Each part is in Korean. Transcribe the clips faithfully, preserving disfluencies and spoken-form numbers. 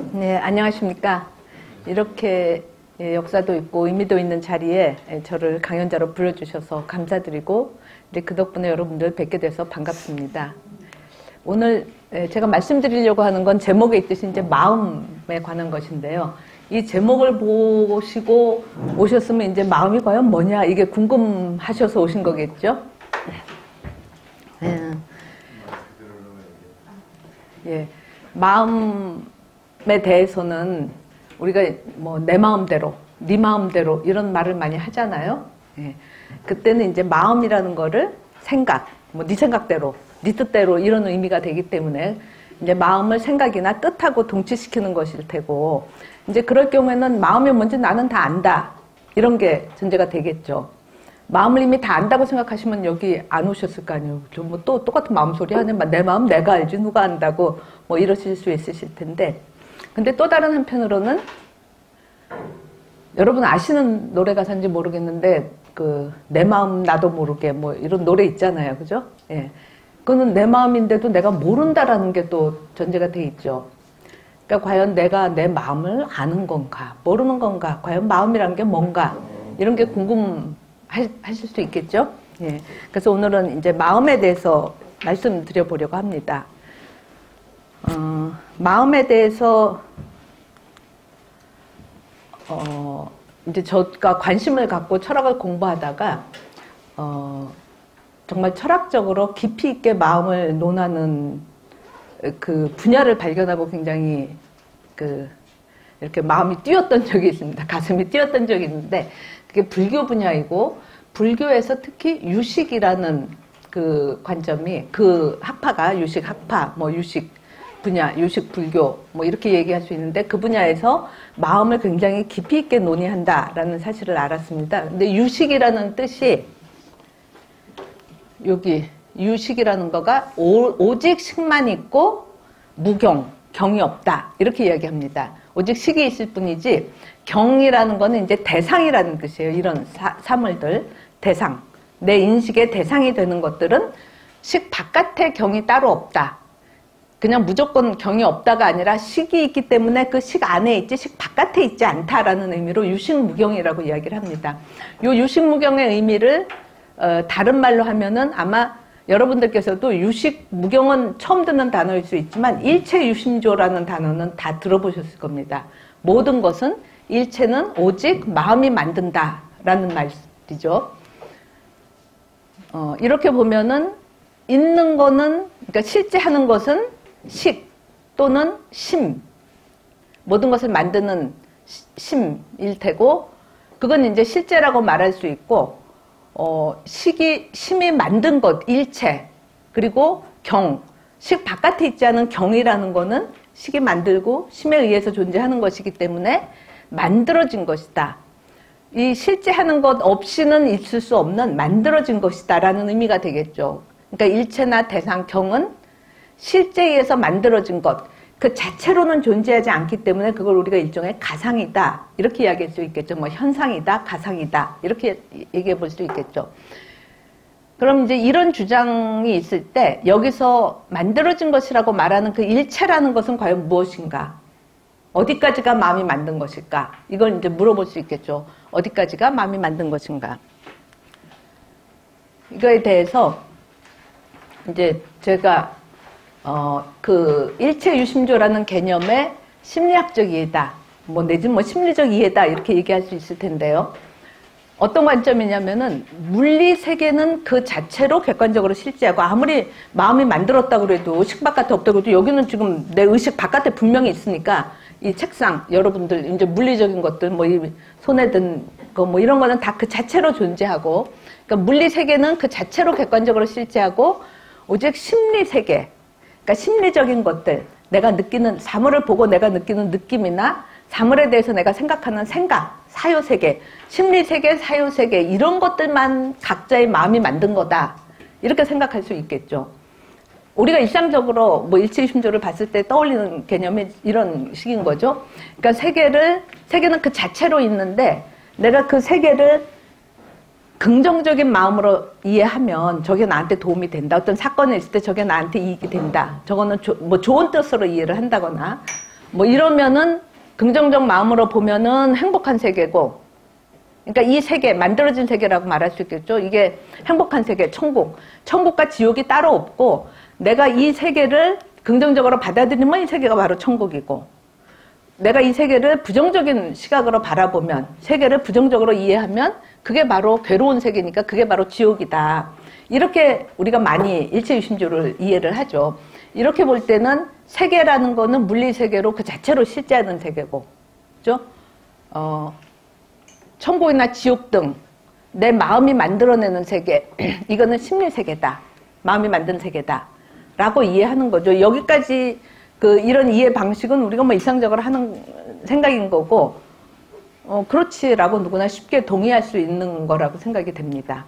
네, 안녕하십니까. 이렇게 역사도 있고 의미도 있는 자리에 저를 강연자로 불러주셔서 감사드리고, 이제 그 덕분에 여러분들 뵙게 돼서 반갑습니다. 오늘 제가 말씀드리려고 하는 건 제목에 있듯이 이제 마음에 관한 것인데요. 이 제목을 보시고 오셨으면 이제 마음이 과연 뭐냐, 이게 궁금하셔서 오신 거겠죠? 네. 예. 마음에 대해서는 우리가 뭐 내 마음대로, 네 마음대로 이런 말을 많이 하잖아요. 예. 그때는 이제 마음이라는 거를 생각, 뭐 네 생각대로, 네 뜻대로 이런 의미가 되기 때문에 이제 마음을 생각이나 뜻하고 동치시키는 것일 테고, 이제 그럴 경우에는 마음이 뭔지 나는 다 안다, 이런 게 전제가 되겠죠. 마음을 이미 다 안다고 생각하시면 여기 안 오셨을 거 아니에요. 뭐 또 똑같은 마음 소리 하네. 내 마음 내가 알지 누가 안다고 뭐 이러실 수 있으실 텐데, 근데 또 다른 한편으로는 여러분 아시는 노래 가사인지 모르겠는데 그 내 마음 나도 모르게 뭐 이런 노래 있잖아요, 그죠? 예, 그거는 내 마음인데도 내가 모른다라는 게 또 전제가 돼 있죠. 그러니까 과연 내가 내 마음을 아는 건가, 모르는 건가, 과연 마음이란 게 뭔가, 이런 게 궁금. 하실 수 있겠죠? 예. 그래서 오늘은 이제 마음에 대해서 말씀드려 보려고 합니다. 어, 마음에 대해서, 어, 이제 저가 관심을 갖고 철학을 공부하다가, 어, 정말 철학적으로 깊이 있게 마음을 논하는 그 분야를 발견하고 굉장히 그, 이렇게 마음이 뛰었던 적이 있습니다. 가슴이 뛰었던 적이 있는데, 그게 불교 분야이고, 불교에서 특히 유식이라는 그 관점이, 그 학파가 유식 학파, 뭐 유식 분야, 유식 불교, 뭐 이렇게 얘기할 수 있는데, 그 분야에서 마음을 굉장히 깊이 있게 논의한다라는 사실을 알았습니다. 근데 유식이라는 뜻이, 여기, 유식이라는 거가 오, 오직 식만 있고, 무경, 경이 없다, 이렇게 이야기합니다. 오직 식이 있을 뿐이지, 경이라는 거는 이제 대상이라는 뜻이에요. 이런 사, 사물들, 대상. 내 인식의 대상이 되는 것들은 식 바깥에 경이 따로 없다. 그냥 무조건 경이 없다가 아니라 식이 있기 때문에 그 식 안에 있지 식 바깥에 있지 않다라는 의미로 유식무경이라고 이야기를 합니다. 이 유식무경의 의미를 어, 다른 말로 하면은 아마 여러분들께서도 유식무경은 처음 듣는 단어일 수 있지만 일체유심조라는 단어는 다 들어보셨을 겁니다. 모든 것은, 일체는 오직 마음이 만든다라는 말이죠. 어, 이렇게 보면은 있는 거는, 그러니까 실제 하는 것은 식 또는 심, 모든 것을 만드는 심일 테고, 그건 이제 실제라고 말할 수 있고, 어, 식이, 심이 만든 것, 일체, 그리고 경, 식 바깥에 있지 않은 경이라는 거는 식이 만들고 심에 의해서 존재하는 것이기 때문에 만들어진 것이다. 이 실제 하는 것 없이는 있을 수 없는 만들어진 것이다 라는 의미가 되겠죠. 그러니까 일체나 대상, 경은 실제에 의해서 만들어진 것, 그 자체로는 존재하지 않기 때문에 그걸 우리가 일종의 가상이다, 이렇게 이야기할 수 있겠죠. 뭐 현상이다, 가상이다, 이렇게 얘기해 볼 수 있겠죠. 그럼 이제 이런 주장이 있을 때 여기서 만들어진 것이라고 말하는 그 일체라는 것은 과연 무엇인가? 어디까지가 마음이 만든 것일까? 이걸 이제 물어볼 수 있겠죠. 어디까지가 마음이 만든 것인가? 이거에 대해서 이제 제가 어, 그 일체유심조라는 개념의 심리학적 이해다, 뭐 내지는 뭐 심리적 이해다, 이렇게 얘기할 수 있을 텐데요. 어떤 관점이냐면은 물리 세계는 그 자체로 객관적으로 실제하고, 아무리 마음이 만들었다고 그래도 식 바깥에 없다고 해도 여기는 지금 내 의식 바깥에 분명히 있으니까, 이 책상, 여러분들 이제 물리적인 것들, 뭐 이 손에 든 거 뭐 이런 거는 다 그 자체로 존재하고, 그러니까 물리 세계는 그 자체로 객관적으로 실제하고, 오직 심리 세계, 그러니까 심리적인 것들, 내가 느끼는, 사물을 보고 내가 느끼는 느낌이나 사물에 대해서 내가 생각하는 생각, 사유세계, 심리세계, 사유세계, 이런 것들만 각자의 마음이 만든 거다, 이렇게 생각할 수 있겠죠. 우리가 일상적으로 뭐 일체심조를 봤을 때 떠올리는 개념이 이런 식인 거죠. 그러니까 세계를, 세계는 그 자체로 있는데 내가 그 세계를 긍정적인 마음으로 이해하면 저게 나한테 도움이 된다. 어떤 사건이 있을 때 저게 나한테 이익이 된다. 저거는 조, 뭐 좋은 뜻으로 이해를 한다거나, 뭐 이러면은 긍정적 마음으로 보면은 행복한 세계고, 그러니까 이 세계, 만들어진 세계라고 말할 수 있겠죠. 이게 행복한 세계, 천국. 천국과 지옥이 따로 없고, 내가 이 세계를 긍정적으로 받아들이면 이 세계가 바로 천국이고, 내가 이 세계를 부정적인 시각으로 바라보면, 세계를 부정적으로 이해하면 그게 바로 괴로운 세계니까 그게 바로 지옥이다. 이렇게 우리가 많이 일체유심조를 이해를 하죠. 이렇게 볼 때는 세계라는 거는 물리세계로 그 자체로 실제하는 세계고, 그죠? 어, 천국이나 지옥 등 내 마음이 만들어내는 세계, 이거는 심리세계다. 마음이 만든 세계다. 라고 이해하는 거죠. 여기까지 그 이런 이해 방식은 우리가 뭐 일상적으로 하는 생각인 거고, 어, 그렇지라고 누구나 쉽게 동의할 수 있는 거라고 생각이 됩니다.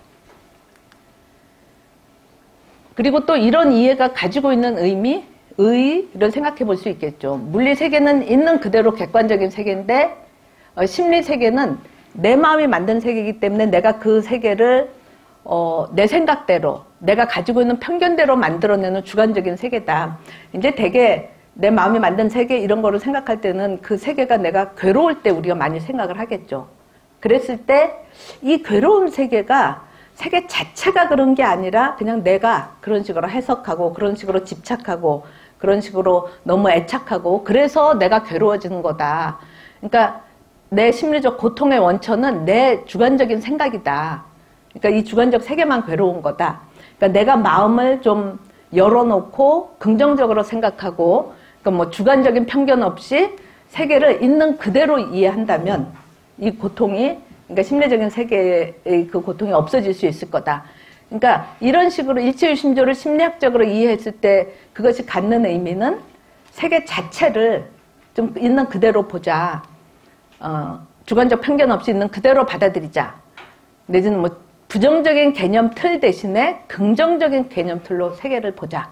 그리고 또 이런 이해가 가지고 있는 의미, 의의를 생각해 볼 수 있겠죠. 물리세계는 있는 그대로 객관적인 세계인데, 어, 심리세계는 내 마음이 만든 세계이기 때문에 내가 그 세계를 어, 내 생각대로, 내가 가지고 있는 편견대로 만들어내는 주관적인 세계다. 이제 되게 내 마음이 만든 세계 이런 거를 생각할 때는 그 세계가 내가 괴로울 때 우리가 많이 생각을 하겠죠. 그랬을 때 이 괴로운 세계가 세계 자체가 그런 게 아니라 그냥 내가 그런 식으로 해석하고 그런 식으로 집착하고 그런 식으로 너무 애착하고 그래서 내가 괴로워지는 거다. 그러니까 내 심리적 고통의 원천은 내 주관적인 생각이다. 그러니까 이 주관적 세계만 괴로운 거다. 그러니까 내가 마음을 좀 열어놓고 긍정적으로 생각하고, 그러니까 뭐 주관적인 편견 없이 세계를 있는 그대로 이해한다면 이 고통이, 그러니까 심리적인 세계의 그 고통이 없어질 수 있을 거다. 그러니까 이런 식으로 일체유심조를 심리학적으로 이해했을 때 그것이 갖는 의미는 세계 자체를 좀 있는 그대로 보자. 어, 주관적 편견 없이 있는 그대로 받아들이자. 내지는 뭐 부정적인 개념 틀 대신에 긍정적인 개념 틀로 세계를 보자.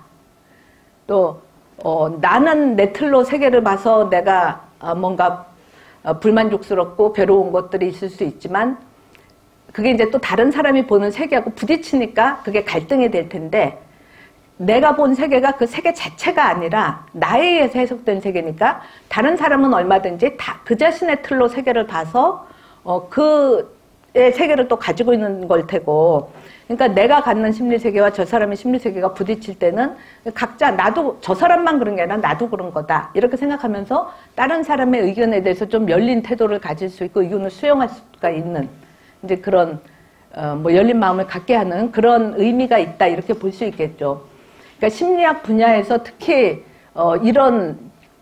또 어, 나는 내 틀로 세계를 봐서 내가 어, 뭔가 어, 불만족스럽고 괴로운 것들이 있을 수 있지만 그게 이제 또 다른 사람이 보는 세계하고 부딪히니까 그게 갈등이 될 텐데, 내가 본 세계가 그 세계 자체가 아니라 나에 의해서 해석된 세계니까 다른 사람은 얼마든지 다 그 자신의 틀로 세계를 봐서 어, 그의 세계를 또 가지고 있는 걸 테고, 그러니까 내가 갖는 심리세계와 저 사람의 심리세계가 부딪힐 때는 각자 나도 저 사람만 그런 게 아니라 나도 그런 거다 이렇게 생각하면서 다른 사람의 의견에 대해서 좀 열린 태도를 가질 수 있고 의견을 수용할 수가 있는 이제 그런 어, 뭐 열린 마음을 갖게 하는 그런 의미가 있다 이렇게 볼 수 있겠죠. 그러니까 심리학 분야에서 특히 어 이런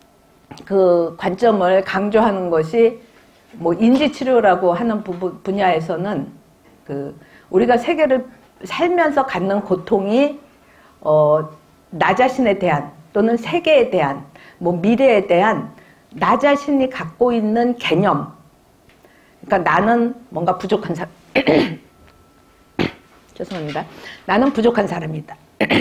그 관점을 강조하는 것이 뭐 인지치료라고 하는 부분 분야에서는 그 우리가 세계를 살면서 갖는 고통이 어 나 자신에 대한 또는 세계에 대한 뭐 미래에 대한 나 자신이 갖고 있는 개념. 그러니까 나는 뭔가 부족한 사람 죄송합니다. 나는 부족한 사람이다.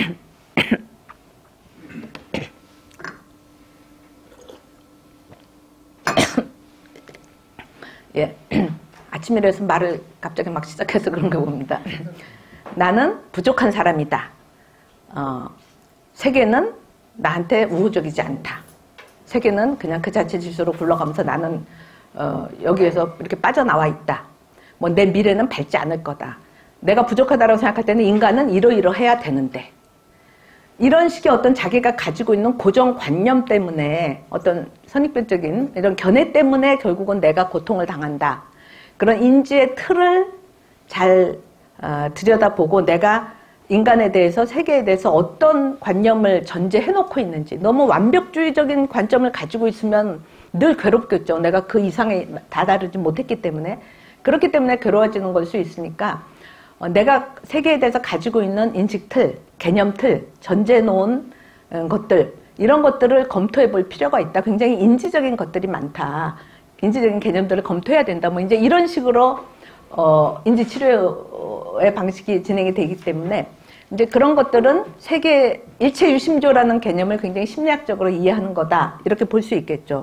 예, 아침이라서 말을 갑자기 막 시작해서 그런가 봅니다. 나는 부족한 사람이다. 어, 세계는 나한테 우호적이지 않다. 세계는 그냥 그 자체 질서로 굴러가면서 나는 어, 여기에서 이렇게 빠져나와 있다. 뭐 내 미래는 밝지 않을 거다. 내가 부족하다고 생각할 때는 인간은 이러이러해야 되는데, 이런 식의 어떤 자기가 가지고 있는 고정관념 때문에 어떤 선입견적인 이런 견해 때문에 결국은 내가 고통을 당한다. 그런 인지의 틀을 잘 어, 들여다보고 내가 인간에 대해서 세계에 대해서 어떤 관념을 전제해놓고 있는지, 너무 완벽주의적인 관점을 가지고 있으면 늘 괴롭겠죠. 내가 그 이상에 다다르지 못했기 때문에. 그렇기 때문에 괴로워지는 걸 수 있으니까 어, 내가 세계에 대해서 가지고 있는 인식 틀, 개념 틀, 전제해 놓은 것들, 이런 것들을 검토해 볼 필요가 있다. 굉장히 인지적인 것들이 많다. 인지적인 개념들을 검토해야 된다. 뭐 이제 이런 식으로 어, 인지치료의 방식이 진행이 되기 때문에 이제 그런 것들은 세계 일체유심조라는 개념을 굉장히 심리학적으로 이해하는 거다. 이렇게 볼 수 있겠죠.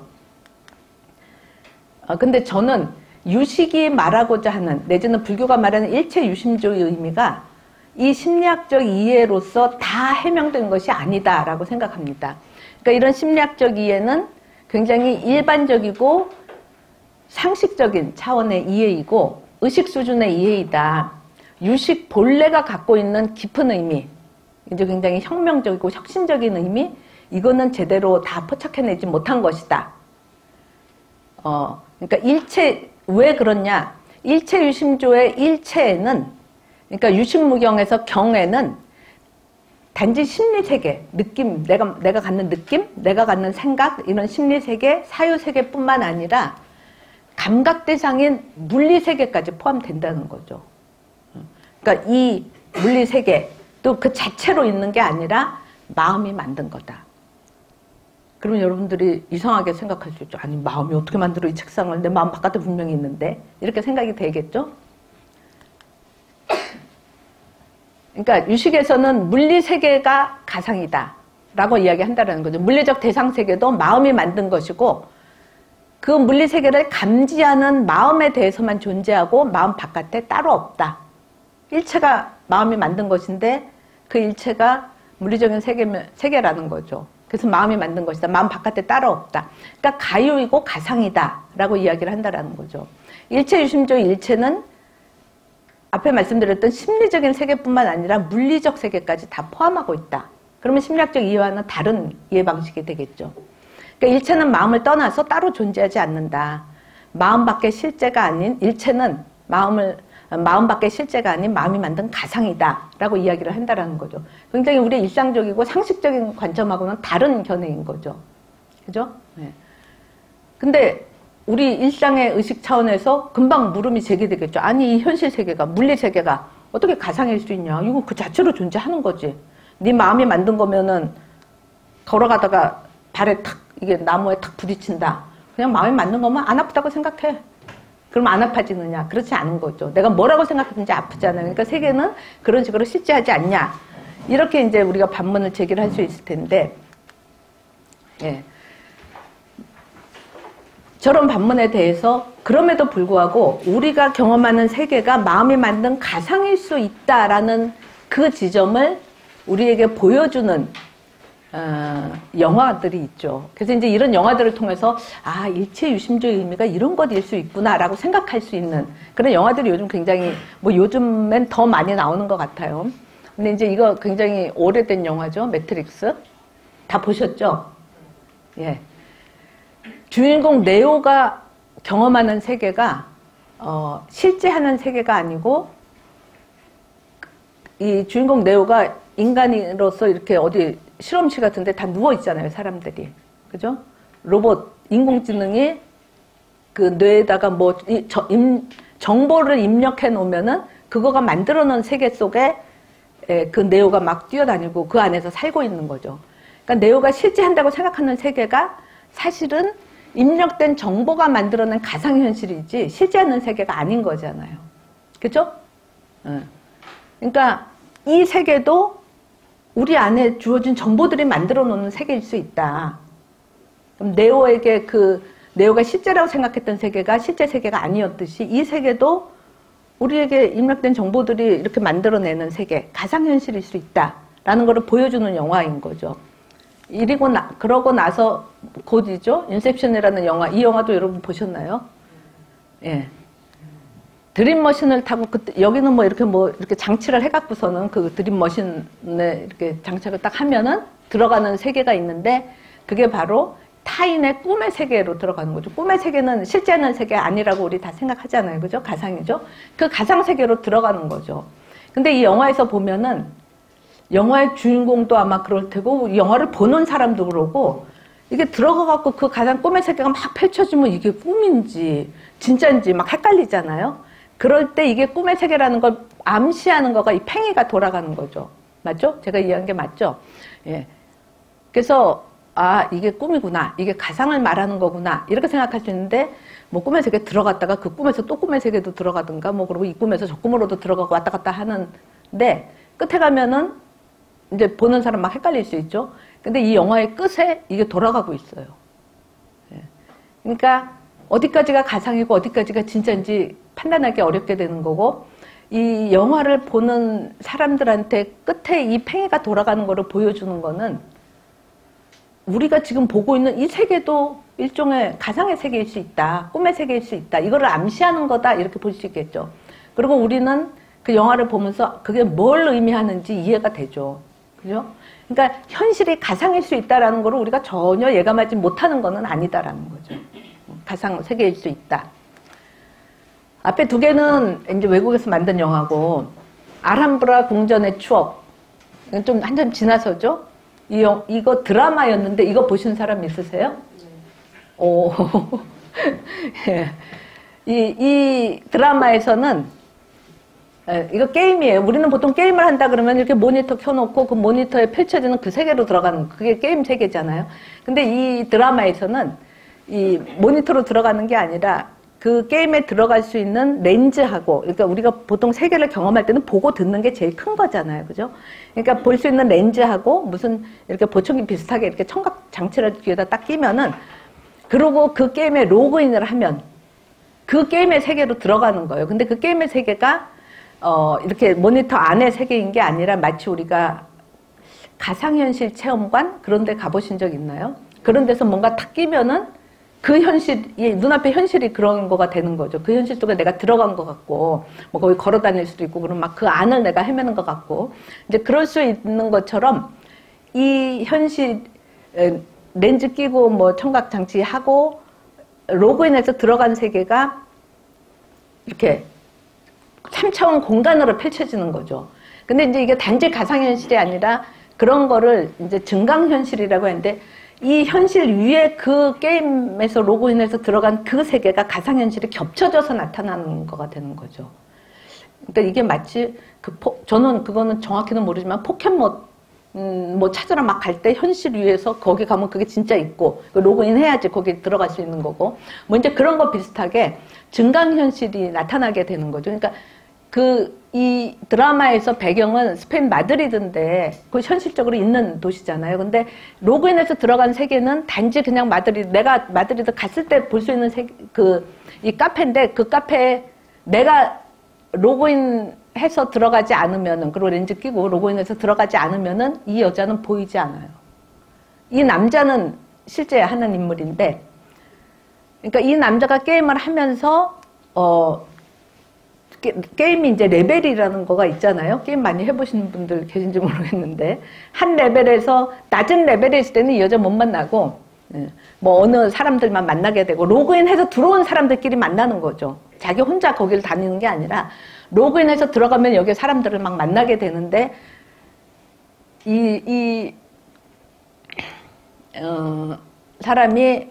어, 근데 저는 유식이 말하고자 하는, 내지는 불교가 말하는 일체유심조의 의미가 이 심리학적 이해로서 다 해명된 것이 아니다라고 생각합니다. 그러니까 이런 심리학적 이해는 굉장히 일반적이고 상식적인 차원의 이해이고 의식 수준의 이해이다. 유식 본래가 갖고 있는 깊은 의미, 이제 굉장히 혁명적이고 혁신적인 의미, 이거는 제대로 다 포착해내지 못한 것이다. 어, 그러니까 일체, 왜 그렇냐? 일체 유심조의 일체에는, 그러니까 유식무경에서 경에는 단지 심리세계, 느낌, 내가, 내가 갖는 느낌, 내가 갖는 생각, 이런 심리세계, 사유세계뿐만 아니라 감각대상인 물리세계까지 포함된다는 거죠. 그러니까 이 물리세계, 또 그 자체로 있는 게 아니라 마음이 만든 거다. 그러면 여러분들이 이상하게 생각할 수 있죠. 아니, 마음이 어떻게 만들어 이 책상을? 내 마음 바깥에 분명히 있는데. 이렇게 생각이 되겠죠? 그러니까 유식에서는 물리세계가 가상이다 라고 이야기한다는 거죠. 물리적 대상세계도 마음이 만든 것이고 그 물리세계를 감지하는 마음에 대해서만 존재하고 마음 바깥에 따로 없다. 일체가 마음이 만든 것인데 그 일체가 물리적인 세계, 세계라는 거죠. 그래서 마음이 만든 것이다. 마음 바깥에 따로 없다. 그러니까 가유이고 가상이다 라고 이야기를 한다는 거죠. 일체 유심조 일체는 앞에 말씀드렸던 심리적인 세계뿐만 아니라 물리적 세계까지 다 포함하고 있다. 그러면 심리학적 이해와는 다른 이해 방식이 되겠죠. 그러니까 일체는 마음을 떠나서 따로 존재하지 않는다. 마음 밖의 실제가 아닌 일체는 마음을 마음 밖의 실제가 아닌 마음이 만든 가상이다 라고 이야기를 한다는 거죠. 굉장히 우리 일상적이고 상식적인 관점하고는 다른 견해인 거죠. 그죠? 네. 근데 우리 일상의 의식 차원에서 금방 물음이 제기되겠죠. 아니, 이 현실 세계가, 물리 세계가 어떻게 가상일 수 있냐? 이거 그 자체로 존재하는 거지. 네 마음이 만든 거면은 걸어가다가 발에 탁, 이게 나무에 탁 부딪힌다. 그냥 마음이 만든 거면 안 아프다고 생각해. 그럼 안 아파지느냐? 그렇지 않은 거죠. 내가 뭐라고 생각하든지 아프잖아요. 그러니까 세계는 그런 식으로 실제하지 않냐? 이렇게 이제 우리가 반문을 제기를 할 수 있을 텐데, 예. 저런 반문에 대해서 그럼에도 불구하고 우리가 경험하는 세계가 마음이 만든 가상일 수 있다라는 그 지점을 우리에게 보여주는 어, 영화들이 있죠. 그래서 이제 이런 영화들을 통해서 아, 일체 유심조의 의미가 이런 것일 수 있구나라고 생각할 수 있는 그런 영화들이 요즘 굉장히 뭐 요즘엔 더 많이 나오는 것 같아요. 근데 이제 이거 굉장히 오래된 영화죠. 매트릭스. 다 보셨죠? 예. 주인공 네오가 경험하는 세계가 어, 실제 하는 세계가 아니고 이 주인공 네오가 인간으로서 이렇게 어디 실험실 같은 데 다 누워 있잖아요, 사람들이. 그죠? 로봇, 인공지능이 그 뇌에다가 뭐 이, 저, 임, 정보를 입력해 놓으면은 그거가 만들어 놓은 세계 속에 에, 그 네오가 막 뛰어다니고 그 안에서 살고 있는 거죠. 그러니까 네오가 실제 한다고 생각하는 세계가 사실은 입력된 정보가 만들어낸 가상현실이지 실제 하는 세계가 아닌 거잖아요. 그죠? 응. 그러니까 이 세계도 우리 안에 주어진 정보들이 만들어 놓는 세계일 수 있다. 그럼 네오에게 그 네오가 실제라고 생각했던 세계가 실제 세계가 아니었듯이 이 세계도 우리에게 입력된 정보들이 이렇게 만들어내는 세계, 가상현실일 수 있다라는 것을 보여주는 영화인 거죠. 이리고 나, 그러고 나서 곧이죠. 인셉션이라는 영화. 이 영화도 여러분 보셨나요? 예. 드림머신을 타고 그때 여기는 뭐 이렇게 뭐 이렇게 장치를 해갖고서는 그 드림머신에 이렇게 장착을 딱 하면은 들어가는 세계가 있는데 그게 바로 타인의 꿈의 세계로 들어가는 거죠. 꿈의 세계는 실제 하는 세계 아니라고 우리 다 생각하잖아요. 그죠? 가상이죠? 그 가상 세계로 들어가는 거죠. 근데 이 영화에서 보면은 영화의 주인공도 아마 그럴 테고 영화를 보는 사람도 그러고 이게 들어가갖고 그 가상 꿈의 세계가 막 펼쳐지면 이게 꿈인지 진짜인지 막 헷갈리잖아요. 그럴 때 이게 꿈의 세계라는 걸 암시하는 거가 이 팽이가 돌아가는 거죠. 맞죠? 제가 이해한 게 맞죠? 예. 그래서 아, 이게 꿈이구나. 이게 가상을 말하는 거구나. 이렇게 생각할 수 있는데 뭐 꿈의 세계에 들어갔다가 그 꿈에서 또 꿈의 세계도 들어가든가 뭐 그리고 이 꿈에서 저 꿈으로도 들어가고 왔다 갔다 하는데 끝에 가면은 이제 보는 사람 막 헷갈릴 수 있죠. 근데 이 영화의 끝에 이게 돌아가고 있어요. 예. 그러니까 어디까지가 가상이고 어디까지가 진짜인지 판단하기 어렵게 되는 거고 이 영화를 보는 사람들한테 끝에 이 팽이가 돌아가는 거를 보여주는 거는 우리가 지금 보고 있는 이 세계도 일종의 가상의 세계일 수 있다. 꿈의 세계일 수 있다. 이거를 암시하는 거다. 이렇게 볼 수 있겠죠. 그리고 우리는 그 영화를 보면서 그게 뭘 의미하는지 이해가 되죠. 그죠? 그러니까 현실이 가상일 수 있다라는 거를 우리가 전혀 예감하지 못하는 거는 아니다라는 거죠. 가상 세계일 수 있다. 앞에 두 개는 이제 외국에서 만든 영화고, 알함브라 궁전의 추억. 좀 한참 지나서죠? 이 영, 이거 드라마였는데 이거 보신 사람 있으세요? 네. 오. 예. 이, 이 드라마에서는, 예, 이거 게임이에요. 우리는 보통 게임을 한다 그러면 이렇게 모니터 켜놓고 그 모니터에 펼쳐지는 그 세계로 들어가는, 그게 게임 세계잖아요. 근데 이 드라마에서는 이 모니터로 들어가는 게 아니라 그 게임에 들어갈 수 있는 렌즈하고, 그러니까 우리가 보통 세계를 경험할 때는 보고 듣는 게 제일 큰 거잖아요. 그죠? 그러니까 볼 수 있는 렌즈하고 무슨 이렇게 보청기 비슷하게 이렇게 청각 장치를 뒤에다 딱 끼면은, 그러고 그 게임에 로그인을 하면 그 게임의 세계로 들어가는 거예요. 근데 그 게임의 세계가 어, 이렇게 모니터 안의 세계인 게 아니라 마치 우리가 가상현실 체험관? 그런 데 가보신 적 있나요? 그런 데서 뭔가 탁 끼면은 그 현실이, 눈앞에 현실이 그런 거가 되는 거죠. 그 현실 속에 내가 들어간 것 같고, 뭐 거기 걸어 다닐 수도 있고, 그럼 막 그 안을 내가 헤매는 것 같고, 이제 그럴 수 있는 것처럼 이 현실, 렌즈 끼고 뭐 청각 장치 하고, 로그인해서 들어간 세계가 이렇게 삼 차원 공간으로 펼쳐지는 거죠. 근데 이제 이게 단지 가상현실이 아니라 그런 거를 이제 증강현실이라고 하는데, 이 현실 위에 그 게임에서 로그인해서 들어간 그 세계가 가상현실이 겹쳐져서 나타나는 거가 되는 거죠. 그러니까 이게 마치 그 포, 저는 그거는 정확히는 모르지만 포켓몬 음, 뭐 찾으러 막 갈 때 현실 위에서 거기 가면 그게 진짜 있고 로그인 해야지 거기 들어갈 수 있는 거고, 뭐 이제 그런 거 비슷하게 증강현실이 나타나게 되는 거죠. 그러니까 그 이 드라마에서 배경은 스페인 마드리드인데 그 현실적으로 있는 도시잖아요. 근데 로그인해서 들어간 세계는 단지 그냥 마드리드, 내가 마드리드 갔을 때 볼 수 있는 세계, 그 이 카페인데 그 카페에 내가 로그인해서 들어가지 않으면은, 그리고 렌즈 끼고 로그인해서 들어가지 않으면은 이 여자는 보이지 않아요. 이 남자는 실제 하는 인물인데, 그러니까 이 남자가 게임을 하면서 어 게임이 이제 레벨이라는 거가 있잖아요. 게임 많이 해보시는 분들 계신지 모르겠는데, 한 레벨에서 낮은 레벨에 있을 때는 이 여자 못 만나고, 뭐 어느 사람들만 만나게 되고, 로그인해서 들어온 사람들끼리 만나는 거죠. 자기 혼자 거기를 다니는 게 아니라 로그인해서 들어가면 여기 사람들을 막 만나게 되는데, 이, 이 어, 사람이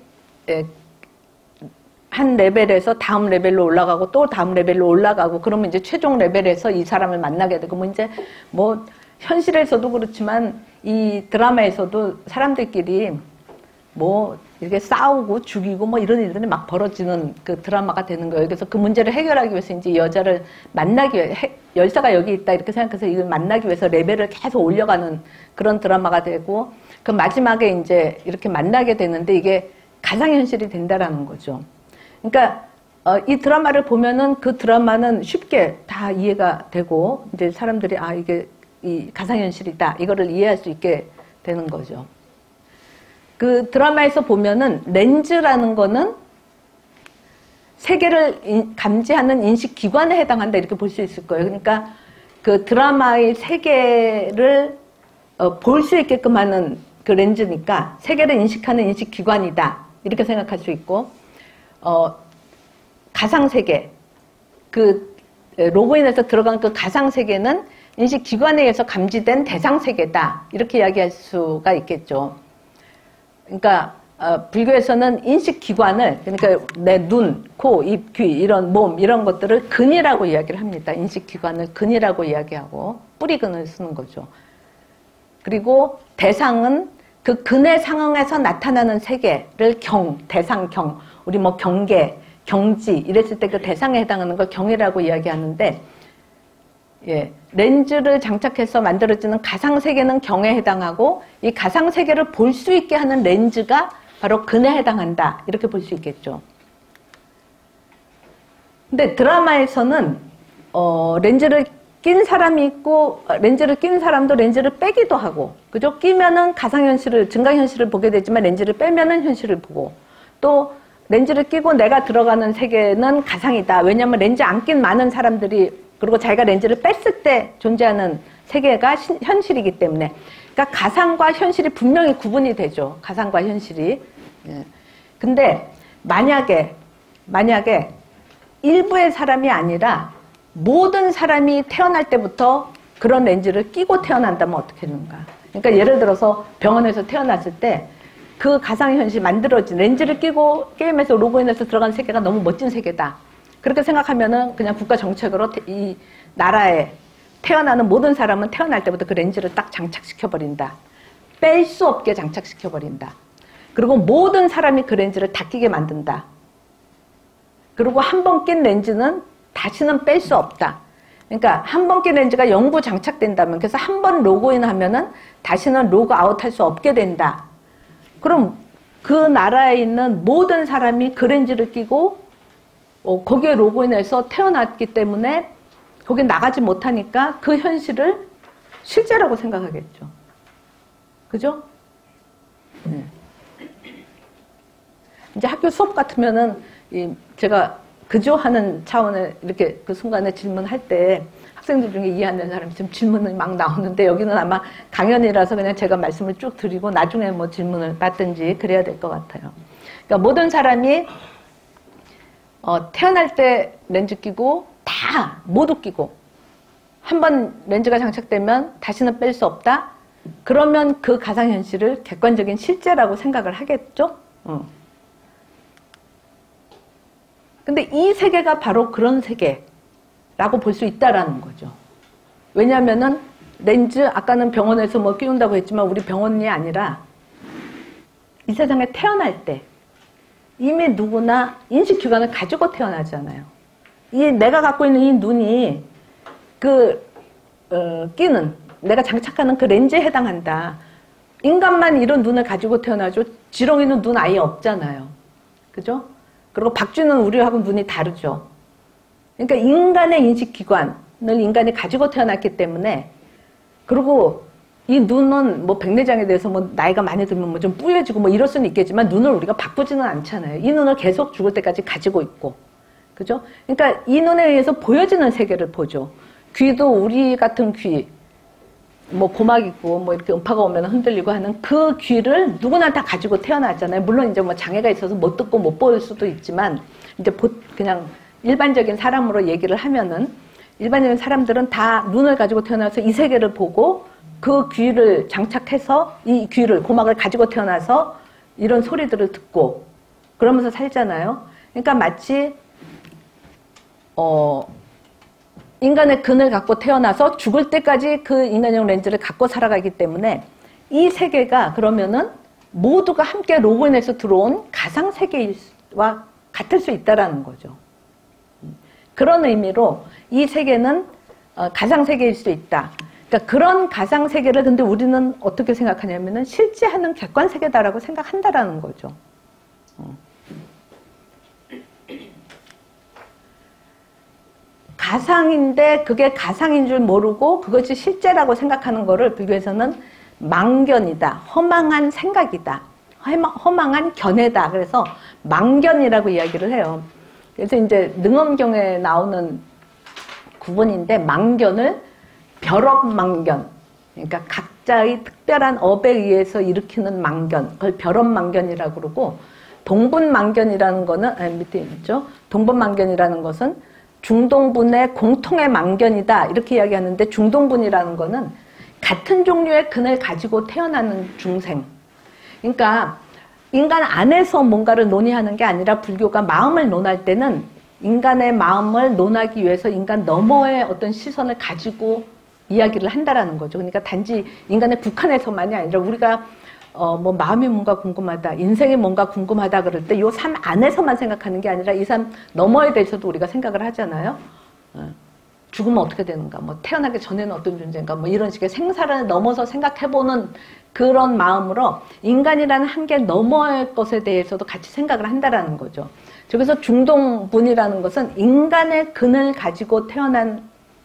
한 레벨에서 다음 레벨로 올라가고 또 다음 레벨로 올라가고, 그러면 이제 최종 레벨에서 이 사람을 만나게 되고, 뭐 이제 뭐 현실에서도 그렇지만 이 드라마에서도 사람들끼리 뭐 이렇게 싸우고 죽이고 뭐 이런 일들이 막 벌어지는 그 드라마가 되는 거예요. 그래서 그 문제를 해결하기 위해서 이제 여자를 만나기 위해, 열사가 여기 있다 이렇게 생각해서 이걸 만나기 위해서 레벨을 계속 올려가는 그런 드라마가 되고, 그 마지막에 이제 이렇게 만나게 되는데 이게 가상현실이 된다라는 거죠. 그러니까 어, 이 드라마를 보면은 그 드라마는 쉽게 다 이해가 되고, 이제 사람들이 아 이게 이 가상현실이다 이거를 이해할 수 있게 되는 거죠. 그 드라마에서 보면은 렌즈라는 거는 세계를 인, 감지하는 인식 기관에 해당한다 이렇게 볼 수 있을 거예요. 그러니까 그 드라마의 세계를 어, 볼 수 있게끔 하는 그 렌즈니까 세계를 인식하는 인식 기관이다 이렇게 생각할 수 있고, 어, 가상세계, 그, 로그인해서 들어간 그 가상세계는 인식기관에 의해서 감지된 대상세계다. 이렇게 이야기할 수가 있겠죠. 그러니까, 어, 불교에서는 인식기관을, 그러니까 내 눈, 코, 입, 귀, 이런 몸, 이런 것들을 근이라고 이야기를 합니다. 인식기관을 근이라고 이야기하고, 뿌리근을 쓰는 거죠. 그리고 대상은 그 근의 상황에서 나타나는 세계를 경, 대상경, 우리 뭐 경계, 경지 이랬을 때 그 대상에 해당하는 걸 경이라고 이야기하는데, 예, 렌즈를 장착해서 만들어지는 가상세계는 경에 해당하고, 이 가상세계를 볼 수 있게 하는 렌즈가 바로 근에 해당한다 이렇게 볼 수 있겠죠. 근데 드라마에서는 어, 렌즈를 낀 사람이 있고 렌즈를 낀 사람도 렌즈를 빼기도 하고, 그죠? 끼면은 가상현실을, 증강현실을 보게 되지만 렌즈를 빼면은 현실을 보고, 또 렌즈를 끼고 내가 들어가는 세계는 가상이다. 왜냐하면 렌즈 안 낀 많은 사람들이, 그리고 자기가 렌즈를 뺐을 때 존재하는 세계가 신, 현실이기 때문에, 그러니까 가상과 현실이 분명히 구분이 되죠. 가상과 현실이. 예. 근데 만약에 만약에 일부의 사람이 아니라 모든 사람이 태어날 때부터 그런 렌즈를 끼고 태어난다면 어떻게 되는가? 그러니까 예를 들어서 병원에서 태어났을 때 그 가상현실 만들어진 렌즈를 끼고 게임에서 로그인해서 들어간 세계가 너무 멋진 세계다. 그렇게 생각하면은 그냥 국가 정책으로 이 나라에 태어나는 모든 사람은 태어날 때부터 그 렌즈를 딱 장착시켜버린다. 뺄 수 없게 장착시켜버린다. 그리고 모든 사람이 그 렌즈를 다 끼게 만든다. 그리고 한 번 낀 렌즈는 다시는 뺄 수 없다. 그러니까 한 번 낀 렌즈가 영구 장착된다면, 그래서 한 번 로그인 하면은 다시는 로그아웃 할 수 없게 된다. 그럼 그 나라에 있는 모든 사람이 그 렌즈를 끼고 어, 거기에 로그인해서 태어났기 때문에 거기 나가지 못하니까 그 현실을 실제라고 생각하겠죠. 그죠? 네. 이제 학교 수업 같으면은 이 제가 그죠 하는 차원에 이렇게 그 순간에 질문할 때 학생들 중에 이해 안 되는 사람이 좀 질문이 막 나오는데, 여기는 아마 강연이라서 그냥 제가 말씀을 쭉 드리고 나중에 뭐 질문을 받든지 그래야 될 것 같아요. 그러니까 모든 사람이 어, 태어날 때 렌즈 끼고 다 모두 끼고 한 번 렌즈가 장착되면 다시는 뺄 수 없다. 그러면 그 가상현실을 객관적인 실제라고 생각을 하겠죠? 어. 근데 이 세계가 바로 그런 세계라고 볼 수 있다라는 거죠. 왜냐하면은 렌즈, 아까는 병원에서 뭐 끼운다고 했지만 우리 병원이 아니라 이 세상에 태어날 때 이미 누구나 인식기관을 가지고 태어나잖아요. 이 내가 갖고 있는 이 눈이 그 어, 끼는, 내가 장착하는 그 렌즈에 해당한다. 인간만 이런 눈을 가지고 태어나죠. 지렁이는 눈 아예 없잖아요. 그죠? 그리고 박쥐는 우리하고 눈이 다르죠. 그러니까 인간의 인식기관을 인간이 가지고 태어났기 때문에, 그리고 이 눈은 뭐 백내장에 대해서 뭐 나이가 많이 들면 뭐 좀 뿌여지고 뭐 이럴 수는 있겠지만 눈을 우리가 바꾸지는 않잖아요. 이 눈을 계속 죽을 때까지 가지고 있고. 그죠? 그러니까 이 눈에 의해서 보여지는 세계를 보죠. 귀도 우리 같은 귀, 뭐 고막 있고 뭐 이렇게 음파가 오면 흔들리고 하는 그 귀를 누구나 다 가지고 태어났잖아요. 물론 이제 뭐 장애가 있어서 못 듣고 못 볼 수도 있지만, 이제 그냥 일반적인 사람으로 얘기를 하면은 일반적인 사람들은 다 눈을 가지고 태어나서 이 세계를 보고 그 귀를 장착해서 이 귀를, 고막을 가지고 태어나서 이런 소리들을 듣고 그러면서 살잖아요. 그러니까 마치 어 인간의 근을 갖고 태어나서 죽을 때까지 그 인간용 렌즈를 갖고 살아가기 때문에 이 세계가 그러면은 모두가 함께 로그인해서 들어온 가상 세계와 같을 수 있다라는 거죠. 그런 의미로 이 세계는 가상 세계일 수 있다. 그러니까 그런 가상 세계를 근데 우리는 어떻게 생각하냐면은 실제하는 객관 세계다라고 생각한다라는 거죠. 가상인데 그게 가상인 줄 모르고 그것이 실제라고 생각하는 거를 불교에서는 망견이다, 허망한 생각이다, 허망한 견해다. 그래서 망견이라고 이야기를 해요. 그래서 이제 능엄경에 나오는 구분인데, 망견을 벼럽망견, 그러니까 각자의 특별한 업에 의해서 일으키는 망견, 그걸 벼럽망견이라고 그러고, 동분망견이라는 거는, 아니, 밑에 있죠. 동분망견이라는 것은 중동분의 공통의 망견이다 이렇게 이야기하는데, 중동분이라는 거는 같은 종류의 근을 가지고 태어나는 중생. 그러니까 인간 안에서 뭔가를 논의하는 게 아니라 불교가 마음을 논할 때는 인간의 마음을 논하기 위해서 인간 너머의 어떤 시선을 가지고 이야기를 한다라는 거죠. 그러니까 단지 인간의 국한에서만이 아니라 우리가 어, 뭐, 마음이 뭔가 궁금하다, 인생이 뭔가 궁금하다 그럴 때 요 삶 안에서만 생각하는 게 아니라 이 삶 너머에 대해서도 우리가 생각을 하잖아요. 어, 죽으면 어떻게 되는가, 뭐, 태어나기 전에는 어떤 존재인가, 뭐, 이런 식의 생사를 넘어서 생각해보는 그런 마음으로 인간이라는 한계 너머의 것에 대해서도 같이 생각을 한다라는 거죠. 그래서 중동분이라는 것은 인간의 근을 가지고 태어난,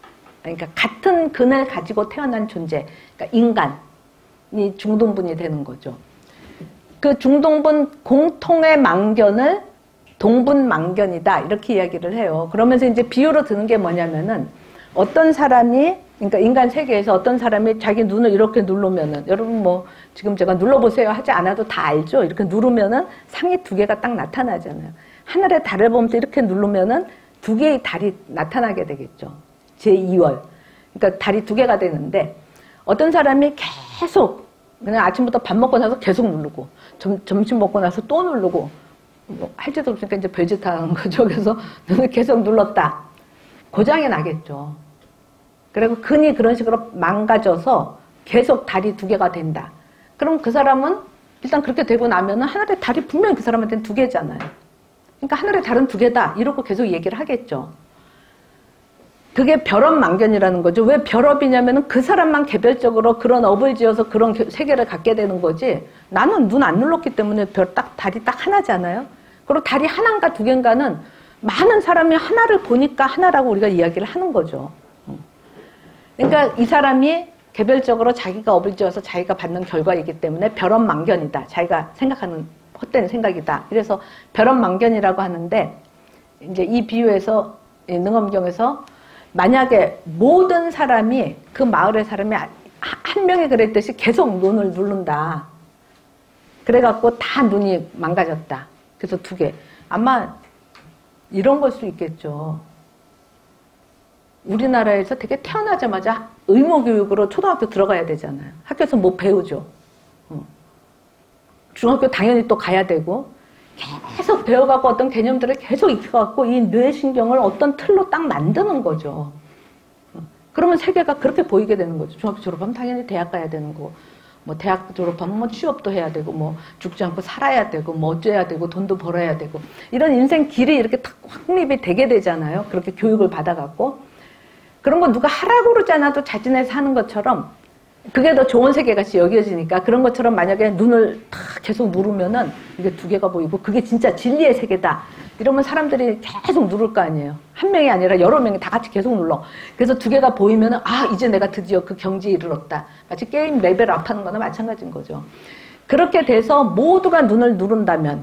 그러니까 같은 근을 가지고 태어난 존재, 그러니까 인간이 중동분이 되는 거죠. 그 중동분 공통의 망견을 동분망견이다 이렇게 이야기를 해요. 그러면서 이제 비유로 드는 게 뭐냐면은 어떤 사람이, 그러니까 인간 세계에서 어떤 사람이 자기 눈을 이렇게 누르면은, 여러분 뭐 지금 제가 눌러보세요 하지 않아도 다 알죠. 이렇게 누르면은 상이 두 개가 딱 나타나잖아요. 하늘의 달을 보면서 이렇게 누르면은 두 개의 달이 나타나게 되겠죠. 제이 월. 그러니까 달이 두 개가 되는데 어떤 사람이 계속 그냥 아침부터 밥 먹고 나서 계속 누르고 점, 점심 먹고 나서 또 누르고 뭐 할지도 없으니까 이제 별짓 하는 거죠. 그래서 눈을 계속 눌렀다. 고장이 나겠죠. 그리고 근이 그런 식으로 망가져서 계속 달이 두 개가 된다. 그럼 그 사람은 일단 그렇게 되고 나면은 하늘의 달이 분명히 그 사람한테는 두 개잖아요. 그러니까 하늘의 달은 두 개다. 이러고 계속 얘기를 하겠죠. 그게 별업망견이라는 거죠. 왜 별업이냐면은 그 사람만 개별적으로 그런 업을 지어서 그런 세계를 갖게 되는 거지. 나는 눈 안 눌렀기 때문에 별 딱 달이 딱 하나잖아요. 그리고 달이 하나인가 두 개인가는 많은 사람이 하나를 보니까 하나라고 우리가 이야기를 하는 거죠. 그러니까 이 사람이 개별적으로 자기가 업을 지어서 자기가 받는 결과이기 때문에 별업망견이다. 자기가 생각하는 헛된 생각이다. 그래서 별업망견이라고 하는데 이제 이 비유에서 능엄경에서 만약에 모든 사람이 그 마을의 사람이 한 명이 그랬듯이 계속 눈을 누른다. 그래갖고 다 눈이 망가졌다. 그래서 두 개. 아마 이런 걸 수 있겠죠. 우리나라에서 되게 태어나자마자 의무교육으로 초등학교 들어가야 되잖아요. 학교에서 뭐 배우죠. 중학교 당연히 또 가야 되고 계속 배워갖고 어떤 개념들을 계속 익혀갖고 이 뇌신경을 어떤 틀로 딱 만드는 거죠. 그러면 세계가 그렇게 보이게 되는 거죠. 중학교 졸업하면 당연히 대학 가야 되는 거고, 뭐 대학 졸업하면 뭐 취업도 해야 되고, 뭐 죽지 않고 살아야 되고, 뭐 어째야 되고, 돈도 벌어야 되고, 이런 인생 길이 이렇게 탁 확립이 되게 되잖아요. 그렇게 교육을 받아갖고. 그런 거 누가 하라고 그러지 않아도 자진해서 하는 것처럼 그게 더 좋은 세계같이 여겨지니까 그런 것처럼 만약에 눈을 탁 계속 누르면은 이게 두 개가 보이고 그게 진짜 진리의 세계다. 이러면 사람들이 계속 누를 거 아니에요. 한 명이 아니라 여러 명이 다 같이 계속 눌러. 그래서 두 개가 보이면은 아, 이제 내가 드디어 그 경지에 이르렀다. 마치 게임 레벨 업하는 거나 마찬가지인 거죠. 그렇게 돼서 모두가 눈을 누른다면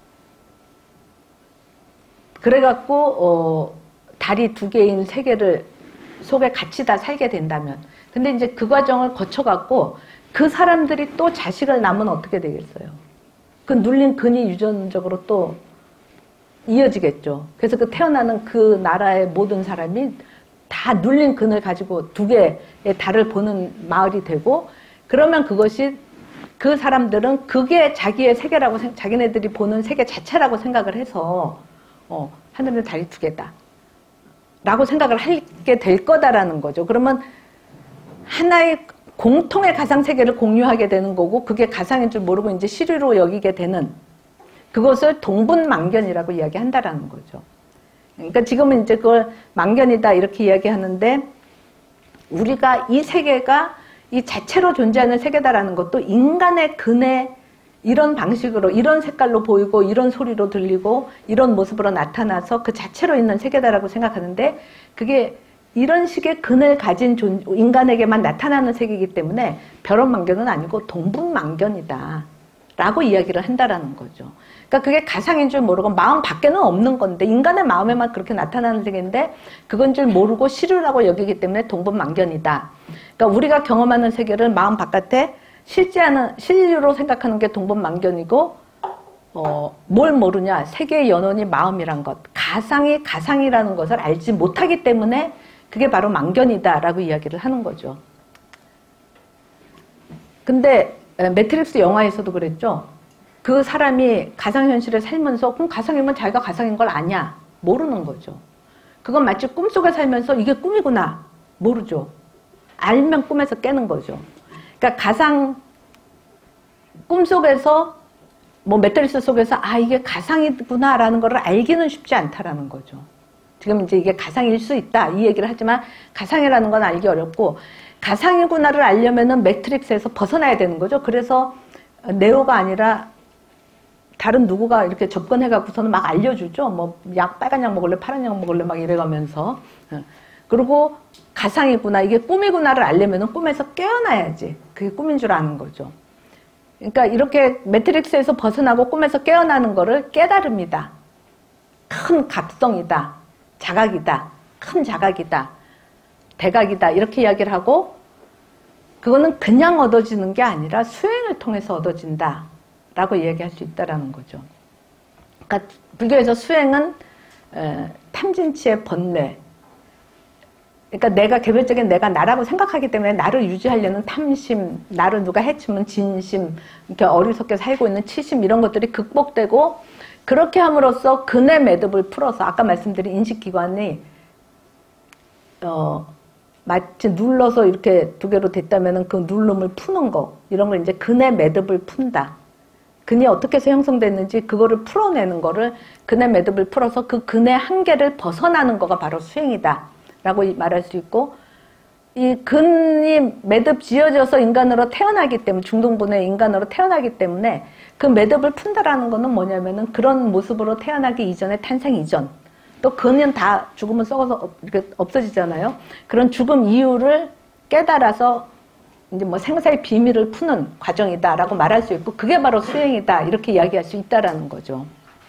그래갖고 어, 달이 두 개인 세계를 속에 같이 다 살게 된다면 근데 이제 그 과정을 거쳐갖고 그 사람들이 또 자식을 낳으면 어떻게 되겠어요? 그 눌린 근이 유전적으로 또 이어지겠죠. 그래서 그 태어나는 그 나라의 모든 사람이 다 눌린 근을 가지고 두 개의 달을 보는 마을이 되고 그러면 그것이 그 사람들은 그게 자기의 세계라고 자기네들이 보는 세계 자체라고 생각을 해서 어, 하늘의 달이 두 개다. 라고 생각을 하게 될 거다라는 거죠. 그러면 하나의 공통의 가상세계를 공유하게 되는 거고 그게 가상인 줄 모르고 이제 실유로 여기게 되는 그것을 동분망견이라고 이야기한다라는 거죠. 그러니까 지금은 이제 그걸 망견이다 이렇게 이야기하는데 우리가 이 세계가 이 자체로 존재하는 세계다라는 것도 인간의 근에 이런 방식으로 이런 색깔로 보이고 이런 소리로 들리고 이런 모습으로 나타나서 그 자체로 있는 세계다라고 생각하는데 그게 이런 식의 근을 가진 존, 인간에게만 나타나는 세계이기 때문에 별업망견은 아니고 동분망견이다 라고 이야기를 한다라는 거죠. 그러니까 그게 가상인 줄 모르고 마음 밖에는 없는 건데 인간의 마음에만 그렇게 나타나는 세계인데 그건 줄 모르고 실유라고 여기기 때문에 동분망견이다. 그러니까 우리가 경험하는 세계를 마음 바깥에 실제하는 실유로 생각하는 게 동분망견이고 어, 뭘 모르냐 세계의 연원이 마음이란 것 가상이 가상이라는 것을 알지 못하기 때문에 그게 바로 망견이다라고 이야기를 하는 거죠. 근데 매트릭스 영화에서도 그랬죠. 그 사람이 가상현실을 살면서 그럼 가상이면 자기가 가상인 걸 아냐? 모르는 거죠. 그건 마치 꿈속에 살면서 이게 꿈이구나. 모르죠. 알면 꿈에서 깨는 거죠. 그러니까 가상 꿈속에서 뭐 매트릭스 속에서 아 이게 가상이구나라는 걸 알기는 쉽지 않다라는 거죠. 지금 이제 이게 가상일 수 있다 이 얘기를 하지만 가상이라는 건 알기 어렵고 가상이구나를 알려면은 매트릭스에서 벗어나야 되는 거죠. 그래서 네오가 아니라 다른 누구가 이렇게 접근해갖고서는 막 알려주죠. 뭐 약 빨간 약 먹을래 파란 약 먹을래 막 이래가면서 그리고 가상이구나, 이게 꿈이구나를 알려면 꿈에서 깨어나야지 그게 꿈인 줄 아는 거죠. 그러니까 이렇게 매트릭스에서 벗어나고 꿈에서 깨어나는 거를 깨달음이다, 큰 갑성이다, 자각이다, 큰 자각이다, 대각이다, 이렇게 이야기를 하고, 그거는 그냥 얻어지는 게 아니라 수행을 통해서 얻어진다 라고 이야기할 수 있다라는 거죠. 그러니까 불교에서 수행은 에, 탐진치의 번뇌, 그러니까 내가 개별적인 내가 나라고 생각하기 때문에 나를 유지하려는 탐심, 나를 누가 해치면 진심, 이렇게 어리석게 살고 있는 치심, 이런 것들이 극복되고, 그렇게 함으로써 근의 매듭을 풀어서 아까 말씀드린 인식기관이 어, 마치 눌러서 이렇게 두 개로 됐다면 그 누름을 푸는 거, 이런 걸 이제 근의 매듭을 푼다. 근이 어떻게 해서 형성됐는지 그거를 풀어내는 거를 근의 매듭을 풀어서 그 근의 한계를 벗어나는 거가 바로 수행이다 라고 말할 수 있고, 이 근이 매듭 지어져서 인간으로 태어나기 때문에, 중동분의 인간으로 태어나기 때문에 그 매듭을 푼다라는 거는 뭐냐면은 그런 모습으로 태어나기 이전에 탄생 이전, 또 근은 다 죽으면 썩어서 이렇게 없어지잖아요. 그런 죽음 이유를 깨달아서 이제 뭐 생사의 비밀을 푸는 과정이다라고 말할 수 있고, 그게 바로 수행이다 이렇게 이야기할 수 있다라는 거죠.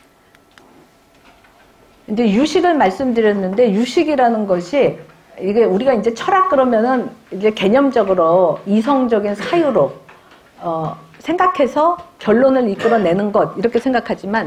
이제 유식을 말씀드렸는데, 유식이라는 것이 이게 우리가 이제 철학 그러면은 이제 개념적으로 이성적인 사유로 어, 생각해서 결론을 이끌어내는 것 이렇게 생각하지만,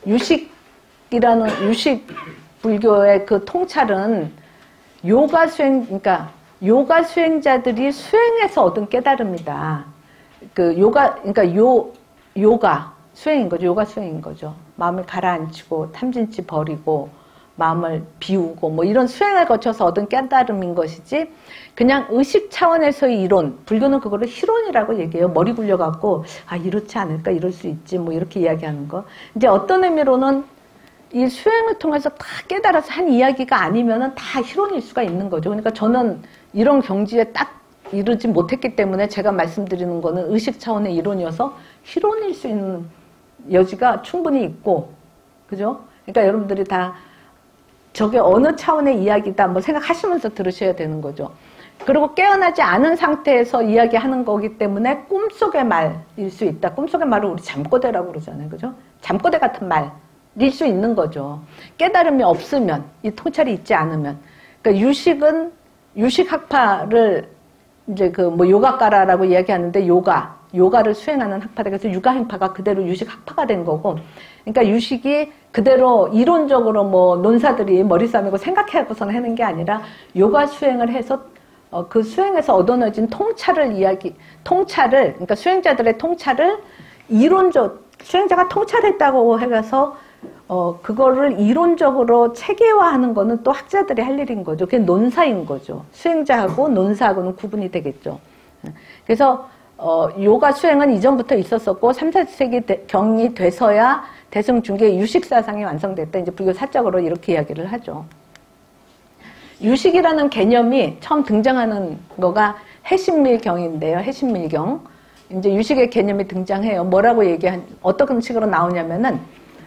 유식이라는 유식 불교의 그 통찰은 요가 수행, 그러니까 요가 수행자들이 수행해서 얻은 깨달음이다. 그 요가, 그러니까 요 요가 수행인 거죠. 요가 수행인 거죠. 마음을 가라앉히고 탐진치 버리고 마음을 비우고 뭐 이런 수행을 거쳐서 얻은 깨달음인 것이지, 그냥 의식 차원에서의 이론, 불교는 그거를 희론이라고 얘기해요. 머리 굴려갖고 아 이렇지 않을까, 이럴 수 있지 뭐 이렇게 이야기하는 거. 이제 어떤 의미로는 이 수행을 통해서 다 깨달아서 한 이야기가 아니면은 다 희론일 수가 있는 거죠. 그러니까 저는 이런 경지에 딱 이르지 못했기 때문에 제가 말씀드리는 거는 의식 차원의 이론이어서 희론일 수 있는 여지가 충분히 있고, 그죠? 그러니까 여러분들이 다 저게 어느 차원의 이야기다 뭐 생각하시면서 들으셔야 되는 거죠. 그리고 깨어나지 않은 상태에서 이야기하는 거기 때문에 꿈속의 말일 수 있다. 꿈속의 말을 우리 잠꼬대라고 그러잖아요. 그죠? 잠꼬대 같은 말일 수 있는 거죠. 깨달음이 없으면, 이 통찰이 있지 않으면. 그러니까 유식은, 유식학파를 이제 그 뭐 요가가라라고 이야기하는데, 요가, 요가를 수행하는 학파다. 그래서 유가행파가 그대로 유식학파가 된 거고, 그러니까 유식이 그대로 이론적으로 뭐 논사들이 머리 싸매고 생각해갖고서는 하는 게 아니라 요가 수행을 해서 어 그 수행에서 얻어내진 통찰을 이야기, 통찰을, 그러니까 수행자들의 통찰을 이론적, 수행자가 통찰했다고 해서 어 그거를 이론적으로 체계화하는 거는 또 학자들이 할 일인 거죠. 그게 논사인 거죠. 수행자하고 논사하고는 구분이 되겠죠. 그래서 어, 요가 수행은 이전부터 있었었고, 삼, 사 세기 경이 돼서야 대승중계 유식사상이 완성됐다. 이제 불교 사적으로 이렇게 이야기를 하죠. 유식이라는 개념이 처음 등장하는 거가 해신밀경인데요. 해신밀경. 이제 유식의 개념이 등장해요. 뭐라고 얘기한, 어떤 식으로 나오냐면은,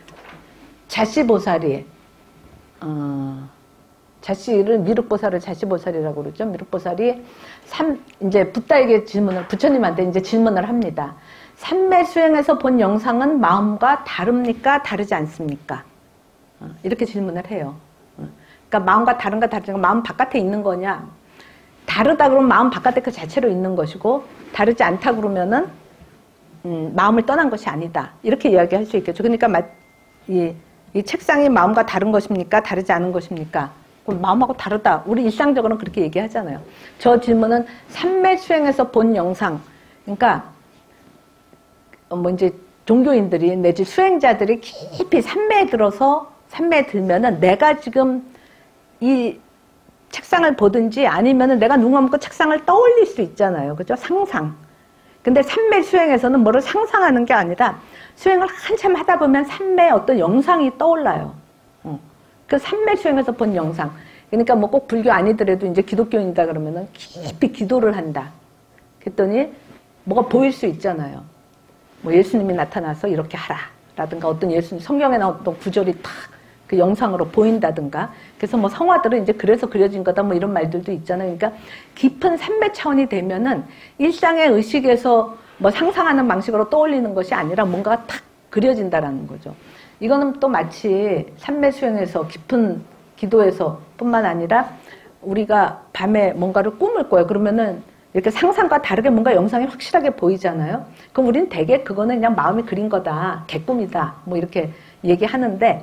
자시보살이, 어, 자시를 미륵보살을 자시보살이라고 그러죠. 미륵보살이 삼, 이제 붓다에게 질문을, 부처님한테 이제 질문을 합니다. 삼매 수행에서 본 영상은 마음과 다릅니까? 다르지 않습니까? 어, 이렇게 질문을 해요. 어, 그러니까 마음과 다른가 다르지 않가, 마음 바깥에 있는 거냐? 다르다 그러면 마음 바깥에 그 자체로 있는 것이고, 다르지 않다 그러면은 음, 마음을 떠난 것이 아니다. 이렇게 이야기할 수 있겠죠. 그러니까 마, 이, 이 책상이 마음과 다른 것입니까? 다르지 않은 것입니까? 마음하고 다르다. 우리 일상적으로는 그렇게 얘기하잖아요. 저 질문은 삼매 수행에서 본 영상, 그러니까 뭐 이제 종교인들이 내지 수행자들이 깊이 삼매에 들어서, 삼매에 들면은 내가 지금 이 책상을 보든지 아니면은 내가 눈 감고 책상을 떠올릴 수 있잖아요. 그죠? 상상. 근데 삼매 수행에서는 뭐를 상상하는 게 아니라 수행을 한참 하다 보면 삼매의 어떤 영상이 떠올라요. 그 삼매 수행에서 본 영상. 그러니까 뭐 꼭 불교 아니더라도 이제 기독교인이다 그러면은 깊이 기도를 한다. 그랬더니 뭐가 보일 수 있잖아요. 뭐 예수님이 나타나서 이렇게 하라. 라든가 어떤 예수님, 성경에 나왔던 구절이 탁 그 영상으로 보인다든가. 그래서 뭐 성화들은 이제 그래서 그려진 거다 뭐 이런 말들도 있잖아요. 그러니까 깊은 삼매 차원이 되면은 일상의 의식에서 뭐 상상하는 방식으로 떠올리는 것이 아니라 뭔가가 탁 그려진다라는 거죠. 이거는 또 마치 삼매 수행에서 깊은 기도에서 뿐만 아니라 우리가 밤에 뭔가를 꿈을 꿔요. 그러면은 이렇게 상상과 다르게 뭔가 영상이 확실하게 보이잖아요. 그럼 우리는 대개 그거는 그냥 마음이 그린 거다, 개꿈이다, 뭐 이렇게 얘기하는데,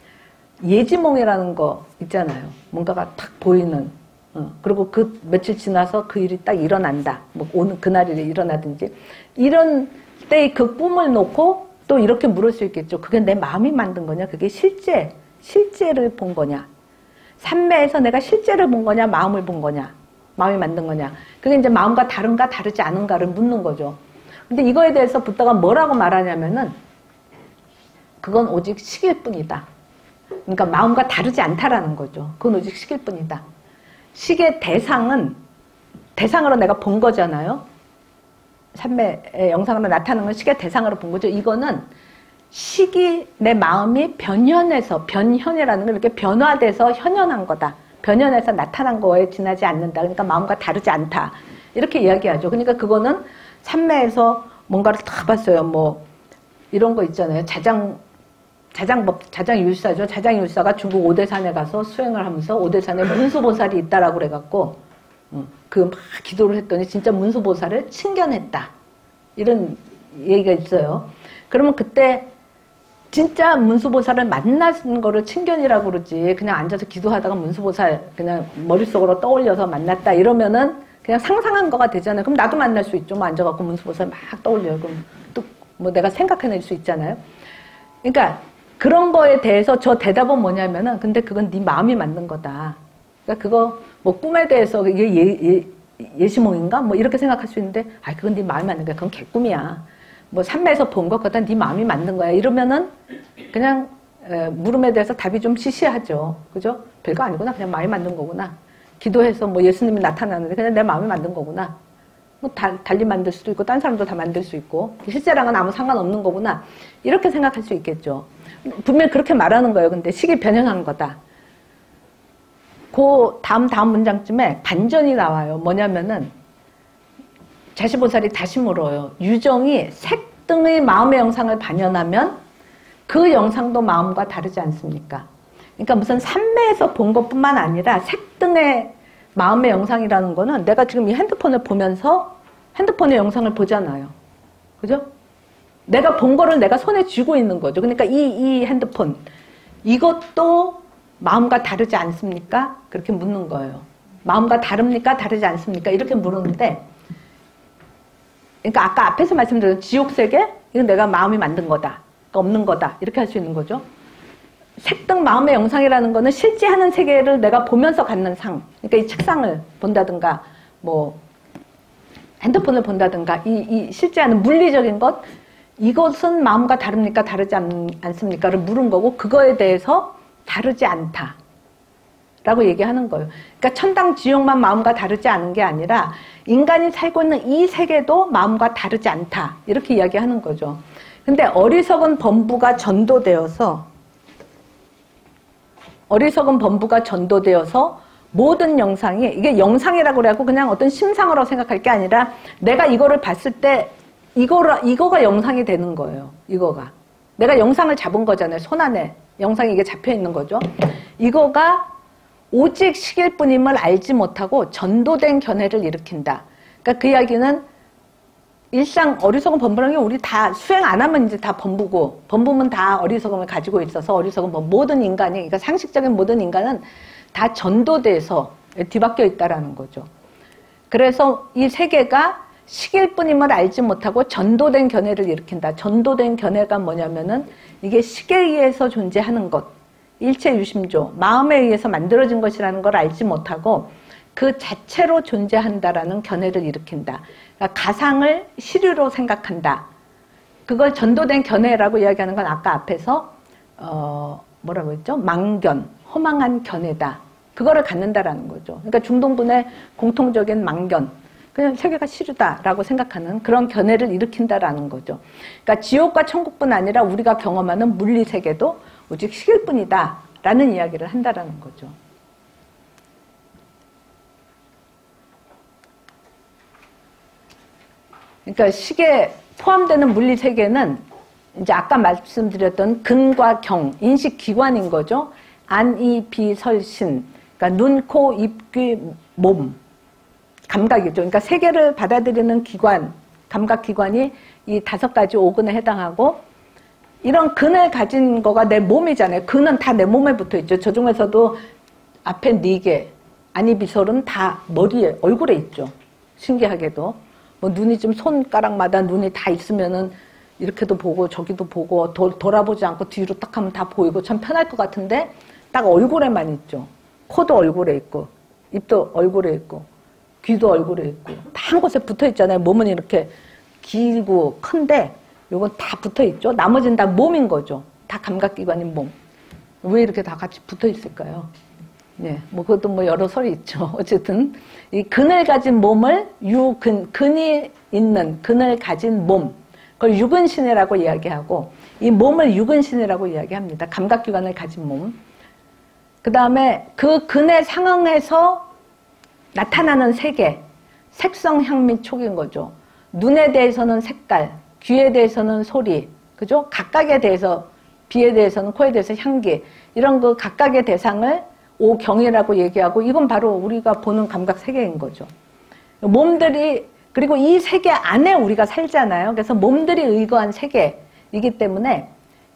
예지몽이라는 거 있잖아요. 뭔가가 탁 보이는. 어, 그리고 그 며칠 지나서 그 일이 딱 일어난다. 뭐 오늘 그날이 일어나든지. 이런 때의 그 꿈을 놓고 또 이렇게 물을 수 있겠죠. 그게 내 마음이 만든 거냐? 그게 실제, 실제를 본 거냐? 삼매에서 내가 실제를 본 거냐? 마음을 본 거냐? 마음이 만든 거냐? 그게 이제 마음과 다른가 다르지 않은가를 묻는 거죠. 근데 이거에 대해서 붓다가 뭐라고 말하냐면은 그건 오직 식일 뿐이다. 그러니까 마음과 다르지 않다라는 거죠. 그건 오직 식일 뿐이다. 식의 대상은 대상으로 내가 본 거잖아요. 삼매의 영상으로 나타나는 건 식의 대상으로 본 거죠. 이거는 식이 내 마음이 변현해서, 변현이라는 건 이렇게 변화돼서 현현한 거다. 변현해서 나타난 거에 지나지 않는다. 그러니까 마음과 다르지 않다. 이렇게 이야기하죠. 그러니까 그거는 삼매에서 뭔가를 다 봤어요. 뭐 이런 거 있잖아요. 자장 자장법, 자장율사죠. 자장율사가 중국 오대산에 가서 수행을 하면서 오대산에 문수보살이 있다라고 그래갖고 그 막 기도를 했더니 진짜 문수보살을 친견했다. 이런 얘기가 있어요. 그러면 그때 진짜 문수보살을 만난 거를 친견이라고 그러지. 그냥 앉아서 기도하다가 문수보살 그냥 머릿속으로 떠올려서 만났다. 이러면은 그냥 상상한 거가 되잖아요. 그럼 나도 만날 수 있죠. 뭐 앉아갖고 문수보살 막 떠올려요. 그럼 또 뭐 내가 생각해낼 수 있잖아요. 그러니까 그런 거에 대해서 저 대답은 뭐냐면은 근데 그건 네 마음이 만든 거다. 그러니까 그거 뭐 꿈에 대해서 이게 예, 예, 예시몽인가? 뭐 이렇게 생각할 수 있는데 아 그건 네 마음이 만든 거야. 그건 개꿈이야. 뭐 삼매에서 본 것보다 네 마음이 만든 거야. 이러면은 그냥 에, 물음에 대해서 답이 좀 시시하죠. 그죠? 별거 아니구나. 그냥 마음이 만든 거구나. 기도해서 뭐 예수님이 나타나는데 그냥 내 마음이 만든 거구나. 뭐 달, 달리 만들 수도 있고 딴 사람도 다 만들 수 있고 실제랑은 아무 상관없는 거구나. 이렇게 생각할 수 있겠죠. 분명히 그렇게 말하는 거예요. 근데 식이 변형한 거다. 그 다음 다음 문장쯤에 반전이 나와요. 뭐냐면은 자시보살이 다시 물어요. 유정이 색등의 마음의 영상을 반연하면 그 영상도 마음과 다르지 않습니까? 그러니까 무슨 삼매에서 본 것뿐만 아니라 색등의 마음의 영상이라는 거는 내가 지금 이 핸드폰을 보면서 핸드폰의 영상을 보잖아요. 그죠? 내가 본 거를 내가 손에 쥐고 있는 거죠. 그러니까 이, 이 핸드폰 이것도 마음과 다르지 않습니까? 그렇게 묻는 거예요. 마음과 다릅니까? 다르지 않습니까? 이렇게 물었는데 그러니까 아까 앞에서 말씀드린 지옥세계? 이건 내가 마음이 만든 거다. 그러니까 없는 거다. 이렇게 할 수 있는 거죠. 색등 마음의 영상이라는 거는 실제 하는 세계를 내가 보면서 갖는 상. 그러니까 이 책상을 본다든가 뭐 핸드폰을 본다든가 이, 이 실제 하는 물리적인 것 이것은 마음과 다릅니까? 다르지 않, 않습니까?를 물은 거고 그거에 대해서 다르지 않다. 라고 얘기하는 거예요. 그러니까 천당 지옥만 마음과 다르지 않은 게 아니라 인간이 살고 있는 이 세계도 마음과 다르지 않다. 이렇게 이야기하는 거죠. 근데 어리석은 범부가 전도되어서 어리석은 범부가 전도되어서 모든 영상이 이게 영상이라고 그래갖고 그냥 어떤 심상으로 생각할 게 아니라 내가 이거를 봤을 때 이거를, 이거가 영상이 되는 거예요. 이거가. 내가 영상을 잡은 거잖아요. 손 안에 영상이 이게 잡혀 있는 거죠. 이거가 오직 식일 뿐임을 알지 못하고 전도된 견해를 일으킨다. 그러니까 그 이야기는 일상 어리석은 범부라는 게 우리 다 수행 안 하면 이제 다 범부고 범부면 다 어리석음을 가지고 있어서 어리석은 범 모든 인간이 그러니까 상식적인 모든 인간은 다 전도돼서 뒤바뀌어 있다라는 거죠. 그래서 이 세계가 식일 뿐임을 알지 못하고 전도된 견해를 일으킨다. 전도된 견해가 뭐냐면은 이게 식에 의해서 존재하는 것, 일체 유심조, 마음에 의해서 만들어진 것이라는 걸 알지 못하고 그 자체로 존재한다라는 견해를 일으킨다. 그러니까 가상을 시류로 생각한다. 그걸 전도된 견해라고 이야기하는 건 아까 앞에서 어 뭐라고 했죠? 망견, 허망한 견해다. 그거를 갖는다라는 거죠. 그러니까 중동분의 공통적인 망견, 그냥 세계가 시류다라고 생각하는 그런 견해를 일으킨다라는 거죠. 그러니까 지옥과 천국뿐 아니라 우리가 경험하는 물리 세계도 오직 식일 뿐이다 라는 이야기를 한다라는 거죠. 그러니까 식에 포함되는 물리 세계는 이제 아까 말씀드렸던 근과 경, 인식 기관인 거죠. 안, 이, 비, 설, 신. 그러니까 눈, 코, 입, 귀, 몸. 감각이죠. 그러니까 세계를 받아들이는 기관, 감각 기관이 이 다섯 가지 오근에 해당하고, 이런 근을 가진 거가 내 몸이잖아요. 근은 다 내 몸에 붙어 있죠. 저 중에서도 앞에 네 개, 안, 이, 비, 설은 다 머리에, 얼굴에 있죠. 신기하게도. 뭐 눈이 좀 손가락마다 눈이 다 있으면은 이렇게도 보고 저기도 보고 도, 돌아보지 않고 뒤로 딱 하면 다 보이고 참 편할 것 같은데 딱 얼굴에만 있죠. 코도 얼굴에 있고 입도 얼굴에 있고 귀도 얼굴에 있고 다 한 곳에 붙어 있잖아요. 몸은 이렇게 길고 큰데 요건 다 붙어 있죠. 나머지는 다 몸인 거죠. 다 감각기관인 몸. 왜 이렇게 다 같이 붙어 있을까요? 네, 뭐 그것도 뭐 여러 설이 있죠. 어쨌든 이 근을 가진 몸을 유근, 근이 있는 근을 가진 몸, 그걸 유근신이라고 이야기하고 이 몸을 유근신이라고 이야기합니다. 감각기관을 가진 몸. 그 다음에 그 근에 상응해서 나타나는 세계, 색성, 향미, 촉인 거죠. 눈에 대해서는 색깔, 귀에 대해서는 소리, 그죠? 각각에 대해서, 비에 대해서는 코에 대해서 향기, 이런 그 각각의 대상을 오경이라고 얘기하고 이건 바로 우리가 보는 감각 세계인 거죠. 몸들이 그리고 이 세계 안에 우리가 살잖아요. 그래서 몸들이 의거한 세계이기 때문에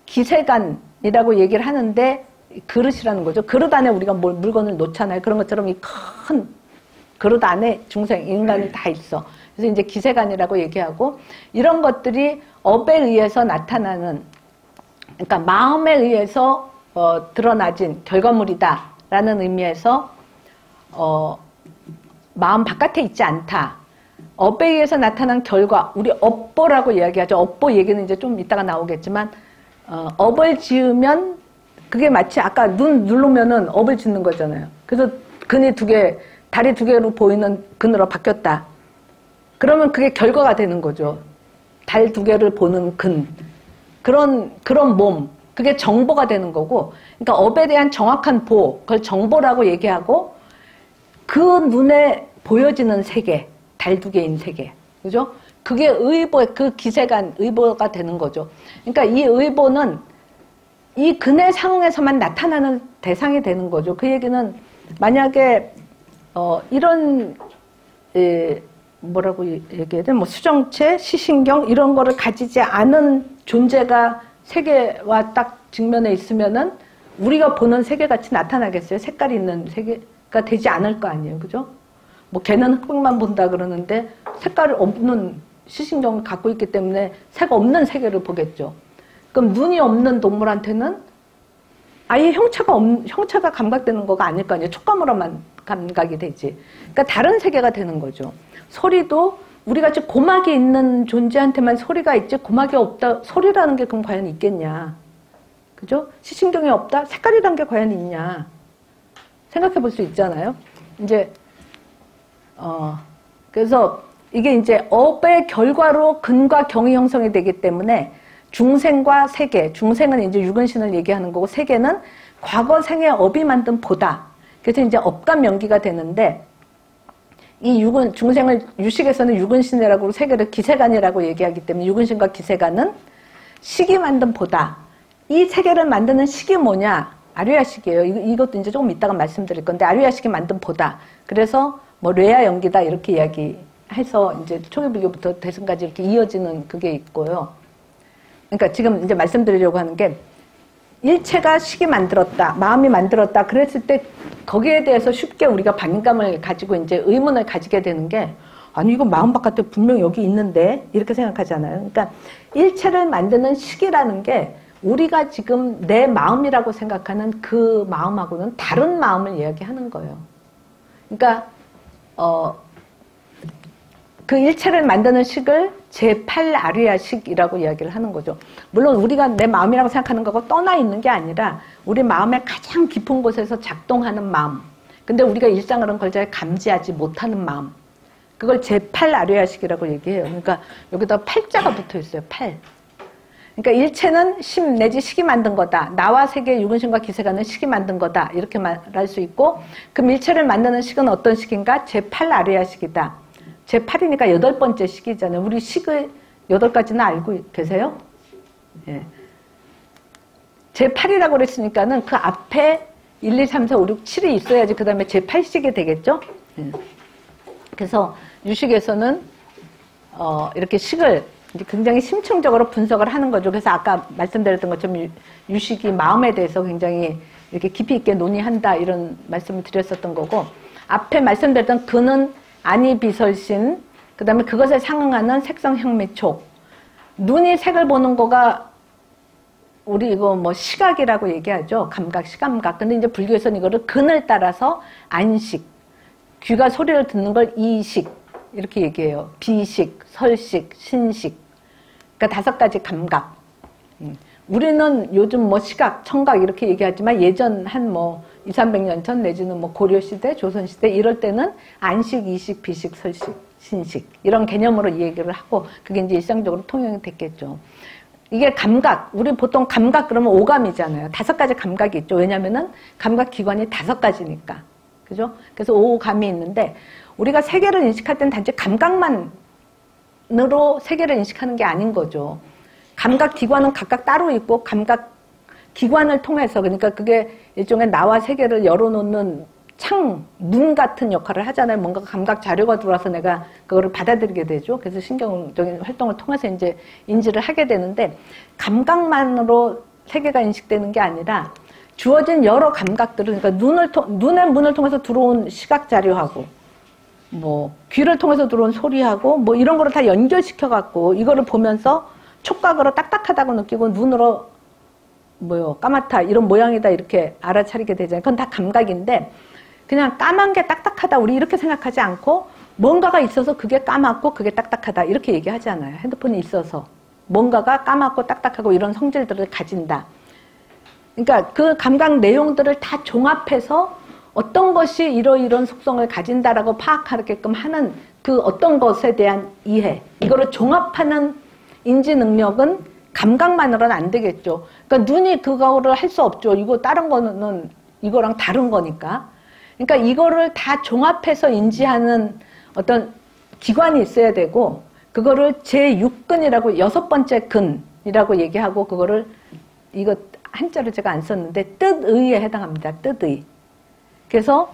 기세간이라고 얘기를 하는데 그릇이라는 거죠. 그릇 안에 우리가 뭘 물건을 놓잖아요. 그런 것처럼 이 큰 그릇 안에 중생, 인간이 다 있어. 그래서 이제 기세간이라고 얘기하고 이런 것들이 업에 의해서 나타나는 그러니까 마음에 의해서 어, 드러나진 결과물이다. 라는 의미에서 어, 마음 바깥에 있지 않다. 업에 의해서 나타난 결과, 우리 업보라고 이야기하죠. 업보 얘기는 이제 좀 이따가 나오겠지만 어, 업을 지으면 그게 마치 아까 눈 누르면은 업을 짓는 거잖아요. 그래서 근이 두 개, 다리 두 개로 보이는 근으로 바뀌었다. 그러면 그게 결과가 되는 거죠. 달 두 개를 보는 근. 그런, 그런 몸. 그게 정보가 되는 거고, 그러니까 업에 대한 정확한 보, 그걸 정보라고 얘기하고, 그 눈에 보여지는 세계, 달 두 개인 세계, 그죠? 그게 의보, 그 기세간 의보가 되는 거죠. 그러니까 이 의보는 이 근의 상응에서만 나타나는 대상이 되는 거죠. 그 얘기는 만약에 어, 이런 에, 뭐라고 얘기해야 돼? 뭐 수정체, 시신경 이런 거를 가지지 않은 존재가 세계와 딱 직면에 있으면은 우리가 보는 세계같이 나타나겠어요? 색깔이 있는 세계가 되지 않을 거 아니에요. 그죠? 뭐 걔는 흑백만 본다 그러는데 색깔이 없는 시신경을 갖고 있기 때문에 색 없는 세계를 보겠죠. 그럼 눈이 없는 동물한테는 아예 형체가 없, 형체가 감각되는 거가 아닐 거 아니에요. 촉감으로만 감각이 되지. 그러니까 다른 세계가 되는 거죠. 소리도 우리 같이 고막이 있는 존재한테만 소리가 있지 고막이 없다. 소리라는 게 그럼 과연 있겠냐. 그죠? 시신경이 없다? 색깔이란 게 과연 있냐. 생각해 볼 수 있잖아요. 이제, 어, 그래서 이게 이제 업의 결과로 근과 경이 형성이 되기 때문에 중생과 세계, 중생은 이제 유근신을 얘기하는 거고 세계는 과거 생의 업이 만든 보다. 그래서 이제 업과 명기가 되는데 이 유근, 중생을 유식에서는 유근신이라고 세계를 기세간이라고 얘기하기 때문에 유근신과 기세간은 식이 만든 보다. 이 세계를 만드는 식이 뭐냐? 아류야식이에요. 이것도 이제 조금 이따가 말씀드릴 건데 아류야식이 만든 보다. 그래서 뭐 뇌야 연기다 이렇게 이야기해서 이제 초기불교부터 대승까지 이렇게 이어지는 그게 있고요. 그러니까 지금 이제 말씀드리려고 하는 게 일체가 식이 만들었다, 마음이 만들었다. 그랬을 때 거기에 대해서 쉽게 우리가 반감을 가지고 이제 의문을 가지게 되는 게 아니 이거 마음 바깥에 분명히 여기 있는데 이렇게 생각하잖아요. 그러니까 일체를 만드는 식이라는 게 우리가 지금 내 마음이라고 생각하는 그 마음하고는 다른 마음을 이야기하는 거예요. 그러니까 어, 그 일체를 만드는 식을 제팔 아류야식이라고 이야기를 하는 거죠. 물론 우리가 내 마음이라고 생각하는 거가 떠나 있는 게 아니라 우리 마음의 가장 깊은 곳에서 작동하는 마음. 근데 우리가 일상으로는 그걸 잘 감지하지 못하는 마음. 그걸 제팔 아류야식이라고 얘기해요. 그러니까 여기다 팔자가 붙어 있어요. 팔. 그러니까 일체는 심 내지 식이 만든 거다. 나와 세계 육은심과 기세가는 식이 만든 거다. 이렇게 말할 수 있고, 그 밀체를 만드는 식은 어떤 식인가? 제팔 아리아 식이다. 제팔이니까 여덟 번째 식이잖아요. 우리 식을 여덟 가지는 알고 계세요? 예. 제팔이라고 그랬으니까는 그 앞에 일, 이, 삼, 사, 오, 육, 칠이 있어야지 그 다음에 제팔 식이 되겠죠? 예. 그래서 유식에서는 어, 이렇게 식을 이제 굉장히 심층적으로 분석을 하는 거죠. 그래서 아까 말씀드렸던 것처럼 유식이 마음에 대해서 굉장히 이렇게 깊이 있게 논의한다 이런 말씀을 드렸었던 거고, 앞에 말씀드렸던 근은 아니 비설신, 그 다음에 그것에 상응하는 색성 향미촉. 눈이 색을 보는 거가 우리 이거 뭐 시각이라고 얘기하죠. 감각, 시감각. 근데 이제 불교에서는 이거를 근을 따라서 안식, 귀가 소리를 듣는 걸 이식 이렇게 얘기해요. 비식, 설식, 신식. 그러니까 다섯 가지 감각. 우리는 요즘 뭐 시각, 청각 이렇게 얘기하지만 예전 한 뭐 이삼백 년 전 내지는 뭐 고려시대, 조선시대 이럴 때는 안식, 이식, 비식, 설식, 신식 이런 개념으로 이 얘기를 하고 그게 이제 일상적으로 통용이 됐겠죠. 이게 감각, 우리 보통 감각 그러면 오감이잖아요. 다섯 가지 감각이 있죠. 왜냐면은 감각 기관이 다섯 가지니까. 그죠? 그래서 오감이 있는데 우리가 세계를 인식할 때는 단지 감각만으로 세계를 인식하는 게 아닌 거죠. 감각 기관은 각각 따로 있고 감각 기관을 통해서, 그러니까 그게 일종의 나와 세계를 열어놓는 창, 눈 같은 역할을 하잖아요. 뭔가 감각 자료가 들어와서 내가 그거를 받아들이게 되죠. 그래서 신경적인 활동을 통해서 이제 인지를 하게 되는데, 감각만으로 세계가 인식되는 게 아니라 주어진 여러 감각들을, 그러니까 눈을 통, 눈의 문을 통해서 들어온 시각 자료하고, 뭐, 귀를 통해서 들어온 소리하고, 뭐 이런 거를 다 연결시켜갖고, 이거를 보면서 촉각으로 딱딱하다고 느끼고, 눈으로 뭐요, 까맣다, 이런 모양이다, 이렇게 알아차리게 되잖아요. 그건 다 감각인데, 그냥 까만 게 딱딱하다, 우리 이렇게 생각하지 않고, 뭔가가 있어서 그게 까맣고 그게 딱딱하다, 이렇게 얘기하잖아요. 핸드폰이 있어서. 뭔가가 까맣고 딱딱하고 이런 성질들을 가진다. 그러니까 그 감각 내용들을 다 종합해서 어떤 것이 이러이런 속성을 가진다라고 파악하게끔 하는 그 어떤 것에 대한 이해, 이거를 종합하는 인지 능력은 감각만으로는 안 되겠죠. 그러니까 눈이 그거를 할 수 없죠. 이거 다른 거는 이거랑 다른 거니까. 그러니까 이거를 다 종합해서 인지하는 어떤 기관이 있어야 되고, 그거를 제육 근이라고, 여섯 번째 근이라고 얘기하고, 그거를, 이거 한자로 제가 안 썼는데, 뜻의에 해당합니다. 뜻의. 그래서,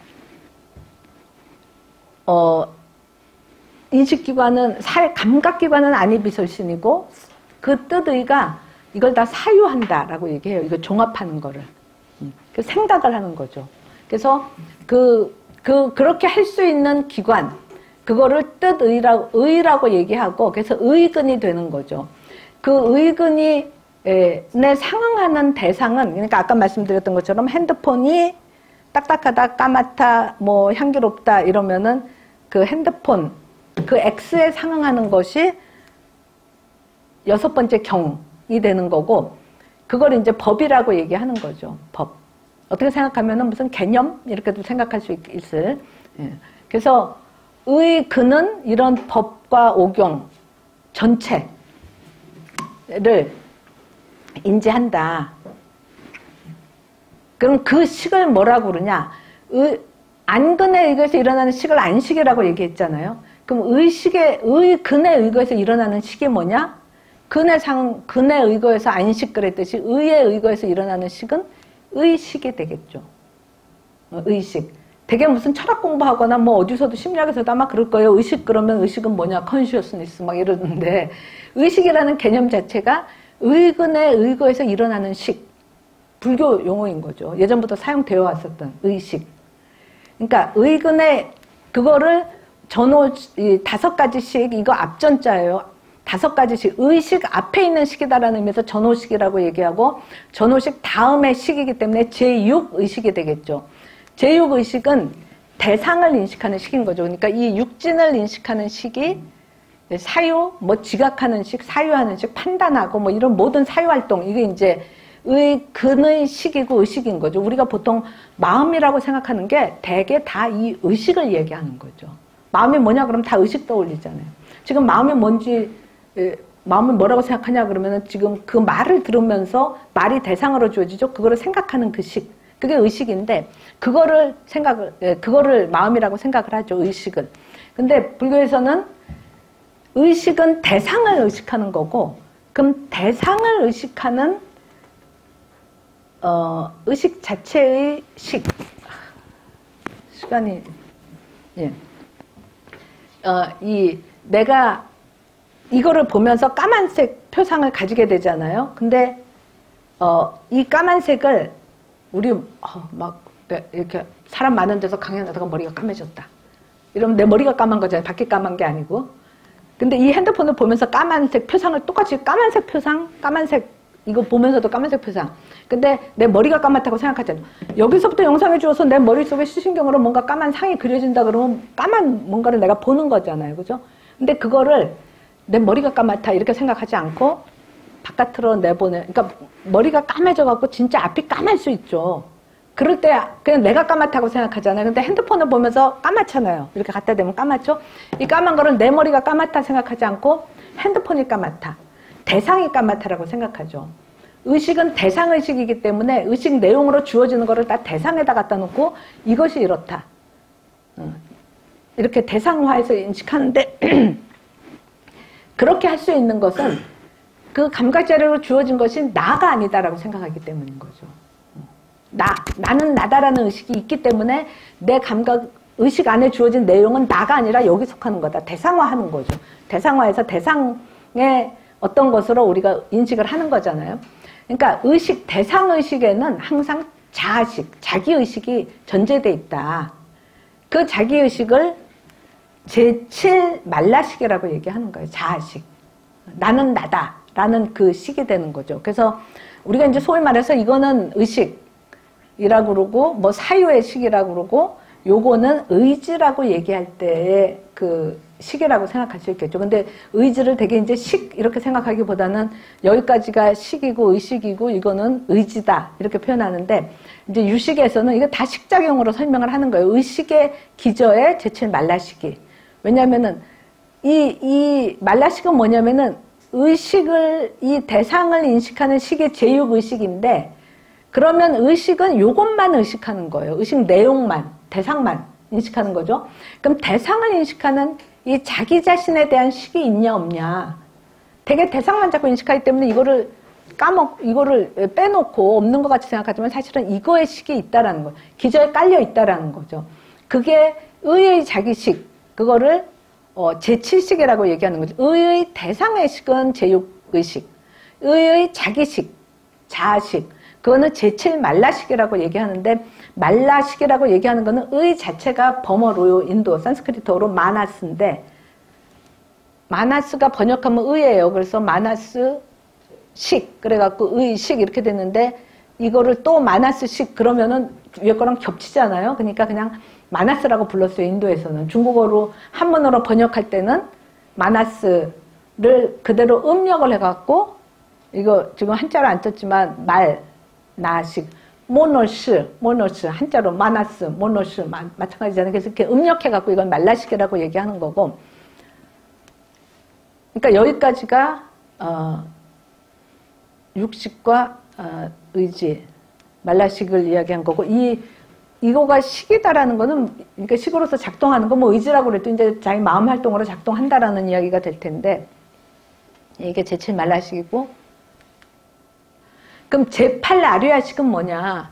어, 인식기관은, 살, 감각기관은 아니비설신이고, 그 뜻의가 이걸 다 사유한다라고 얘기해요. 이거 종합하는 거를. 그 생각을 하는 거죠. 그래서 그, 그, 그렇게 할 수 있는 기관, 그거를 뜻의라고, 의라고 얘기하고, 그래서 의근이 되는 거죠. 그 의근이, 에, 내 상응하는 대상은, 그러니까 아까 말씀드렸던 것처럼 핸드폰이 딱딱하다, 까맣다, 뭐 향기롭다 이러면은 그 핸드폰, 그 X에 상응하는 것이 여섯 번째 경이 되는 거고, 그걸 이제 법이라고 얘기하는 거죠. 법. 어떻게 생각하면은 무슨 개념? 이렇게도 생각할 수 있, 있을. 예. 그래서 의, 근은 이런 법과 오경 전체를 인지한다. 그럼 그 식을 뭐라고 그러냐? 의, 안근에 의거해서 일어나는 식을 안식이라고 얘기했잖아요. 그럼 의식의, 의, 근에 의거해서 일어나는 식이 뭐냐? 근의 상, 근에 의거해서 안식 그랬듯이 의에 의거해서 일어나는 식은 의식이 되겠죠. 의식. 되게 무슨 철학 공부하거나 뭐 어디서도 심리학에서도 아마 그럴 거예요. 의식 그러면 의식은 뭐냐? 컨시어스니스 막 이러는데, 의식이라는 개념 자체가 의근에 의거해서 일어나는 식. 불교 용어인 거죠. 예전부터 사용되어 왔었던 의식. 그러니까 의근에 그거를 전호 다섯 가지씩, 이거 앞전자예요. 다섯 가지씩, 의식 앞에 있는 식이다라는 의미에서 전호식이라고 얘기하고, 전호식 다음의 식이기 때문에 제육 의식이 되겠죠. 제육 의식은 대상을 인식하는 식인 거죠. 그러니까 이 육진을 인식하는 식이 사유, 뭐 지각하는 식, 사유하는 식, 판단하고 뭐 이런 모든 사유 활동, 이게 이제 의, 근의 식이고 의식인 거죠. 우리가 보통 마음이라고 생각하는 게 대개 다 이 의식을 얘기하는 거죠. 마음이 뭐냐 그러면 다 의식 떠올리잖아요. 지금 마음이 뭔지 마음을 뭐라고 생각하냐 그러면은 지금 그 말을 들으면서 말이 대상으로 주어지죠. 그거를 생각하는 그 식. 그게 의식인데 그거를 생각을 예, 그거를 마음이라고 생각을 하죠. 의식을. 근데 불교에서는 의식은 대상을 의식하는 거고 그럼 대상을 의식하는 어, 의식 자체의 식. 시간이 예. 어, 이 내가 이거를 보면서 까만색 표상을 가지게 되잖아요. 근데 어, 이 까만색을 우리 어, 막 이렇게 사람 많은 데서 강연하다가 머리가 까매졌다. 이러면 내 머리가 까만 거잖아요. 밖에 까만 게 아니고. 근데 이 핸드폰을 보면서 까만색 표상을 똑같이 까만색 표상, 까만색 이거 보면서도 까만색 표상. 근데 내 머리가 까맣다고 생각하잖아요. 여기서부터 영상을 주어서 내 머릿속에 시신경으로 뭔가 까만 상이 그려진다 그러면 까만 뭔가를 내가 보는 거잖아요. 그죠? 근데 그거를 내 머리가 까맣다 이렇게 생각하지 않고 바깥으로 내보내. 그러니까 머리가 까매져 갖고 진짜 앞이 까말 수 있죠. 그럴 때 그냥 내가 까맣다고 생각하잖아요. 근데 핸드폰을 보면서 까맣잖아요. 이렇게 갖다 대면 까맣죠. 이 까만 거를 내 머리가 까맣다 생각하지 않고 핸드폰이 까맣다. 대상이 까맣다라고 생각하죠. 의식은 대상의식이기 때문에 의식 내용으로 주어지는 거를 다 대상에다 갖다 놓고 이것이 이렇다. 이렇게 대상화해서 인식하는데 그렇게 할 수 있는 것은 그 감각자료로 주어진 것이 나가 아니다라고 생각하기 때문인 거죠. 나, 나는 나다라는 의식이 있기 때문에 내 감각, 의식 안에 주어진 내용은 나가 아니라 여기 속하는 거다. 대상화하는 거죠. 대상화해서 대상의 어떤 것으로 우리가 인식을 하는 거잖아요. 그러니까 의식, 대상의식에는 항상 자아식, 자기의식이 전제돼 있다. 그 자기의식을 제칠 말라식이라고 얘기하는 거예요. 자아식. 나는 나다. 라는 그 식이 되는 거죠. 그래서 우리가 이제 소위 말해서 이거는 의식이라고 그러고, 뭐 사유의 식이라고 그러고, 요거는 의지라고 얘기할 때의 그 식이라고 생각할 수 있겠죠. 근데 의지를 되게 이제 식, 이렇게 생각하기보다는 여기까지가 식이고 의식이고 이거는 의지다. 이렇게 표현하는데, 이제 유식에서는 이거 다 식작용으로 설명을 하는 거예요. 의식의 기저에 제칠 말라식이. 왜냐면은, 이, 이 말라식은 뭐냐면은, 의식을, 이 대상을 인식하는 식의 제육의식인데, 그러면 의식은 요것만 의식하는 거예요. 의식 내용만, 대상만 인식하는 거죠. 그럼 대상을 인식하는 이 자기 자신에 대한 식이 있냐, 없냐. 되게 대상만 자꾸 인식하기 때문에 이거를 까먹, 이거를 빼놓고 없는 것 같이 생각하지만 사실은 이거의 식이 있다라는 거예요. 기저에 깔려 있다라는 거죠. 그게 의의 자기식, 그거를 어, 제칠식이라고 얘기하는 거죠. 의의 대상의 식은 제육의식, 의의 자기식, 자아식, 그거는 제칠 말라식이라고 얘기하는데, 말라식이라고 얘기하는 거는 의 자체가 범어로 인도, 산스크리트어로 마나스인데, 마나스가 번역하면 의예요. 그래서 마나스 식, 그래갖고 의식 이렇게 됐는데, 이거를 또 마나스식 그러면은 위에 거랑 겹치잖아요. 그러니까 그냥 마나스라고 불렀어요. 인도에서는. 중국어로 한문으로 번역할 때는 마나스를 그대로 음력을 해갖고, 이거 지금 한자로 안 떴지만 말, 나식, 모노스, 모노스, 한자로 마나스, 모노스, 마, 마찬가지잖아요. 그래서 이렇게 음력해갖고 이건 말라식이라고 얘기하는 거고. 그러니까 여기까지가, 어, 육식과, 어, 의지, 말라식을 이야기한 거고, 이, 이거가 식이다라는 거는, 그러니까 식으로서 작동하는 거, 뭐 의지라고 그래도 이제 자기 마음 활동으로 작동한다라는 이야기가 될 텐데, 이게 제칠 말라식이고, 그럼 제팔 아류야식은 뭐냐?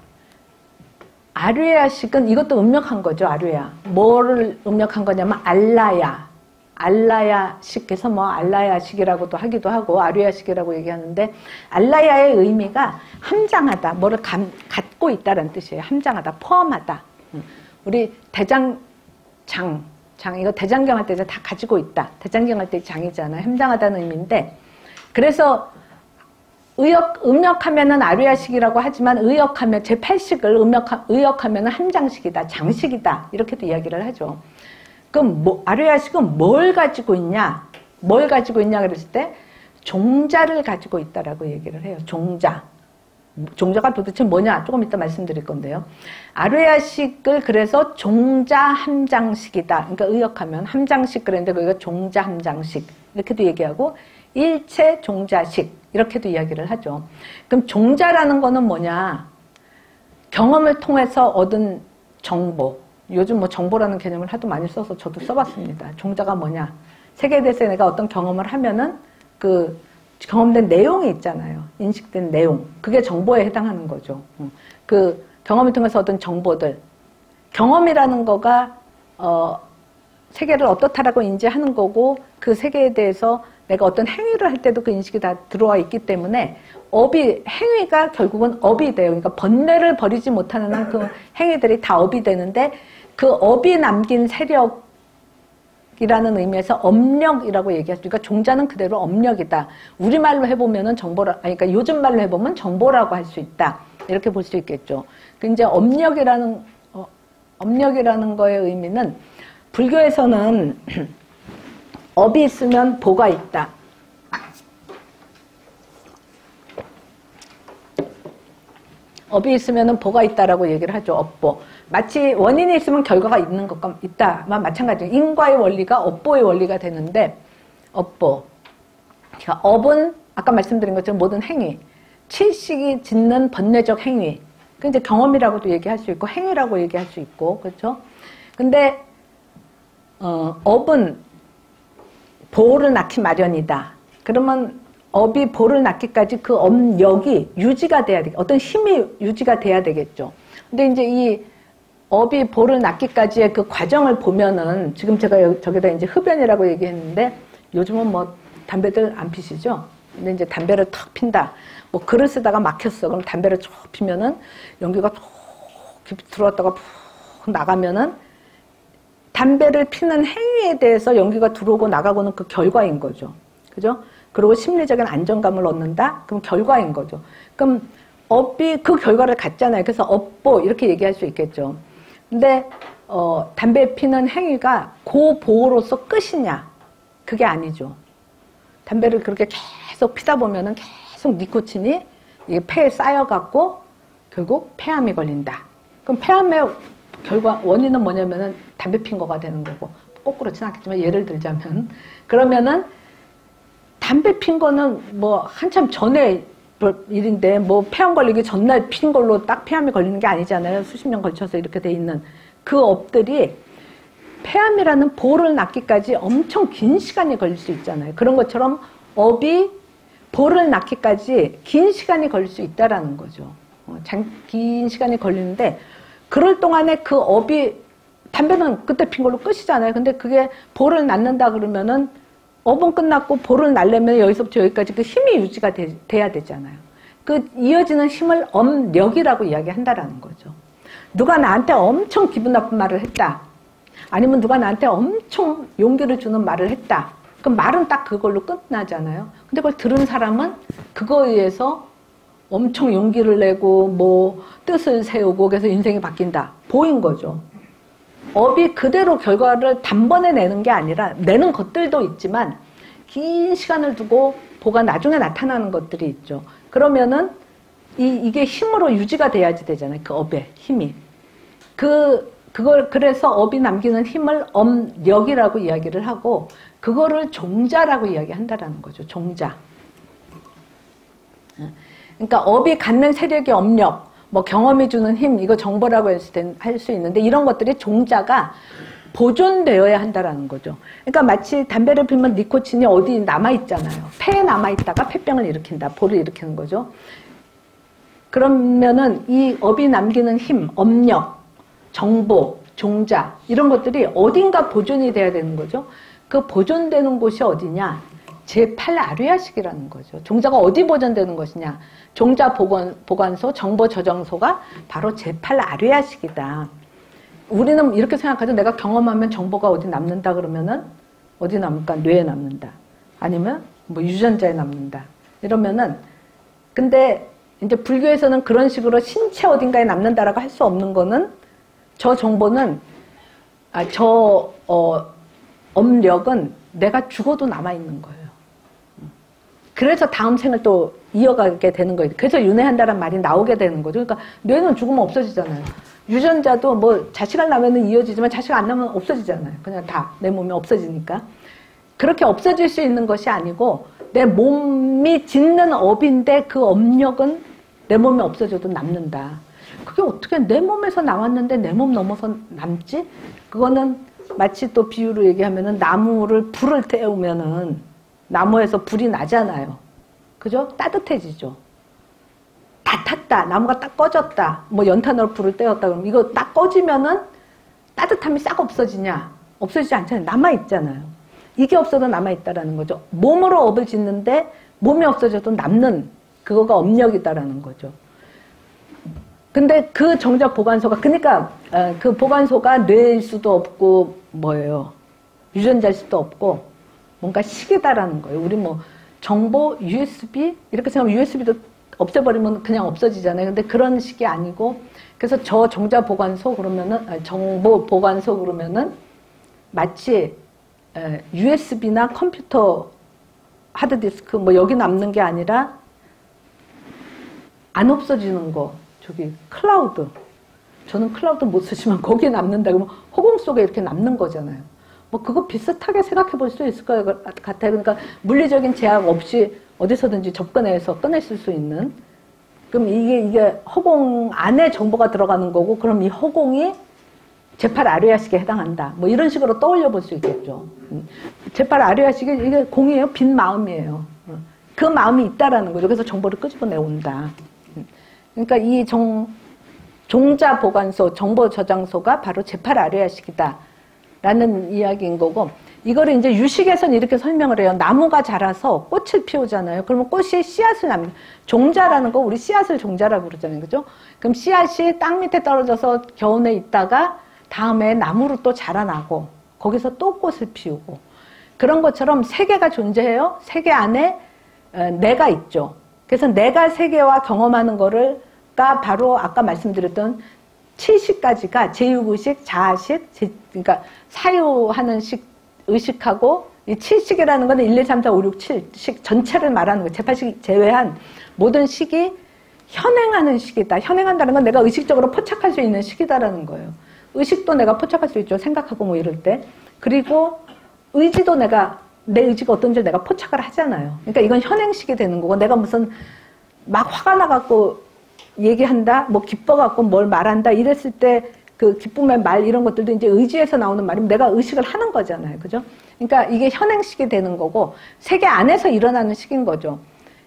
아류야식은 이것도 음력한 거죠, 아류야. 뭐를 음력한 거냐면 알라야. 알라야식에서 뭐 알라야식이라고도 하기도 하고 아류야식이라고 얘기하는데, 알라야의 의미가 함장하다, 뭐를 감, 갖고 있다라는 뜻이에요. 함장하다, 포함하다. 우리 대장, 장, 장, 이거 대장경 할 때 다 가지고 있다. 대장경 할 때 장이잖아요. 함장하다는 의미인데, 그래서 의역, 음력하면은 아류야식이라고 하지만 의역하면, 제팔식을 음역하, 의역하면은 함장식이다, 장식이다. 이렇게도 이야기를 하죠. 그럼 뭐, 아류야식은 뭘 가지고 있냐? 뭘 가지고 있냐 그랬을 때 종자를 가지고 있다라고 얘기를 해요. 종자. 종자가 도대체 뭐냐? 조금 이따 말씀드릴 건데요. 아류야식을 그래서 종자 함장식이다. 그러니까 의역하면 함장식 그랬는데 거기가 종자 함장식 이렇게도 얘기하고, 일체 종자식 이렇게도 이야기를 하죠. 그럼 종자라는 거는 뭐냐? 경험을 통해서 얻은 정보. 요즘 뭐 정보라는 개념을 하도 많이 써서 저도 써봤습니다. 종자가 뭐냐? 세계에 대해서 내가 어떤 경험을 하면은 그 경험된 내용이 있잖아요. 인식된 내용. 그게 정보에 해당하는 거죠. 그 경험을 통해서 얻은 정보들. 경험이라는 거가 어, 세계를 어떻다라고 인지하는 거고 그 세계에 대해서 내가 어떤 행위를 할 때도 그 인식이 다 들어와 있기 때문에 업이, 행위가 결국은 업이 돼요. 그러니까 번뇌를 버리지 못하는 한 그 행위들이 다 업이 되는데 그 업이 남긴 세력이라는 의미에서 업력이라고 얘기하죠. 그러니까 종자는 그대로 업력이다. 우리말로 해보면은 정보라, 아니, 그러니까 요즘 말로 해보면 정보라고 할 수 있다. 이렇게 볼 수 있겠죠. 그 이제 업력이라는, 어, 업력이라는 거의 의미는 불교에서는 업이 있으면 보가 있다. 업이 있으면 보가 있다라고 얘기를 하죠. 업보. 마치 원인이 있으면 결과가 있는 것과 있다만 마찬가지예요. 인과의 원리가 업보의 원리가 되는데 업보. 그러니까 업은 아까 말씀드린 것처럼 모든 행위. 칠식이 짓는 번뇌적 행위. 그 이제 경험이라고도 얘기할 수 있고 행위라고 얘기할 수 있고 그렇죠. 근데 어, 업은 보를 낳기 마련이다. 그러면 업이 보를 낳기까지 그 업력이 유지가 돼야 돼. 어떤 힘이 유지가 돼야 되겠죠. 근데 이제 이 업이 보를 낳기까지의 그 과정을 보면은 지금 제가 여기, 저기다 이제 흡연이라고 얘기했는데 요즘은 뭐 담배들 안 피시죠? 근데 이제 담배를 턱 핀다. 뭐 글을 쓰다가 막혔어. 그럼 담배를 쭉 피면은 연기가 쭉 깊이 들어왔다가 푹 나가면은 담배를 피는 행위에 대해서 연기가 들어오고 나가고는 그 결과인 거죠. 그죠? 그리고 심리적인 안정감을 얻는다? 그럼 결과인 거죠. 그럼 업이 그 결과를 갖잖아요. 그래서 업보 이렇게 얘기할 수 있겠죠. 근데 어, 담배 피는 행위가 고보로서 끝이냐? 그게 아니죠. 담배를 그렇게 계속 피다 보면은 계속 니코틴이 이게 폐에 쌓여갖고 결국 폐암이 걸린다. 그럼 폐암의 결과 원인은 뭐냐면은 담배 핀 거가 되는 거고 꼭 그렇진 않겠지만 예를 들자면 그러면은 담배 핀 거는 뭐 한참 전에 일인데 뭐 폐암 걸리기 전날 핀 걸로 딱 폐암이 걸리는 게 아니잖아요. 수십 년 걸쳐서 이렇게 돼 있는 그 업들이 폐암이라는 보를 낳기까지 엄청 긴 시간이 걸릴 수 있잖아요. 그런 것처럼 업이 보를 낳기까지 긴 시간이 걸릴 수 있다라는 거죠. 어, 장, 긴 시간이 걸리는데 그럴 동안에 그 업이 담배는 그때 핀 걸로 끝이잖아요. 근데 그게 보를 낳는다 그러면은 업은 끝났고 보를 낳려면 여기서부터 여기까지 그 힘이 유지가 되, 돼야 되잖아요. 그 이어지는 힘을 업력이라고 이야기한다라는 거죠. 누가 나한테 엄청 기분 나쁜 말을 했다. 아니면 누가 나한테 엄청 용기를 주는 말을 했다. 그럼 말은 딱 그걸로 끝나잖아요. 근데 그걸 들은 사람은 그거에 의해서 엄청 용기를 내고 뭐 뜻을 세우고 그래서 인생이 바뀐다. 보인 거죠. 업이 그대로 결과를 단번에 내는 게 아니라 내는 것들도 있지만 긴 시간을 두고 보가 나중에 나타나는 것들이 있죠. 그러면은 이, 이게 힘으로 유지가 돼야지 되잖아요. 그 업의 힘이. 그, 그걸, 그래서 업이 남기는 힘을 업력이라고 이야기를 하고 그거를 종자라고 이야기한다라는 거죠. 종자. 그러니까 업이 갖는 세력의 업력, 뭐 경험이 주는 힘, 이거 정보라고 할 수 있는데 이런 것들이 종자가 보존되어야 한다라는 거죠. 그러니까 마치 담배를 피면 니코틴이 어디 남아있잖아요. 폐에 남아있다가 폐병을 일으킨다. 보를 일으키는 거죠. 그러면은 이 업이 남기는 힘, 업력, 정보, 종자 이런 것들이 어딘가 보존이 돼야 되는 거죠. 그 보존되는 곳이 어디냐? 제팔 아류야식이라는 거죠. 종자가 어디 보존되는 것이냐? 종자 보관, 보관소, 정보 저장소가 바로 제팔 아류야식이다. 우리는 이렇게 생각하죠. 내가 경험하면 정보가 어디 남는다 그러면은 어디 남을까? 뇌에 남는다. 아니면 뭐 유전자에 남는다. 이러면은 근데 이제 불교에서는 그런 식으로 신체 어딘가에 남는다라고 할 수 없는 거는 저 정보는 아, 저 어, 업력은 내가 죽어도 남아있는 거예요. 그래서 다음 생을 또 이어가게 되는 거예요. 그래서 윤회한다는 말이 나오게 되는 거죠. 그러니까 뇌는 죽으면 없어지잖아요. 유전자도 뭐 자식을 낳으면 이어지지만 자식 안 낳으면 없어지잖아요. 그냥 다 내 몸에 없어지니까. 그렇게 없어질 수 있는 것이 아니고 내 몸이 짓는 업인데 그 업력은 내 몸에 없어져도 남는다. 그게 어떻게 내 몸에서 나왔는데 내 몸 넘어서 남지? 그거는 마치 또 비유로 얘기하면은 나무를 불을 태우면은 나무에서 불이 나잖아요. 그죠? 따뜻해지죠. 다 탔다. 나무가 딱 꺼졌다. 뭐 연탄으로 불을 떼었다. 그러면 이거 딱 꺼지면은 따뜻함이 싹 없어지냐? 없어지지 않잖아요. 남아있잖아요. 이게 없어도 남아있다라는 거죠. 몸으로 업을 짓는데 몸이 없어져도 남는 그거가 업력이다라는 거죠. 근데 그 정작 보관소가, 그러니까 그 보관소가 뇌일 수도 없고 뭐예요. 유전자일 수도 없고 뭔가 시계다라는 거예요. 우리 뭐 정보 유에스비 이렇게 생각하면 유에스비도 없애버리면 그냥 없어지잖아요. 근데 그런 식이 아니고, 그래서 저 정자 보관소 그러면은 정보 보관소 그러면은 마치 유에스비나 컴퓨터 하드디스크 뭐 여기 남는 게 아니라 안 없어지는 거. 저기 클라우드. 저는 클라우드 못 쓰지만 거기에 남는다 그러면 허공 속에 이렇게 남는 거잖아요. 뭐 그거 비슷하게 생각해 볼 수 있을 것 같아요. 그러니까 물리적인 제약 없이 어디서든지 접근해서 꺼냈을 수 있는. 그럼 이게 이게 허공 안에 정보가 들어가는 거고, 그럼 이 허공이 제팔 아리아식에 해당한다. 뭐 이런 식으로 떠올려 볼 수 있겠죠. 제팔 아리아식이 이게 공이에요. 빈 마음이에요. 그 마음이 있다라는 거죠. 그래서 정보를 끄집어내 온다. 그러니까 이 정, 종자 보관소, 정보 저장소가 바로 제팔 아리아식이다. 라는 이야기인 거고, 이거를 이제 유식에서는 이렇게 설명을 해요. 나무가 자라서 꽃을 피우잖아요. 그러면 꽃이 씨앗을 남, 종자라는 거 우리 씨앗을 종자라고 그러잖아요. 그죠? 그럼 씨앗이 땅 밑에 떨어져서 겨우내 있다가 다음에 나무로 또 자라나고, 거기서 또 꽃을 피우고. 그런 것처럼 세계가 존재해요. 세계 안에 내가 있죠. 그래서 내가 세계와 경험하는 거를, 가 바로 아까 말씀드렸던 칠식까지가 제육의식, 자아식, 제, 그러니까 사유하는 식, 의식하고, 이 칠식이라는 거는 일, 이, 삼, 사, 오, 육, 칠식 전체를 말하는 거예요. 제팔 식 제외한 모든 식이 현행하는 식이다. 현행한다는 건 내가 의식적으로 포착할 수 있는 식이다라는 거예요. 의식도 내가 포착할 수 있죠. 생각하고 뭐 이럴 때. 그리고 의지도 내가, 내 의지가 어떤지 내가 포착을 하잖아요. 그러니까 이건 현행식이 되는 거고, 내가 무슨 막 화가 나갖고 얘기한다, 뭐 기뻐갖고 뭘 말한다, 이랬을 때 그 기쁨의 말 이런 것들도 이제 의지에서 나오는 말이면 내가 의식을 하는 거잖아요. 그죠? 그러니까 이게 현행식이 되는 거고, 세계 안에서 일어나는 식인 거죠.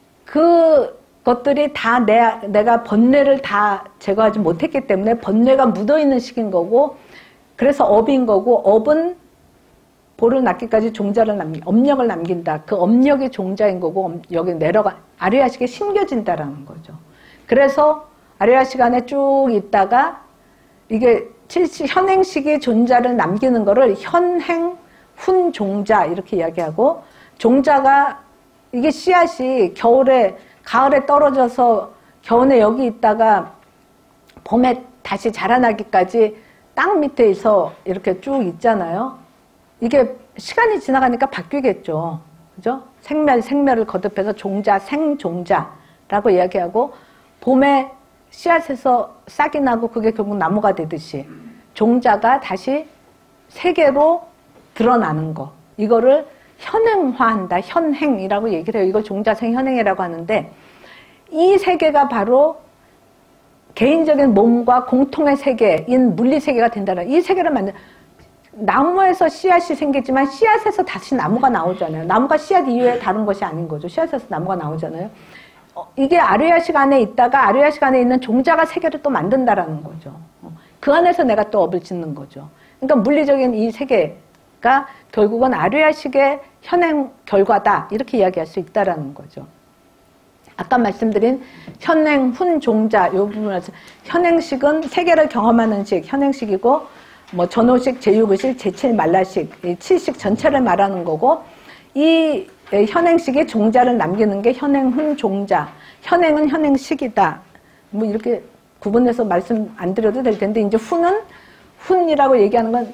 그 것들이 다 내, 내가 번뇌를 다 제거하지 못했기 때문에 번뇌가 묻어있는 식인 거고, 그래서 업인 거고, 업은 보를 낳기까지 종자를 남기, 업력을 남긴다. 그 업력이 종자인 거고, 여기 내려가, 아리아식에 심겨진다라는 거죠. 그래서 아리아식 안에 쭉 있다가, 이게 현행식이 종자를 남기는 거를 현행, 훈, 종자, 이렇게 이야기하고, 종자가, 이게 씨앗이 겨울에, 가을에 떨어져서 겨울에 여기 있다가 봄에 다시 자라나기까지 땅 밑에서 이렇게 쭉 있잖아요. 이게 시간이 지나가니까 바뀌겠죠. 그죠? 생멸, 생멸을 거듭해서 종자, 생종자라고 이야기하고, 봄에 씨앗에서 싹이 나고 그게 결국 나무가 되듯이 종자가 다시 세계로 드러나는 거. 이거를 현행화한다. 현행이라고 얘기를 해요. 이걸 종자생 현행이라고 하는데, 이 세계가 바로 개인적인 몸과 공통의 세계인 물리세계가 된다는, 이 세계를 만든, 나무에서 씨앗이 생기지만 씨앗에서 다시 나무가 나오잖아요. 나무가 씨앗 이외에 다른 것이 아닌 거죠. 씨앗에서 나무가 나오잖아요. 이게 아리아식 안에 있다가 아리아식 안에 있는 종자가 세계를 또 만든다라는 거죠. 그 안에서 내가 또 업을 짓는 거죠. 그러니까 물리적인 이 세계가 결국은 아리아식의 현행 결과다. 이렇게 이야기할 수 있다라는 거죠. 아까 말씀드린 현행, 훈, 종자 이 부분에서 현행식은 세계를 경험하는 식, 현행식이고, 뭐 전호식, 제육의식, 제칠, 말라식, 이 칠식 전체를 말하는 거고, 이 현행식이 종자를 남기는 게 현행, 훈, 종자. 현행은 현행식이다. 뭐 이렇게 구분해서 말씀 안 드려도 될 텐데, 이제 훈은, 훈이라고 얘기하는 건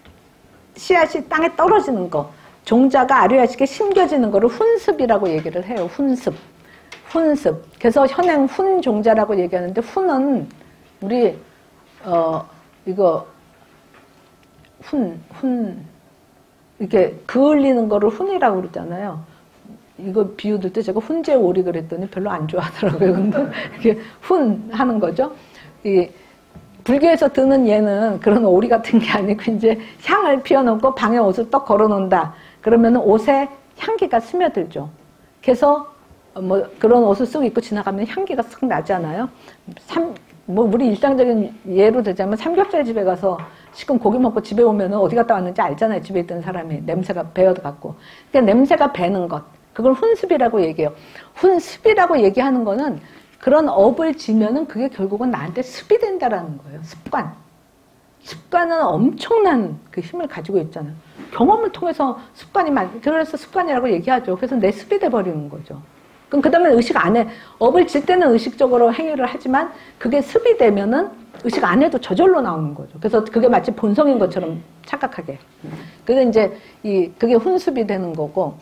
씨앗이 땅에 떨어지는 거. 종자가 아리아식에 심겨지는 거를 훈습이라고 얘기를 해요. 훈습. 훈습. 그래서 현행 훈 종자라고 얘기하는데, 훈은 우리, 어, 이거, 훈, 훈, 이렇게 그을리는 거를 훈이라고 그러잖아요. 이거 비유들 때 제가 훈제 오리 그랬더니 별로 안 좋아하더라고요. 근데 이게 훈 하는 거죠. 이 불교에서 드는 얘는 그런 오리 같은 게 아니고 이제 향을 피워놓고 방에 옷을 떡 걸어놓는다. 그러면 옷에 향기가 스며들죠. 그래서 뭐 그런 옷을 쓰고 입고 지나가면 향기가 싹 나잖아요. 삼, 뭐 우리 일상적인 예로 들자면 삼겹살 집에 가서 지금 고기 먹고 집에 오면은 어디 갔다 왔는지 알잖아요. 집에 있던 사람이 냄새가 배어갖고. 그러니까 냄새가 배는 것. 그걸 훈습이라고 얘기해요. 훈습이라고 얘기하는 거는 그런 업을 지면은 그게 결국은 나한테 습이 된다라는 거예요. 습관. 습관은 엄청난 그 힘을 가지고 있잖아요. 경험을 통해서 습관이 만, 그래서 습관이라고 얘기하죠. 그래서 내 습이 돼버리는 거죠. 그럼 그 다음에 의식 안 해. 업을 질 때는 의식적으로 행위를 하지만 그게 습이 되면은 의식 안 해도 저절로 나오는 거죠. 그래서 그게 마치 본성인 것처럼 착각하게. 그래서 이제 이, 그게 훈습이 되는 거고.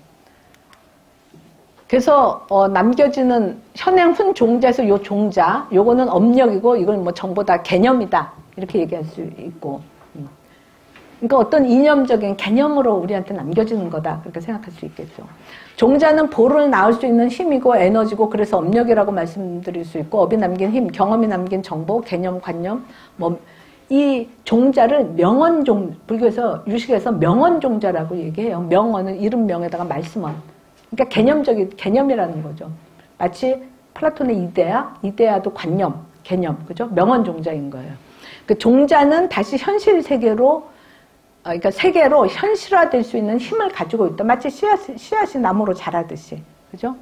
그래서 어, 남겨지는 현행 훈 종자에서 요 종자, 요거는 업력이고 이건 뭐 전부 다 개념이다 이렇게 얘기할 수 있고, 그러니까 어떤 이념적인 개념으로 우리한테 남겨지는 거다 그렇게 생각할 수 있겠죠. 종자는 보를 낳을 수 있는 힘이고 에너지고 그래서 업력이라고 말씀드릴 수 있고, 업이 남긴 힘, 경험이 남긴 정보, 개념, 관념, 뭐 이 종자를 명언종, 불교에서 유식에서 명언종자라고 얘기해요. 명언은 이름 명에다가 말씀언. 그러니까 개념적인, 개념이라는 거죠. 마치 플라톤의 이데아, 이데아도 관념, 개념, 그죠? 명언 종자인 거예요. 그 종자는 다시 현실 세계로, 그러니까 세계로 현실화될 수 있는 힘을 가지고 있다. 마치 씨앗이, 씨앗이 나무로 자라듯이, 그죠?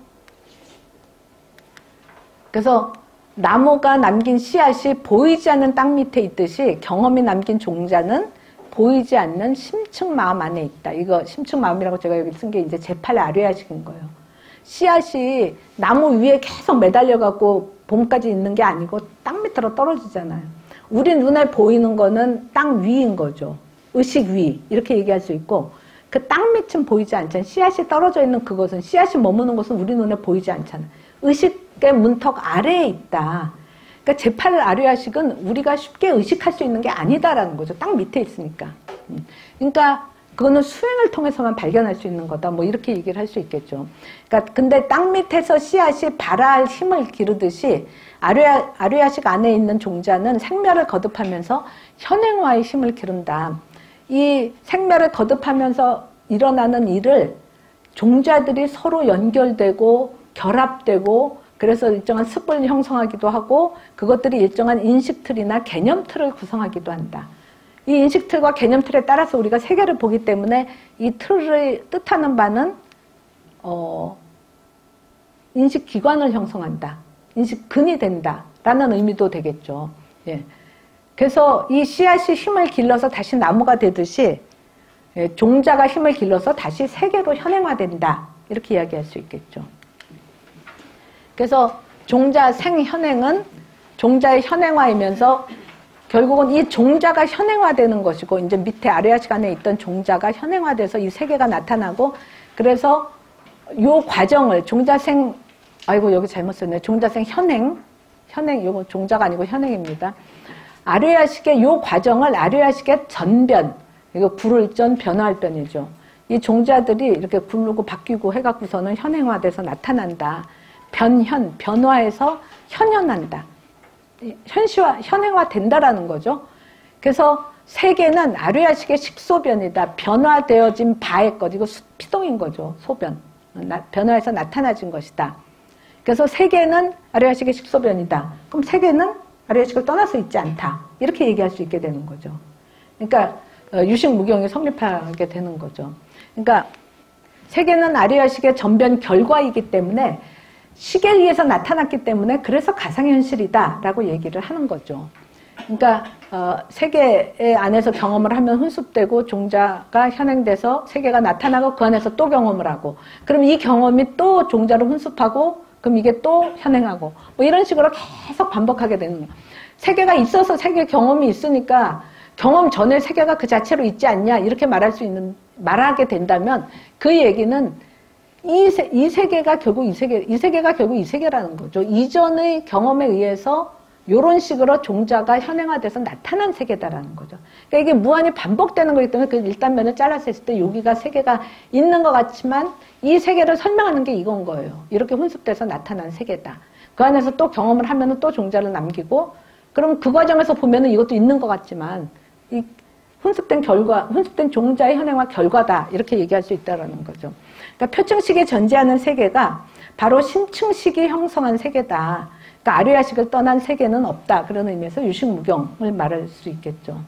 그래서 나무가 남긴 씨앗이 보이지 않는 땅 밑에 있듯이 경험이 남긴 종자는 보이지 않는 심층 마음 안에 있다. 이거 심층 마음이라고 제가 여기 쓴 게 이제 제팔 아뢰야식인 거예요. 씨앗이 나무 위에 계속 매달려갖고 봄까지 있는 게 아니고 땅 밑으로 떨어지잖아요. 우리 눈에 보이는 거는 땅 위인 거죠. 의식 위 이렇게 얘기할 수 있고, 그 땅 밑은 보이지 않잖아요. 씨앗이 떨어져 있는 그것은, 씨앗이 머무는 것은 우리 눈에 보이지 않잖아요. 의식의 문턱 아래에 있다. 그러니까 제팔 아뢰야식은 우리가 쉽게 의식할 수 있는 게 아니다라는 거죠. 땅 밑에 있으니까. 그러니까 그거는 수행을 통해서만 발견할 수 있는 거다. 뭐 이렇게 얘기를 할 수 있겠죠. 그러니까 근데 땅 밑에서 씨앗이 발아할 힘을 기르듯이 아뢰야, 아뢰야식 안에 있는 종자는 생멸을 거듭하면서 현행화의 힘을 기른다. 이 생멸을 거듭하면서 일어나는 일을 종자들이 서로 연결되고 결합되고 그래서 일정한 습을 형성하기도 하고 그것들이 일정한 인식틀이나 개념틀을 구성하기도 한다. 이 인식틀과 개념틀에 따라서 우리가 세계를 보기 때문에 이 틀을 뜻하는 바는 어, 인식기관을 형성한다. 인식근이 된다라는 의미도 되겠죠. 예. 그래서 이 씨앗이 힘을 길러서 다시 나무가 되듯이 예, 종자가 힘을 길러서 다시 세계로 현행화된다. 이렇게 이야기할 수 있겠죠. 그래서 종자 생현행은 종자의 현행화이면서 결국은 이 종자가 현행화되는 것이고, 이제 밑에 아뢰야식 안에 있던 종자가 현행화돼서 이 세계가 나타나고, 그래서 요 과정을 종자생, 아이고 여기 잘못 썼네. 종자생 현행, 현행, 요거 종자가 아니고 현행입니다. 아뢰야식의 요 과정을 아뢰야식의 전변, 이거 굴을전 변화할 변이죠. 이 종자들이 이렇게 굴르고 바뀌고 해갖고서는 현행화돼서 나타난다. 변현, 변화해서 현현한다. 현시화, 현행화 된다라는 거죠. 그래서 세계는 아뢰야식의 식소변이다. 변화되어진 바의 것, 이거 피동인 거죠. 소변. 나, 변화해서 나타나진 것이다. 그래서 세계는 아뢰야식의 식소변이다. 그럼 세계는 아뢰야식을 떠나서 있지 않다. 이렇게 얘기할 수 있게 되는 거죠. 그러니까 유식무경이 성립하게 되는 거죠. 그러니까 세계는 아뢰야식의 전변 결과이기 때문에 식에 의해서 나타났기 때문에 그래서 가상현실이다 라고 얘기를 하는 거죠. 그러니까 어, 세계 안에서 경험을 하면 훈습되고 종자가 현행돼서 세계가 나타나고 그 안에서 또 경험을 하고, 그럼 이 경험이 또 종자를 훈습하고 그럼 이게 또 현행하고 뭐 이런 식으로 계속 반복하게 되는 거예요. 세계가 있어서 세계 경험이 있으니까 경험 전에 세계가 그 자체로 있지 않냐 이렇게 말할 수 있는, 말하게 된다면 그 얘기는 이, 세, 이 세계가 결국 이 세계, 이 세계가 결국 이 세계라는 거죠. 이전의 경험에 의해서 이런 식으로 종자가 현행화돼서 나타난 세계다라는 거죠. 그러니까 이게 무한히 반복되는 거기 때문에 그 일단면을 잘라서 했을 때 여기가 세계가 있는 것 같지만 이 세계를 설명하는 게 이건 거예요. 이렇게 혼습돼서 나타난 세계다. 그 안에서 또 경험을 하면은 또 종자를 남기고, 그럼 그 과정에서 보면은 이것도 있는 것 같지만, 이 혼습된 결과, 혼습된 종자의 현행화 결과다. 이렇게 얘기할 수 있다라는 거죠. 그러니까 표층식이 전제하는 세계가 바로 심층식이 형성한 세계다. 그러니까 아류야식을 떠난 세계는 없다. 그런 의미에서 유식무경을 말할 수 있겠죠.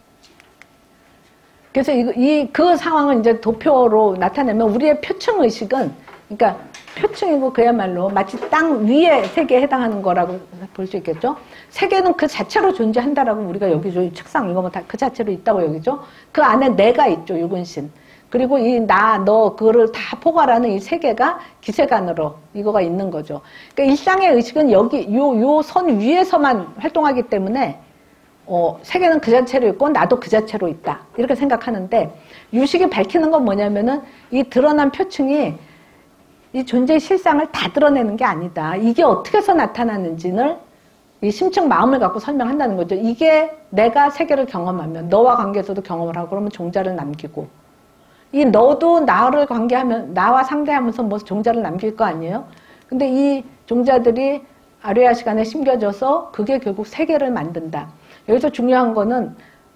그래서 이, 이, 그 상황을 이제 도표로 나타내면 우리의 표층의식은, 그러니까 표층이고 그야말로 마치 땅 위의 세계에 해당하는 거라고 볼 수 있겠죠. 세계는 그 자체로 존재한다라고 우리가 여기죠. 책상 이거 뭐 다 그 자체로 있다고 여기죠. 그 안에 내가 있죠. 육은신. 그리고 이 나, 너, 그거를 다 포괄하는 이 세계가 기세간으로 이거가 있는 거죠. 그러니까 일상의 의식은 여기, 요, 요 선 위에서만 활동하기 때문에 어, 세계는 그 자체로 있고 나도 그 자체로 있다. 이렇게 생각하는데 유식이 밝히는 건 뭐냐면은 이 드러난 표층이 이 존재의 실상을 다 드러내는 게 아니다. 이게 어떻게 해서 나타나는지를 이 심층 마음을 갖고 설명한다는 거죠. 이게 내가 세계를 경험하면 너와 관계에서도 경험을 하고 그러면 종자를 남기고 이 너도 나를 관계하면 나와 상대하면서 뭐 종자를 남길 거 아니에요? 근데 이 종자들이 아류야 시간에 심겨져서 그게 결국 세계를 만든다. 여기서 중요한 거는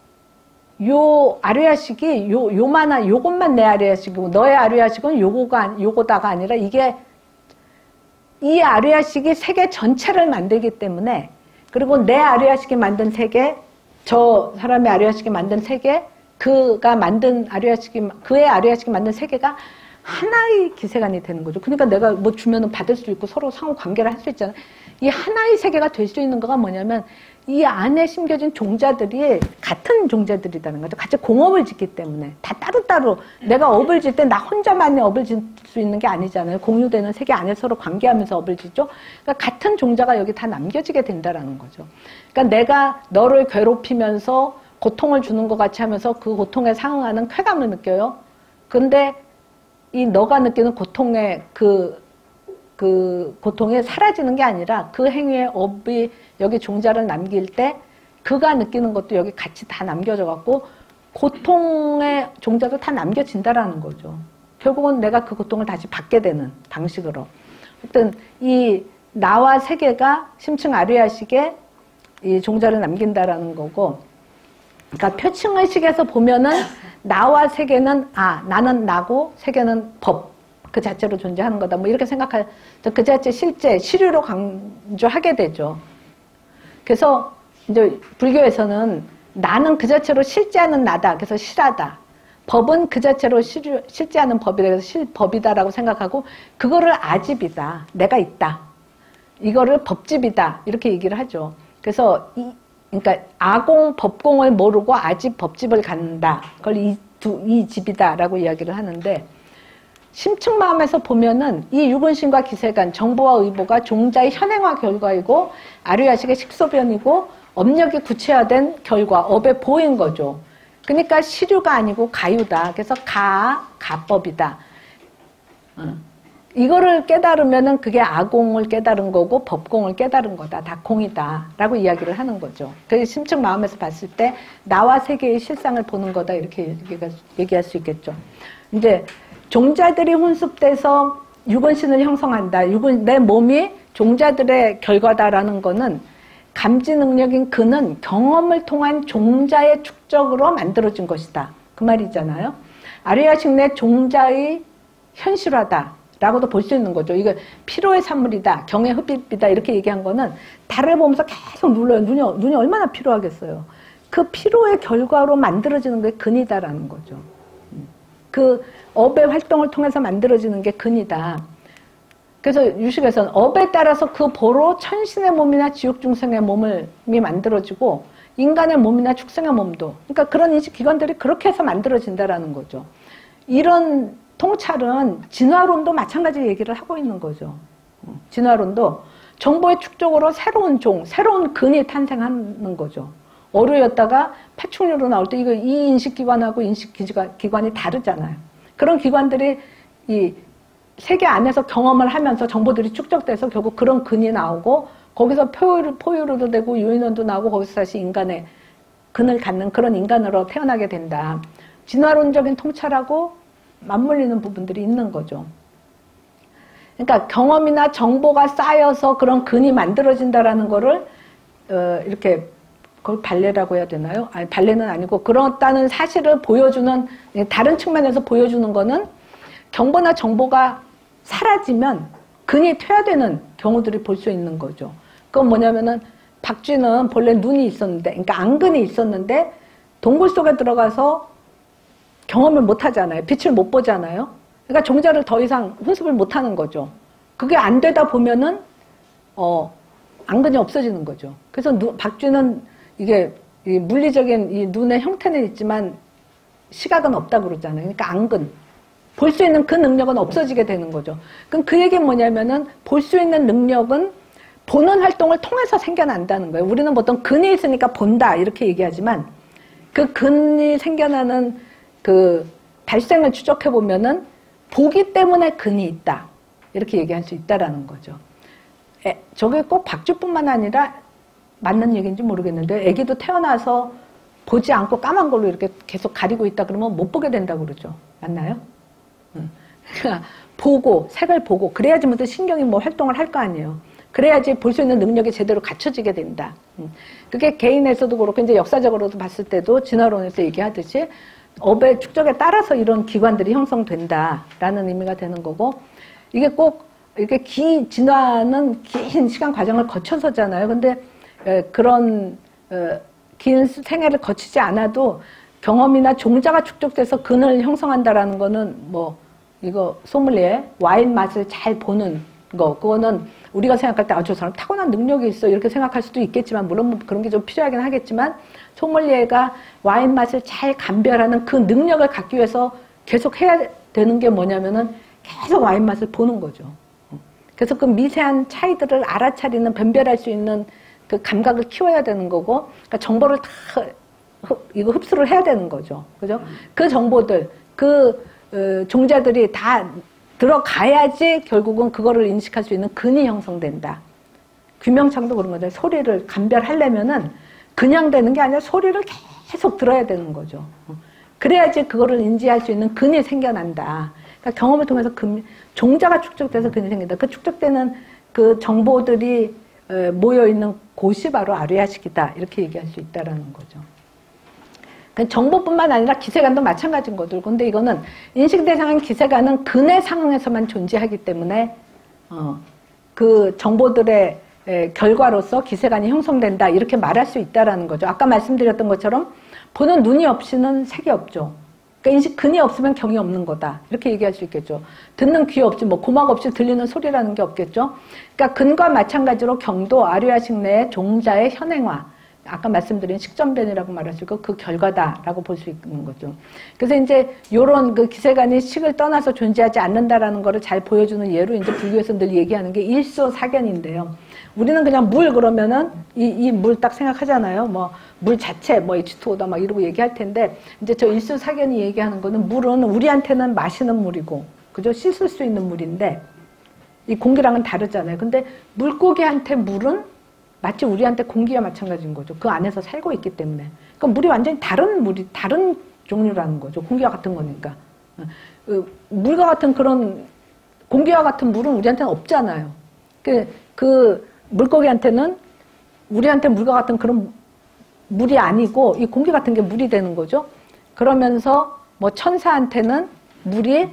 요 아류야식이 요 요만한 요것만 내 아류야식이고 너의 아류야식은 요거가 요거다가 아니라 이게 이 아류야식이 세계 전체를 만들기 때문에 그리고 내 아류야식이 만든 세계 저 사람의 아류야식이 만든 세계 그가 만든 아류야식이 그의 아류야식이 만든 세계가 하나의 기세간이 되는 거죠. 그러니까 내가 뭐 주면은 받을 수 있고 서로 상호 관계를 할 수 있잖아요. 이 하나의 세계가 될 수 있는 거가 뭐냐면 이 안에 심겨진 종자들이 같은 종자들이라는 거죠. 같이 공업을 짓기 때문에 다 따로따로 내가 업을 짓 때 나 혼자만의 업을 짓 수 있는 게 아니잖아요. 공유되는 세계 안에 서로 관계하면서 업을 짓죠. 그러니까 같은 종자가 여기 다 남겨지게 된다라는 거죠. 그러니까 내가 너를 괴롭히면서 고통을 주는 것 같이 하면서 그 고통에 상응하는 쾌감을 느껴요. 근데 이 너가 느끼는 고통의 그, 그 고통이 사라지는 게 아니라 그 행위의 업이 여기 종자를 남길 때 그가 느끼는 것도 여기 같이 다 남겨져 갖고 고통의 종자도 다 남겨진다라는 거죠. 결국은 내가 그 고통을 다시 받게 되는 방식으로. 어떤 이 나와 세계가 심층 아류야식에 이 종자를 남긴다라는 거고, 그러니까 표층의식에서 보면은 나와 세계는 아 나는 나고 세계는 법 그 자체로 존재하는 거다 뭐 이렇게 생각할 그 자체 실제 시류로 강조하게 되죠. 그래서 이제 불교에서는 나는 그 자체로 실제하는 나다. 그래서 실하다. 법은 그 자체로 시류, 실제하는 법이다. 그래서 실법이다라고 생각하고 그거를 아집이다. 내가 있다. 이거를 법집이다. 이렇게 얘기를 하죠. 그래서 이 그러니까 아공 법공을 모르고 아집 법집을 갖는다. 그걸 이, 두, 이 집이다라고 이야기를 하는데 심층 마음에서 보면은 이 육은신과 기세간, 정보와 의보가 종자의 현행화 결과이고 아류야식의 식소변이고 업력이 구체화된 결과, 업의 보인 거죠. 그러니까 시류가 아니고 가유다. 그래서 가, 가법이다. 어. 이거를 깨달으면은 그게 아공을 깨달은 거고 법공을 깨달은 거다. 다 공이다. 라고 이야기를 하는 거죠. 그 심층 마음에서 봤을 때 나와 세계의 실상을 보는 거다. 이렇게 얘기할 수 있겠죠. 이제 종자들이 혼습돼서 육은신을 형성한다. 육은, 내 몸이 종자들의 결과다라는 거는 감지 능력인 그는 경험을 통한 종자의 축적으로 만들어진 것이다. 그 말이잖아요. 아류야식 내 종자의 현실화다라고도 볼 수 있는 거죠. 이거 피로의 산물이다. 경의 흡입이다. 이렇게 얘기한 거는 달을 보면서 계속 눌러요. 눈이, 눈이 얼마나 피로하겠어요. 그 피로의 결과로 만들어지는 게 근이다라는 거죠. 그 업의 활동을 통해서 만들어지는 게 근이다. 그래서 유식에서는 업에 따라서 그 보로 천신의 몸이나 지옥중생의 몸이 만들어지고 인간의 몸이나 축생의 몸도 그러니까 그런 인식기관들이 그렇게 해서 만들어진다라는 거죠. 이런 통찰은 진화론도 마찬가지 얘기를 하고 있는 거죠. 진화론도 정보의 축적으로 새로운 종, 새로운 근이 탄생하는 거죠. 어류였다가 파충류로 나올 때 이거 이 인식기관하고 인식기관이 다르잖아요. 그런 기관들이 이 세계 안에서 경험을 하면서 정보들이 축적돼서 결국 그런 근이 나오고 거기서 포유류, 포유류도 되고 유인원도 나오고 거기서 다시 인간의 근을 갖는 그런 인간으로 태어나게 된다. 진화론적인 통찰하고 맞물리는 부분들이 있는 거죠. 그러니까 경험이나 정보가 쌓여서 그런 근이 만들어진다라는 거를 어, 이렇게 그걸 발레라고 해야 되나요? 아니, 발레는 아니고 그렇다는 사실을 보여주는 다른 측면에서 보여주는 거는 경보나 정보가 사라지면 근이 퇴화되는 경우들이 볼 수 있는 거죠. 그건 뭐냐면은 박쥐는 본래 눈이 있었는데, 그러니까 안근이 있었는데 동굴 속에 들어가서 경험을 못 하잖아요. 빛을 못 보잖아요. 그러니까 종자를 더 이상 훈습을 못 하는 거죠. 그게 안 되다 보면은 어 안근이 없어지는 거죠. 그래서 누, 박쥐는 이게 이 물리적인 이 눈의 형태는 있지만 시각은 없다 그러잖아요. 그러니까 안근. 볼 수 있는 그 능력은 없어지게 되는 거죠. 그럼 그 얘기는 뭐냐면은 볼 수 있는 능력은 보는 활동을 통해서 생겨난다는 거예요. 우리는 보통 근이 있으니까 본다 이렇게 얘기하지만 그 근이 생겨나는 그 발생을 추적해 보면은 보기 때문에 근이 있다 이렇게 얘기할 수 있다라는 거죠. 에, 저게 꼭 박쥐뿐만 아니라 맞는 얘기인지 모르겠는데 애기도 태어나서 보지 않고 까만 걸로 이렇게 계속 가리고 있다 그러면 못 보게 된다고 그러죠. 맞나요? 응. 그러니까 보고 색을 보고 그래야지 무슨 신경이 뭐 활동을 할 거 아니에요. 그래야지 볼 수 있는 능력이 제대로 갖춰지게 된다. 응. 그게 개인에서도 그렇고 이제 역사적으로도 봤을 때도 진화론에서 얘기하듯이 업의 축적에 따라서 이런 기관들이 형성된다라는 의미가 되는 거고 이게 꼭 이렇게 기 진화는 긴 시간 과정을 거쳐서잖아요. 근데 에, 그런 에, 긴 생애를 거치지 않아도 경험이나 종자가 축적돼서 근을 형성한다라는 거는 뭐 이거 소믈리에 와인 맛을 잘 보는 거 그거는 우리가 생각할 때 아, 저 사람 타고난 능력이 있어 이렇게 생각할 수도 있겠지만 물론 뭐 그런 게 좀 필요하긴 하겠지만 소믈리에가 와인 맛을 잘 감별하는 그 능력을 갖기 위해서 계속 해야 되는 게 뭐냐면은 계속 와인 맛을 보는 거죠. 그래서 그 미세한 차이들을 알아차리는 변별할 수 있는 그 감각을 키워야 되는 거고 그러니까 정보를 다 흡, 이거 흡수를 해야 되는 거죠. 그죠? 그 정보들 그 어, 종자들이 다 들어가야지 결국은 그거를 인식할 수 있는 근이 형성된다. 귀명창도 그런 거죠. 소리를 감별하려면은 그냥 되는 게 아니라 소리를 계속 들어야 되는 거죠. 그래야지 그거를 인지할 수 있는 근이 생겨난다. 그러니까 경험을 통해서 근, 종자가 축적돼서 근이 생긴다. 그 축적되는 그 정보들이 모여있는 곳이 바로 아류야식이다. 이렇게 얘기할 수 있다라는 거죠. 그러니까 정보뿐만 아니라 기세관도 마찬가지인 거죠. 근데 이거는 인식 대상인 기세관은 근의 상황에서만 존재하기 때문에 어, 그 정보들의 에, 결과로서 기세관이 형성된다. 이렇게 말할 수 있다라는 거죠. 아까 말씀드렸던 것처럼 보는 눈이 없이는 색이 없죠. 그러니까 인식 근이 없으면 경이 없는 거다. 이렇게 얘기할 수 있겠죠. 듣는 귀 없이 뭐 고막 없이 들리는 소리라는 게 없겠죠. 그러니까 근과 마찬가지로 경도 아류야식 내의 종자의 현행화. 아까 말씀드린 식전변이라고 말할 수 있고 그 결과다라고 볼 수 있는 거죠. 그래서 이제 요런 그 기세관이 식을 떠나서 존재하지 않는다라는 거를 잘 보여주는 예로 이제 불교에서 늘 얘기하는 게 일소사견인데요. 우리는 그냥 물 그러면은 이, 이 물 딱 생각하잖아요. 뭐 물 자체 뭐 에이치 투 오다 막 이러고 얘기할 텐데 이제 저 일소사견이 얘기하는 거는 물은 우리한테는 마시는 물이고 그죠? 씻을 수 있는 물인데 이 공기랑은 다르잖아요. 근데 물고기한테 물은 마치 우리한테 공기와 마찬가지인 거죠. 그 안에서 살고 있기 때문에. 그러니까 물이 완전히 다른 물이, 다른 종류라는 거죠. 공기와 같은 거니까. 물과 같은 그런, 공기와 같은 물은 우리한테는 없잖아요. 그, 그 물고기한테는 우리한테 물과 같은 그런 물이 아니고 이 공기 같은 게 물이 되는 거죠. 그러면서 뭐 천사한테는 물이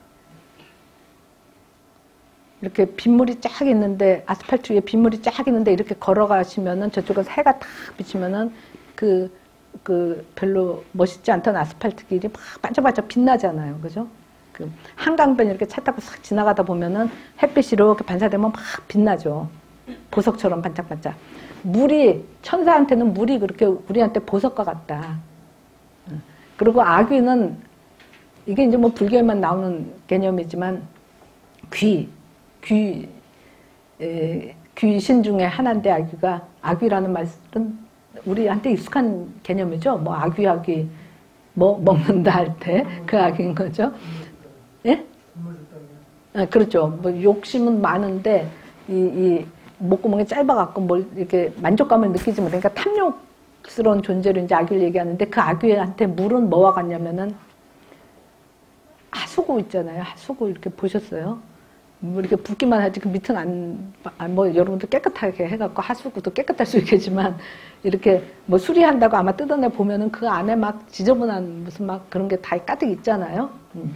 이렇게 빗물이 쫙 있는데 아스팔트 위에 빗물이 쫙 있는데 이렇게 걸어가시면은 저쪽에서 해가 탁 비치면은 그, 그 별로 멋있지 않던 아스팔트 길이 막 반짝반짝 빛나잖아요. 그죠? 그 한강변 이렇게 차 타고 싹 지나가다 보면은 햇빛이 이렇게 반사되면 막 빛나죠. 보석처럼 반짝반짝. 물이, 천사한테는 물이 그렇게 우리한테 보석과 같다. 그리고 아귀는 이게 이제 뭐 불교에만 나오는 개념이지만 귀, 귀, 에, 귀신 중에 하나인데 아귀가, 아귀라는 말은 우리한테 익숙한 개념이죠. 뭐 아귀, 아귀, 뭐 먹는다 할 때 그 아귀인 거죠. 예? 아, 그렇죠. 뭐 욕심은 많은데 이, 이 목구멍이 짧아갖고 뭘 이렇게 만족감을 느끼지 못하니까 탐욕스러운 존재로 이제 아귀를 얘기하는데 그 아귀한테 물은 뭐와 같냐면은 하수구 있잖아요. 하수구 이렇게 보셨어요? 뭐 이렇게 붓기만 하지 그 밑은 안, 뭐 여러분들 깨끗하게 해갖고 하수구도 깨끗할 수 있겠지만 이렇게 뭐 수리한다고 아마 뜯어내 보면은 그 안에 막 지저분한 무슨 막 그런 게 다 가득 있잖아요. 음.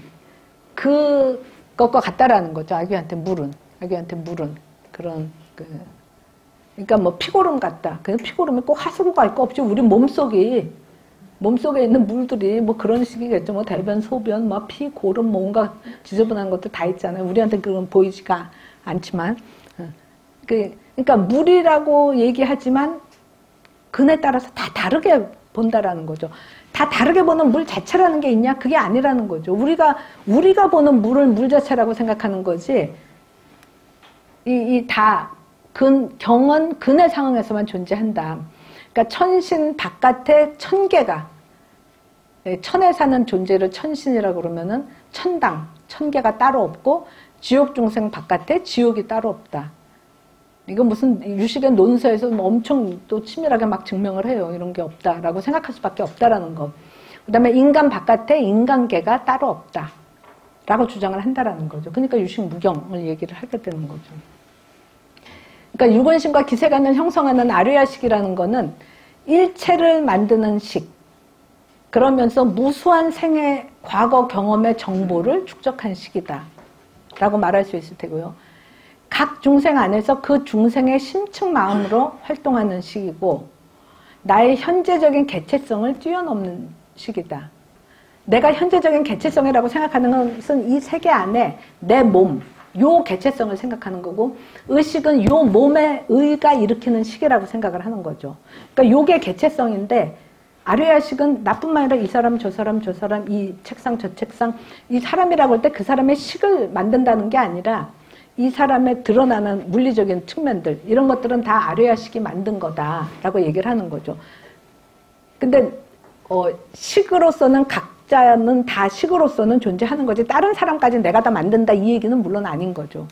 그 것과 같다라는 거죠. 아기한테 물은. 아기한테 물은. 그런, 그, 그러니까 뭐 피고름 같다. 그 피고름이 꼭 하수구가 있고 없지. 우리 몸속이, 몸속에 있는 물들이 뭐 그런 식이겠죠. 뭐 대변, 소변, 뭐 피, 고름, 뭐 온갖 지저분한 것들 다 있잖아요. 우리한테 그건 보이지가 않지만. 그러니까 물이라고 얘기하지만 근에 따라서 다 다르게 본다라는 거죠. 다 다르게 보는 물 자체라는 게 있냐? 그게 아니라는 거죠. 우리가, 우리가 보는 물을 물 자체라고 생각하는 거지, 이, 이 다, 근, 경은 근의 상황에서만 존재한다. 그러니까 천신 바깥에 천계가, 천에 사는 존재를 천신이라고 그러면은 천당, 천계가 따로 없고, 지옥 중생 바깥에 지옥이 따로 없다. 이건 무슨 유실의 논서에서 엄청 또 치밀하게 막 증명을 해요. 이런 게 없다라고 생각할 수밖에 없다라는 거. 그 다음에 인간 바깥에 인간계가 따로 없다라고 주장을 한다라는 거죠. 그러니까 유식무경을 얘기를 하게 되는 거죠. 그러니까 육원신과 기세관을 형성하는 아류야식이라는 거는 일체를 만드는 식, 그러면서 무수한 생의 과거 경험의 정보를 축적한 식이다 라고 말할 수 있을 테고요. 각 중생 안에서 그 중생의 심층 마음으로 활동하는 식이고, 나의 현재적인 개체성을 뛰어넘는 식이다. 내가 현재적인 개체성이라고 생각하는 것은 이 세계 안에 내 몸, 요 개체성을 생각하는 거고, 의식은 요 몸의 의가 일으키는 식이라고 생각을 하는 거죠. 그러니까 요게 개체성인데, 아류야식은 나뿐만 아니라 이 사람, 저 사람, 저 사람, 이 책상, 저 책상, 이 사람이라고 할 때 그 사람의 식을 만든다는 게 아니라, 이 사람의 드러나는 물리적인 측면들, 이런 것들은 다 아류야식이 만든 거다라고 얘기를 하는 거죠. 근데 어, 식으로서는 각자는 다 식으로서는 존재하는 거지, 다른 사람까지 내가 다 만든다 이 얘기는 물론 아닌 거죠.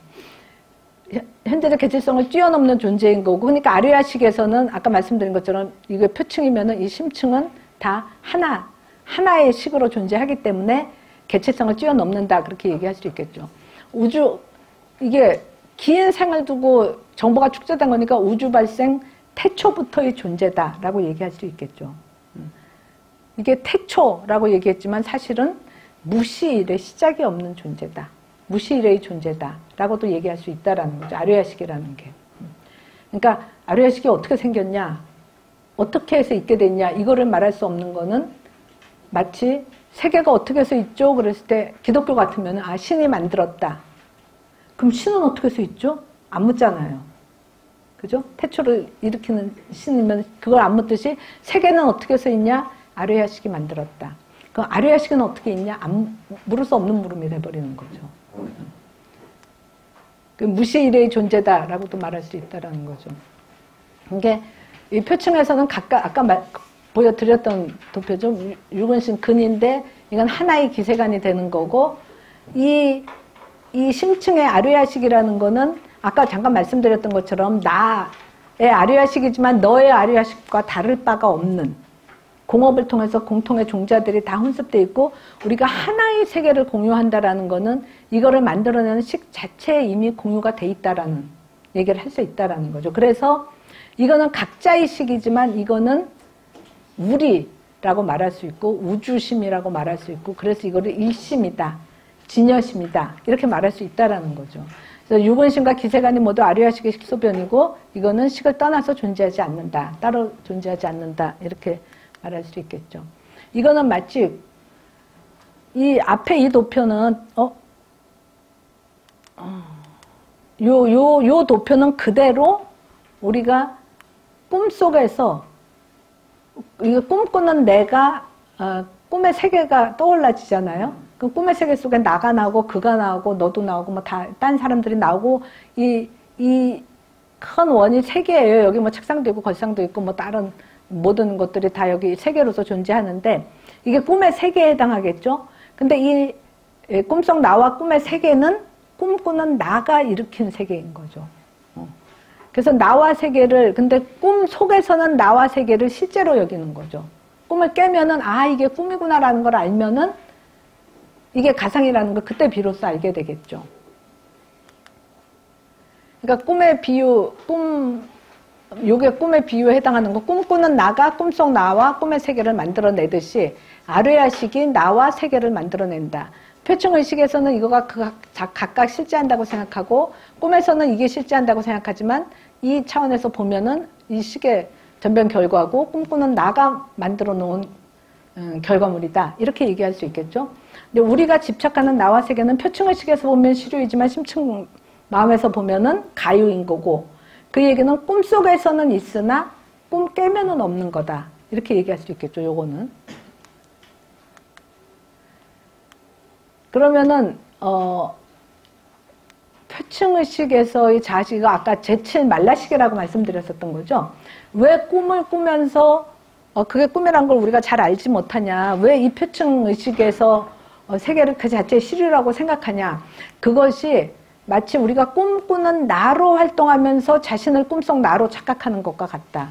현재적 개체성을 뛰어넘는 존재인 거고, 그러니까 아류야식에서는 아까 말씀드린 것처럼 이게 표층이면은 이 심층은 다 하나, 하나의 식으로 존재하기 때문에 개체성을 뛰어넘는다, 그렇게 얘기할 수 있겠죠. 우주, 이게 긴 생을 두고 정보가 축적된 거니까 우주 발생 태초부터의 존재다라고 얘기할 수 있겠죠. 이게 태초라고 얘기했지만 사실은 무시일의 시작이 없는 존재다. 무시일의 존재다라고도 얘기할 수 있다라는 거죠. 아류야식이라는 게. 그러니까 아류야식이 어떻게 생겼냐, 어떻게 해서 있게 됐냐, 이거를 말할 수 없는 거는 마치 세계가 어떻게 해서 있죠? 그랬을 때 기독교 같으면 아, 신이 만들었다. 그럼 신은 어떻게 해서 있죠? 안 묻잖아요. 그죠? 태초를 일으키는 신이면 그걸 안 묻듯이 세계는 어떻게 해서 있냐? 아류야식이 만들었다. 그럼 아류야식은 어떻게 있냐? 안, 물을 수 없는 물음이 돼버리는 거죠. 그 무시일의 존재다라고도 말할 수 있다라는 거죠. 이게 이 표층에서는 각각 아까 말, 보여드렸던 도표죠. 육은신 근인데 이건 하나의 기세관이 되는 거고, 이 이 심층의 아류야식이라는 거는 아까 잠깐 말씀드렸던 것처럼 나의 아류야식이지만 너의 아류야식과 다를 바가 없는, 공업을 통해서 공통의 종자들이 다 혼습되어 있고 우리가 하나의 세계를 공유한다라는 거는 이거를 만들어내는 식 자체에 이미 공유가 돼 있다라는 얘기를 할 수 있다라는 거죠. 그래서 이거는 각자의 식이지만 이거는 우리라고 말할 수 있고 우주심이라고 말할 수 있고, 그래서 이거를 일심이다, 진여심이다, 이렇게 말할 수 있다라는 거죠. 그래서 육은심과 기세관이 모두 아류야식의 식소변이고 이거는 식을 떠나서 존재하지 않는다, 따로 존재하지 않는다, 이렇게 말할 수 있겠죠. 이거는 마치 이 앞에 이 도표는 어? 요, 요, 요 도표는 그대로 우리가 꿈속에서 이거 꿈꾸는 내가 어, 꿈의 세계가 떠올라지잖아요. 그 꿈의 세계 속에 나가 나오고 그가 나오고 너도 나오고 뭐 다 딴 사람들이 나오고 이 이 큰 원이 세 개예요. 여기 뭐 책상도 있고 걸상도 있고 뭐 다른 모든 것들이 다 여기 세계로서 존재하는데 이게 꿈의 세계에 해당하겠죠. 근데 이 꿈속 나와 꿈의 세계는 꿈꾸는 나가 일으킨 세계인 거죠. 그래서 나와 세계를, 근데 꿈 속에서는 나와 세계를 실제로 여기는 거죠. 꿈을 깨면은 아, 이게 꿈이구나라는 걸 알면은 이게 가상이라는 걸 그때 비로소 알게 되겠죠. 그러니까 꿈의 비유, 꿈, 요게 꿈의 비유에 해당하는 거, 꿈꾸는 나가 꿈속 나와 꿈의 세계를 만들어내듯이 아르야식이 나와 세계를 만들어낸다. 표층의식에서는 이거가 각각 실제한다고 생각하고 꿈에서는 이게 실제한다고 생각하지만 이 차원에서 보면은 이 식의 전변 결과고 꿈꾸는 나가 만들어 놓은 음, 결과물이다. 이렇게 얘기할 수 있겠죠. 근데 우리가 집착하는 나와 세계는 표층의식에서 보면 시류이지만 심층 마음에서 보면은 가유인 거고 그 얘기는 꿈속에서는 있으나 꿈 깨면은 없는 거다. 이렇게 얘기할 수 있겠죠. 요거는. 그러면은 어 표층의식에서의 자식이 아까 제칠 말라식이라고 말씀드렸었던 거죠. 왜 꿈을 꾸면서 어 그게 꿈이란 걸 우리가 잘 알지 못하냐. 왜 이 표층의식에서 어 세계를 그 자체의 시류라고 생각하냐. 그것이 마치 우리가 꿈꾸는 나로 활동하면서 자신을 꿈속 나로 착각하는 것과 같다.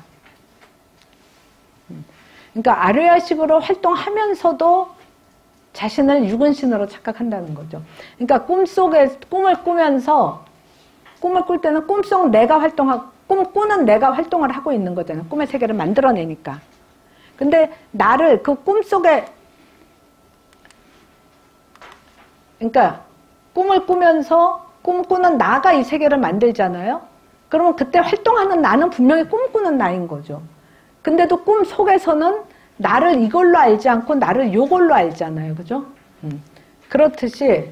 그러니까 아르야식으로 활동하면서도 자신을 육은신으로 착각한다는 거죠. 그러니까 꿈속에, 꿈을 꾸면서, 꿈을 꿀 때는 꿈속 내가 활동하고, 꿈 꾸는 내가 활동을 하고 있는 거잖아요. 꿈의 세계를 만들어내니까. 근데 나를 그 꿈속에, 그러니까 꿈을 꾸면서 꿈꾸는 나가 이 세계를 만들잖아요. 그러면 그때 활동하는 나는 분명히 꿈꾸는 나인 거죠. 근데도 꿈 속에서는 나를 이걸로 알지 않고 나를 요걸로 알잖아요. 그죠? 음. 그렇듯이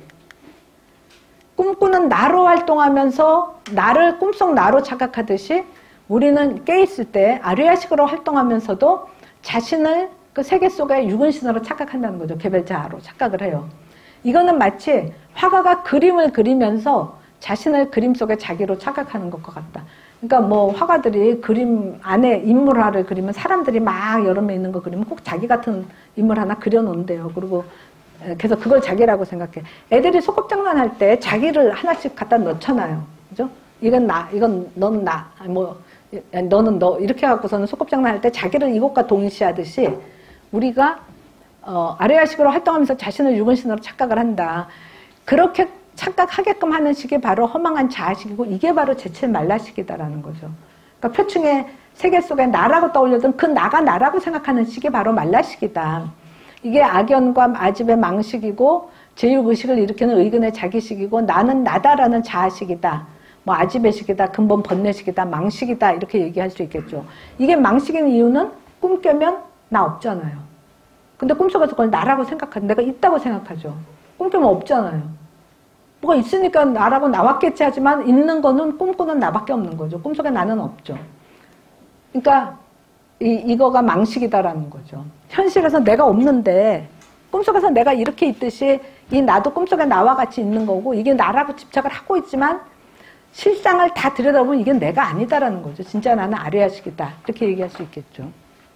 꿈꾸는 나로 활동하면서 나를 꿈속 나로 착각하듯이 우리는 깨있을 때 아르야식으로 활동하면서도 자신을 그 세계 속의 육은신으로 착각한다는 거죠. 개별자로 착각을 해요. 이거는 마치 화가가 그림을 그리면서 자신을 그림 속에 자기로 착각하는 것과 같다. 그러니까 뭐 화가들이 그림 안에 인물화를 그리면 사람들이 막 여러 명 있는 거 그리면 꼭 자기 같은 인물 하나 그려놓는데요. 그리고 그래서 그걸 자기라고 생각해. 애들이 소꿉장난할 때 자기를 하나씩 갖다 넣잖아요. 그죠? 이건 나, 이건 넌 나, 뭐 너는 너 이렇게 해갖고서는 소꿉장난할 때 자기를 이것과 동시하듯이 우리가 어, 아르야식으로 활동하면서 자신을 육은신으로 착각을 한다. 그렇게 착각하게끔 하는 식이 바로 허망한 자아식이고 이게 바로 제칠 말라식이다라는 거죠. 그러니까 표층의 세계 속에 나라고 떠올려던 그 나가 나라고 생각하는 식이 바로 말라식이다. 이게 악연과 아집의 망식이고 제육의식을 일으키는 의근의 자기식이고 나는 나다라는 자아식이다. 뭐 아집의 식이다. 근본 번뇌식이다. 망식이다. 이렇게 얘기할 수 있겠죠. 이게 망식인 이유는 꿈 깨면 나 없잖아요. 근데 꿈속에서 그걸 나라고 생각하는 내가 있다고 생각하죠. 꿈 깨면 없잖아요. 뭐가 있으니까 나라고 나왔겠지 하지만 있는 거는 꿈꾸는 나밖에 없는 거죠. 꿈속에 나는 없죠. 그러니까 이, 이거가 망식이다라는 거죠. 현실에서 내가 없는데 꿈속에서 내가 이렇게 있듯이 이 나도 꿈속에 나와 같이 있는 거고 이게 나라고 집착을 하고 있지만 실상을 다 들여다보면 이게 내가 아니다라는 거죠. 진짜 나는 아르야식이다. 이렇게 얘기할 수 있겠죠.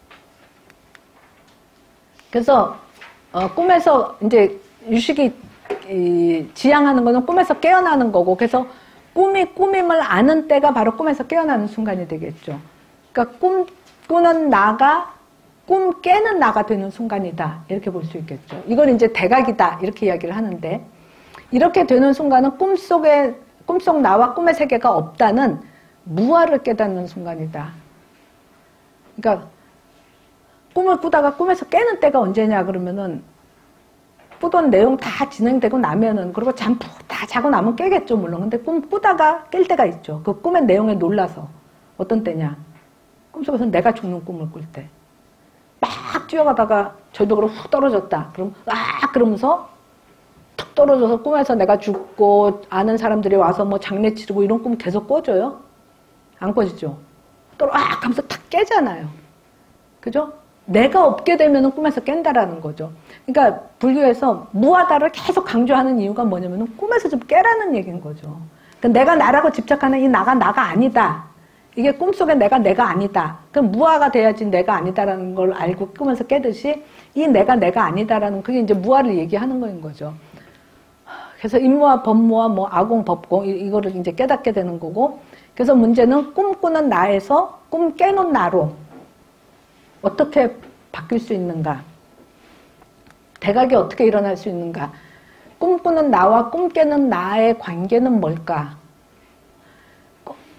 그래서 어, 꿈에서 이제 유식이 이, 지향하는 거는 꿈에서 깨어나는 거고 그래서 꿈이 꿈임을 아는 때가 바로 꿈에서 깨어나는 순간이 되겠죠. 그러니까 꿈 꾸는 나가 꿈 깨는 나가 되는 순간이다. 이렇게 볼 수 있겠죠. 이걸 이제 대각이다. 이렇게 이야기를 하는데 이렇게 되는 순간은 꿈속에 꿈속 나와 꿈의 세계가 없다는 무아를 깨닫는 순간이다. 그러니까 꿈을 꾸다가 꿈에서 깨는 때가 언제냐 그러면은 꾸던 내용 다 진행되고 나면은 그리고 잠푹 다 자고 나면 깨겠죠 물론. 근데 꿈 꾸다가 깰 때가 있죠. 그 꿈의 내용에 놀라서. 어떤 때냐. 꿈속에서 내가 죽는 꿈을 꿀 때. 막 뛰어가다가 절벽으로 훅 떨어졌다. 그럼 아 그러면서 툭 떨어져서 꿈에서 내가 죽고 아는 사람들이 와서 뭐 장례 치르고 이런 꿈 계속 꿔줘요? 안 꿔지죠? 떨어 아 하면서 탁 깨잖아요. 그죠? 내가 없게 되면 꿈에서 깬다라는 거죠. 그러니까 불교에서 무하다를 계속 강조하는 이유가 뭐냐면 꿈에서 좀 깨라는 얘기인 거죠. 그러니까 내가 나라고 집착하는 이 나가 나가 아니다. 이게 꿈속에 내가 내가 아니다. 그럼 무아가 돼야지 내가 아니다라는 걸 알고 꿈에서 깨듯이 이 내가 내가 아니다라는 그게 이제 무아를 얘기하는 거인 거죠. 그래서 인무아, 법무아, 뭐 아공, 법공 이거를 이제 깨닫게 되는 거고 그래서 문제는 꿈꾸는 나에서 꿈 깨는 나로 어떻게 바뀔 수 있는가? 대각이 어떻게 일어날 수 있는가? 꿈꾸는 나와 꿈 깨는 나의 관계는 뭘까?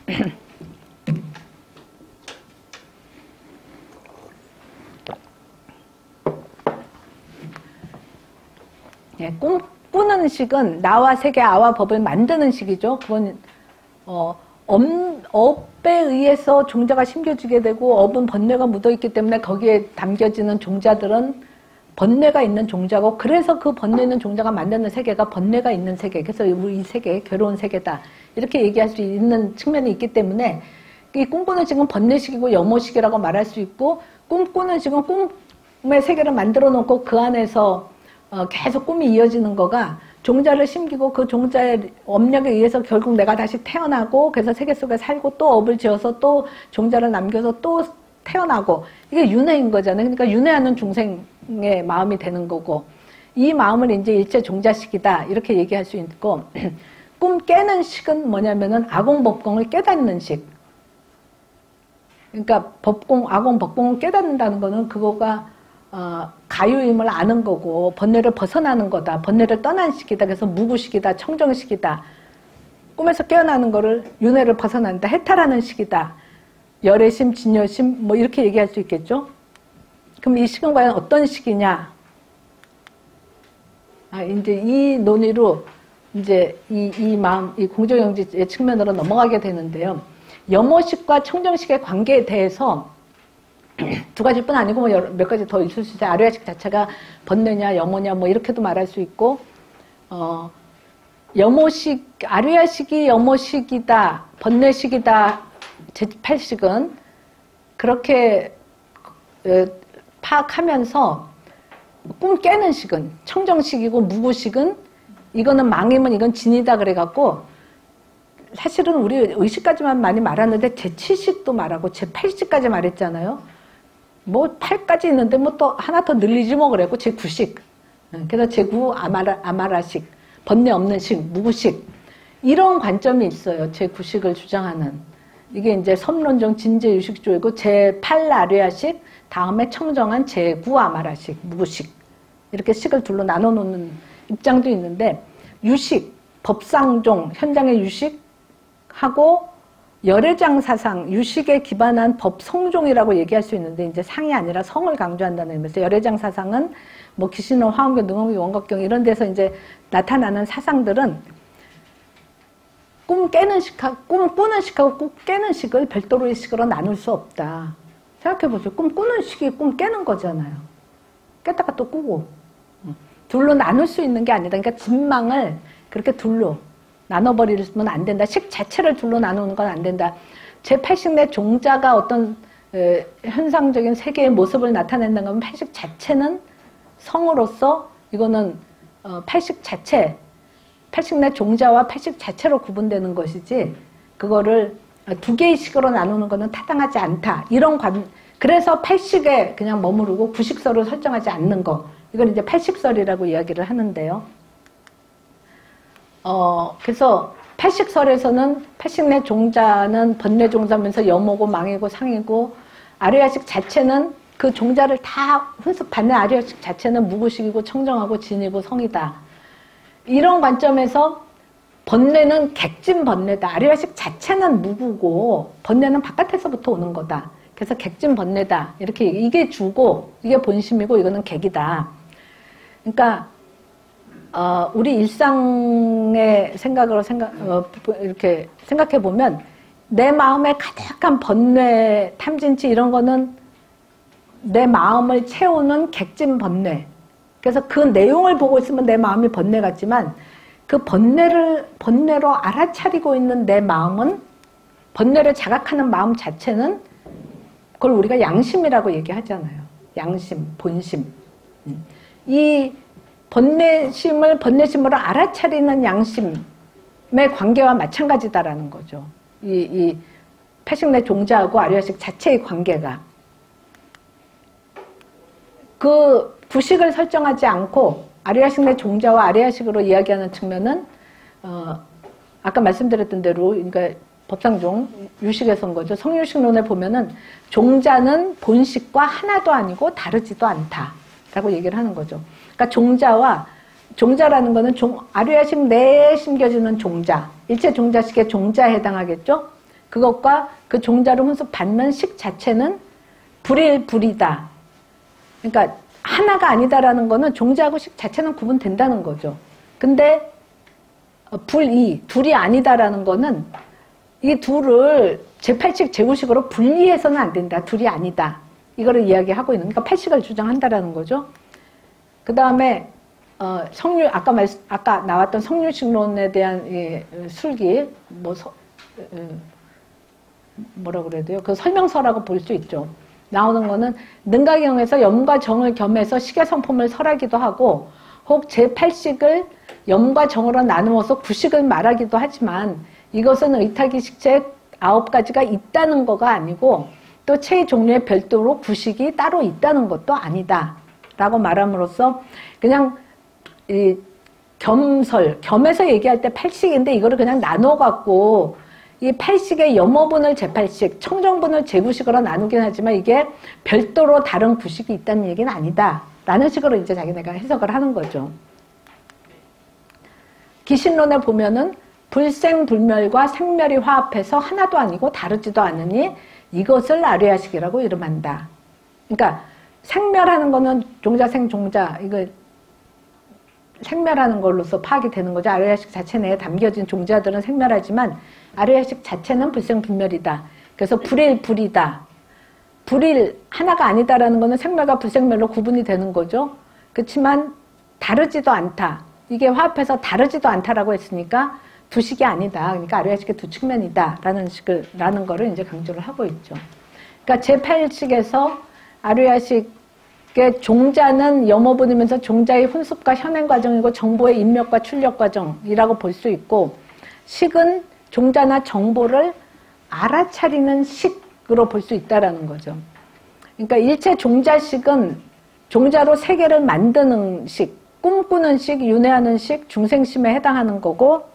예, 꿈, 꾸는 식은 나와 세계, 아와 법을 만드는 식이죠. 그건 어, 엄, 업에 의해서 종자가 심겨지게 되고 업은 번뇌가 묻어있기 때문에 거기에 담겨지는 종자들은 번뇌가 있는 종자고, 그래서 그 번뇌 있는 종자가 만드는 세계가 번뇌가 있는 세계, 그래서 우리 이 세계 괴로운 세계다 이렇게 얘기할 수 있는 측면이 있기 때문에 이 꿈꾸는 식은 번뇌식이고 염호식이라고 말할 수 있고, 꿈꾸는 식은 꿈의 세계를 만들어 놓고 그 안에서 어, 계속 꿈이 이어지는 거가 종자를 심기고 그 종자의 업력에 의해서 결국 내가 다시 태어나고, 그래서 세계 속에 살고 또 업을 지어서 또 종자를 남겨서 또 태어나고, 이게 윤회인 거잖아요. 그러니까 윤회하는 중생의 마음이 되는 거고, 이 마음을 이제 일체 종자식이다 이렇게 얘기할 수 있고, 꿈 깨는 식은 뭐냐면은 아공법공을 깨닫는 식. 그러니까 법공, 아공, 법공을 깨닫는다는 거는 그거가 어, 가유임을 아는 거고 번뇌를 벗어나는 거다. 번뇌를 떠난 식이다. 그래서 무구식이다. 청정식이다. 꿈에서 깨어나는 거를 윤회를 벗어난다. 해탈하는 식이다. 열애심, 진여심 뭐 이렇게 얘기할 수 있겠죠. 그럼 이 식은 과연 어떤 식이냐? 아, 이제 이 논의로 이제 이, 이 마음, 이 공조영지의 측면으로 넘어가게 되는데요. 염호식과 청정식의 관계에 대해서 두 가지뿐 아니고 뭐 여러, 몇 가지 더 있을 수 있어요. 아류야식 자체가 번뇌냐 염호냐 뭐 이렇게도 말할 수 있고, 어, 염호식, 아류야식이 염호식이다, 번뇌식이다, 제팔 식은 그렇게 에, 파악하면서 꿈 깨는 식은 청정식이고 무구식은 이거는 망이면 이건 진이다 그래갖고, 사실은 우리 의식까지만 많이 말하는데 제칠 식도 말하고 제팔 식까지 말했잖아요. 뭐 팔까지 있는데 뭐 또 하나 더 늘리지 뭐 그랬고 제구 식. 그래서 제구 아마라, 아마라식, 번뇌 없는 식, 무구식 이런 관점이 있어요. 제구 식을 주장하는. 이게 이제 섬론정 진제유식조이고 제팔 아류야식, 다음에 청정한 제구 아마라식, 무구식 이렇게 식을 둘로 나눠 놓는 입장도 있는데, 유식, 법상종, 현장의 유식하고 열애장 사상, 유식에 기반한 법성종이라고 얘기할 수 있는데, 이제 상이 아니라 성을 강조한다는 의미에서 열애장 사상은 뭐 기신호, 화엄경, 능엄경, 원각경 이런 데서 이제 나타나는 사상들은 꿈 깨는 식하고, 꿈 꾸는 식하고 꿈 깨는 식을 별도로의 식으로 나눌 수 없다. 생각해보세요. 꿈 꾸는 식이 꿈 깨는 거잖아요. 깼다가 또 꾸고. 둘로 나눌 수 있는 게 아니다. 그러니까 진망을 그렇게 둘로 나눠버리면 안 된다. 식 자체를 둘로 나누는 건 안 된다. 제팔 식 내 종자가 어떤 에, 현상적인 세계의 모습을 나타낸다는 건 팔 식 자체는 성으로서 이거는 어, 팔 식 자체, 팔 식 내 종자와 팔 식 자체로 구분되는 것이지, 그거를 두 개의 식으로 나누는 것은 타당하지 않다. 이런 관, 그래서 팔 식에 그냥 머무르고 구식설을 설정하지 않는 거. 이걸 이제 팔 식설이라고 이야기를 하는데요. 어, 그래서 팔 식설에서는 팔 식 내 종자는 번뇌 종자면서 염호고 망이고 상이고, 아류야식 자체는 그 종자를 다 훈습받는 아류야식 자체는 무구식이고 청정하고 진이고 성이다. 이런 관점에서 번뇌는 객진 번뇌다. 아류야식 자체는 무구고 번뇌는 바깥에서부터 오는 거다. 그래서 객진 번뇌다. 이렇게 이게 주고 이게 본심이고 이거는 객이다. 그러니까 어, 우리 일상의 생각으로 생각 어, 이렇게 생각해 보면 내 마음에 가득한 번뇌, 탐진치 이런 거는 내 마음을 채우는 객진 번뇌. 그래서 그 내용을 보고 있으면 내 마음이 번뇌 같지만, 그 번뇌를 번뇌로 알아차리고 있는 내 마음은, 번뇌를 자각하는 마음 자체는 그걸 우리가 양심이라고 얘기하잖아요. 양심, 본심. 이 번뇌심을 번뇌심으로 알아차리는 양심의 관계와 마찬가지다라는 거죠. 이, 이 팔식 내 종자하고 아류야식 자체의 관계가. 그 구식을 설정하지 않고 아류야식 내 종자와 아류야식으로 이야기하는 측면은 어, 아까 말씀드렸던 대로, 그러니까 법상종 유식에서인 거죠. 성유식론에 보면은 종자는 본식과 하나도 아니고 다르지도 않다라고 얘기를 하는 거죠. 그러니까 종자와 종자라는 거는 종, 아류야식 내에 심겨지는 종자, 일체 종자식의 종자에 해당하겠죠. 그것과 그 종자를 혼습받는 식 자체는 불일불이다. 그러니까 하나가 아니다라는 거는 종자하고 식 자체는 구분된다는 거죠. 근데 불이, 둘이 아니다라는 거는 이 둘을 제팔식, 제구식으로 분리해서는 안 된다. 둘이 아니다. 이거를 이야기하고 있는, 그러니까 팔식을 주장한다라는 거죠. 그 다음에 어, 성류, 아까 말, 아까 나왔던 성류식론에 대한 예, 술기, 뭐, 서, 예, 뭐라 그래야 돼요? 그 설명서라고 볼 수 있죠. 나오는 거는 능가경에서 염과 정을 겸해서 식의 성품을 설하기도 하고, 혹 제팔식을 염과 정으로 나누어서 구식을 말하기도 하지만, 이것은 의탁이 식체 아홉 가지가 있다는 거가 아니고, 또 체의 종류에 별도로 구식이 따로 있다는 것도 아니다. 라고 말함으로써, 그냥, 이, 겸설, 겸해서 얘기할 때 팔식인데, 이거를 그냥 나눠갖고, 이 팔식의 염어분을 제팔식, 청정분을 제구식으로 나누긴 하지만 이게 별도로 다른 구식이 있다는 얘기는 아니다. 라는 식으로 이제 자기네가 해석을 하는 거죠. 기신론에 보면은 불생불멸과 생멸이 화합해서 하나도 아니고 다르지도 않으니 이것을 아뢰야식이라고 이름한다. 그러니까 생멸하는 거는 종자생 종자, 이거 생멸하는 걸로서 파악이 되는 거죠. 아뢰야식 자체 내에 담겨진 종자들은 생멸하지만 아뢰야식 자체는 불생불멸이다. 그래서 불일 불이다. 불일 하나가 아니다라는 거는 생멸과 불생멸로 구분이 되는 거죠. 그렇지만 다르지도 않다. 이게 화합해서 다르지도 않다라고 했으니까 두 식이 아니다. 그러니까 아뢰야식의 두 측면이다. 라는 식을, 라는 거를 이제 강조를 하고 있죠. 그러니까 제팔식에서 아뢰야식의 종자는 염어분이면서 종자의 혼습과 현행 과정이고 정보의 입력과 출력 과정이라고 볼 수 있고, 식은 종자나 정보를 알아차리는 식으로 볼 수 있다라는 거죠. 그러니까 일체 종자식은 종자로 세계를 만드는 식, 꿈꾸는 식, 윤회하는 식, 중생심에 해당하는 거고,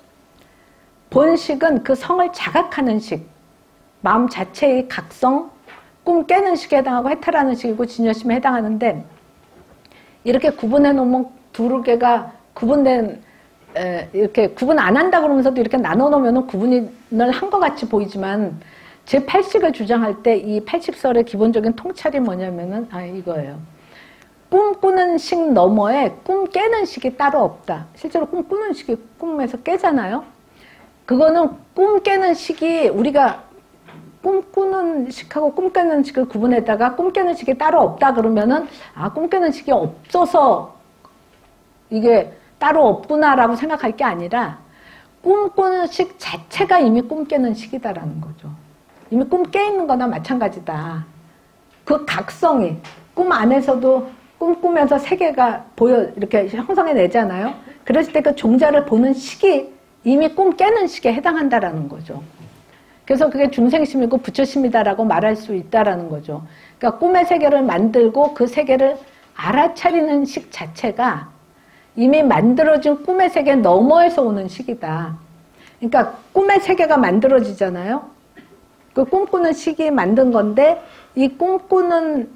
본식은 그 성을 자각하는 식, 마음 자체의 각성, 꿈 깨는 식에 해당하고 해탈하는 식이고 진여심에 해당하는데, 이렇게 구분해 놓으면 두 개가 구분된 에, 이렇게 구분 안 한다 그러면서도 이렇게 나눠 놓으면 구분을 한 것 같이 보이지만, 제 팔식을 주장할 때 이 팔식설의 기본적인 통찰이 뭐냐면은, 아, 이거예요. 꿈꾸는 식 너머에 꿈 깨는 식이 따로 없다. 실제로 꿈꾸는 식이 꿈에서 깨잖아요. 그거는 꿈 깨는 식이 우리가 꿈꾸는 식하고 꿈 깨는 식을 구분했다가 꿈 깨는 식이 따로 없다 그러면은, 아, 꿈 깨는 식이 없어서 이게 따로 없구나라고 생각할 게 아니라 꿈꾸는 식 자체가 이미 꿈 깨는 식이다라는 거죠. 이미 꿈 깨 있는 거나 마찬가지다. 그 각성이 꿈 안에서도 꿈꾸면서 세계가 보여 이렇게 형성해 내잖아요. 그랬을 때 그 종자를 보는 식이 이미 꿈 깨는 식에 해당한다라는 거죠. 그래서 그게 중생심이고 부처심이다라고 말할 수 있다라는 거죠. 그러니까 꿈의 세계를 만들고 그 세계를 알아차리는 식 자체가 이미 만들어진 꿈의 세계 너머에서 오는 식이다. 그러니까 꿈의 세계가 만들어지잖아요. 그 꿈꾸는 식이 만든 건데, 이 꿈꾸는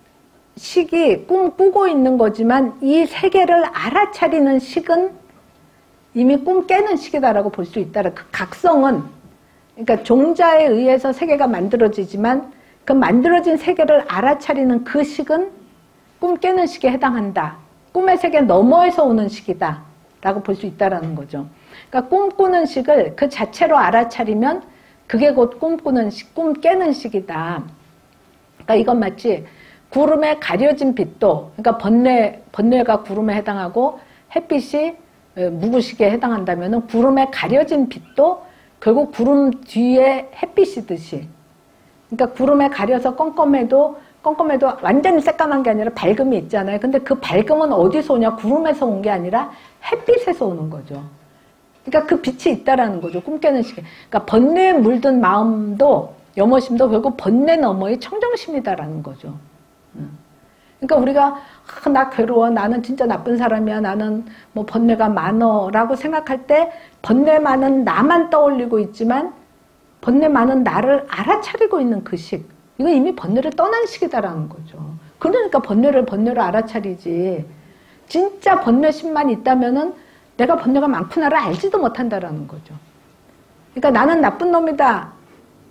식이 꿈꾸고 있는 거지만 이 세계를 알아차리는 식은 이미 꿈 깨는 식이다라고 볼 수 있다. 그 각성은, 그러니까 종자에 의해서 세계가 만들어지지만 그 만들어진 세계를 알아차리는 그 식은 꿈 깨는 식에 해당한다. 꿈의 세계 너머에서 오는 식이다 라고 볼 수 있다는 거죠. 그러니까 꿈꾸는 식을 그 자체로 알아차리면 그게 곧 꿈꾸는 식, 꿈 깨는 식이다. 그러니까 이건 마치 구름에 가려진 빛도, 그러니까 번뇌, 번뇌가 구름에 해당하고 햇빛이 무구식에 해당한다면 구름에 가려진 빛도 결국 구름 뒤에 햇빛이듯이, 그러니까 구름에 가려서 껌껌해도 껌껌해도 완전히 새까만 게 아니라 밝음이 있잖아요. 근데 그 밝음은 어디서 오냐? 구름에서 온 게 아니라 햇빛에서 오는 거죠. 그러니까 그 빛이 있다라는 거죠. 꿈 깨는 시계. 그러니까 번뇌에 물든 마음도, 염어심도 결국 번뇌 너머의 청정심이다라는 거죠. 그러니까 우리가 아, 나 괴로워, 나는 진짜 나쁜 사람이야, 나는 뭐 번뇌가 많어 라고 생각할 때 번뇌 많은 나만 떠올리고 있지만 번뇌 많은 나를 알아차리고 있는 그 식, 이거 이미 번뇌를 떠난 식이다라는 거죠. 그러니까 번뇌를 번뇌로 알아차리지, 진짜 번뇌심만 있다면은 내가 번뇌가 많구나를 알지도 못한다라는 거죠. 그러니까 나는 나쁜 놈이다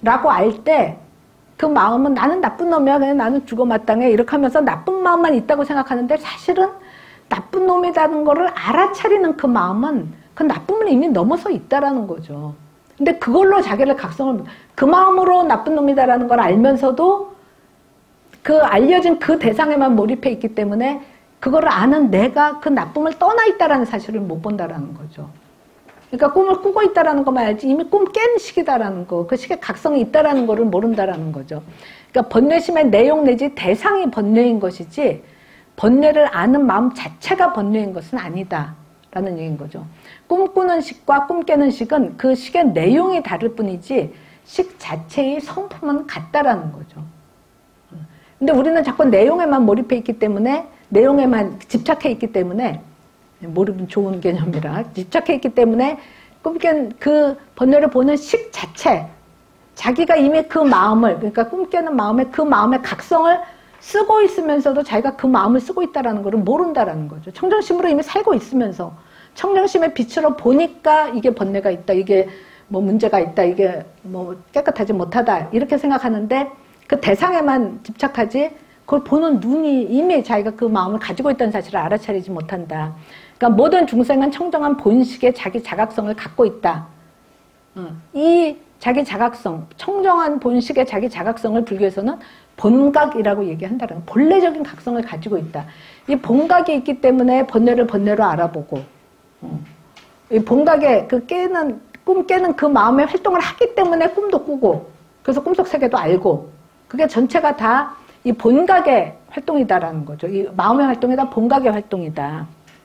라고 알 때 그 마음은 나는 나쁜 놈이야. 그냥 나는 죽어 마땅해. 이렇게 하면서 나쁜 마음만 있다고 생각하는데 사실은 나쁜 놈이라는 거를 알아차리는 그 마음은 그 나쁨을 이미 넘어서 있다라는 거죠. 근데 그걸로 자기를 각성을, 그 마음으로 나쁜 놈이다라는 걸 알면서도 그 알려진 그 대상에만 몰입해 있기 때문에 그거를 아는 내가 그 나쁨을 떠나 있다라는 사실을 못 본다라는 거죠. 그러니까 꿈을 꾸고 있다라는 것만 알지 이미 꿈 깬 시기다라는 거, 그 시기에 각성이 있다라는 거를 모른다라는 거죠. 그러니까 번뇌심의 내용 내지 대상이 번뇌인 것이지 번뇌를 아는 마음 자체가 번뇌인 것은 아니다라는 얘기인 거죠. 꿈꾸는 식과 꿈 깨는 식은 그 식의 내용이 다를 뿐이지 식 자체의 성품은 같다라는 거죠. 근데 우리는 자꾸 내용에만 몰입해 있기 때문에 내용에만 집착해 있기 때문에 모르면 좋은 개념이라 집착해 있기 때문에 꿈깬 그 번뇌를 보는 식 자체 자기가 이미 그 마음을 그러니까 꿈깨는 마음에 그 마음의 각성을 쓰고 있으면서도 자기가 그 마음을 쓰고 있다는 것을 모른다라는 거죠. 청정심으로 이미 살고 있으면서 청정심의 빛으로 보니까 이게 번뇌가 있다, 이게 뭐 문제가 있다, 이게 뭐 깨끗하지 못하다 이렇게 생각하는데 그 대상에만 집착하지 그걸 보는 눈이 이미 자기가 그 마음을 가지고 있다는 사실을 알아차리지 못한다. 그러니까 모든 중생은 청정한 본식의 자기 자각성을 갖고 있다. 이 자기 자각성, 청정한 본식의 자기 자각성을 불교에서는 본각이라고 얘기한다는 본래적인 각성을 가지고 있다. 이 본각이 있기 때문에 번뇌를 번뇌로 알아보고 이 본각에 그 깨는 꿈 깨는 그 마음의 활동을 하기 때문에 꿈도 꾸고 그래서 꿈속 세계도 알고 그게 전체가 다 이 본각의 활동이다라는 거죠. 이 마음의 활동이 다 본각의 활동이다.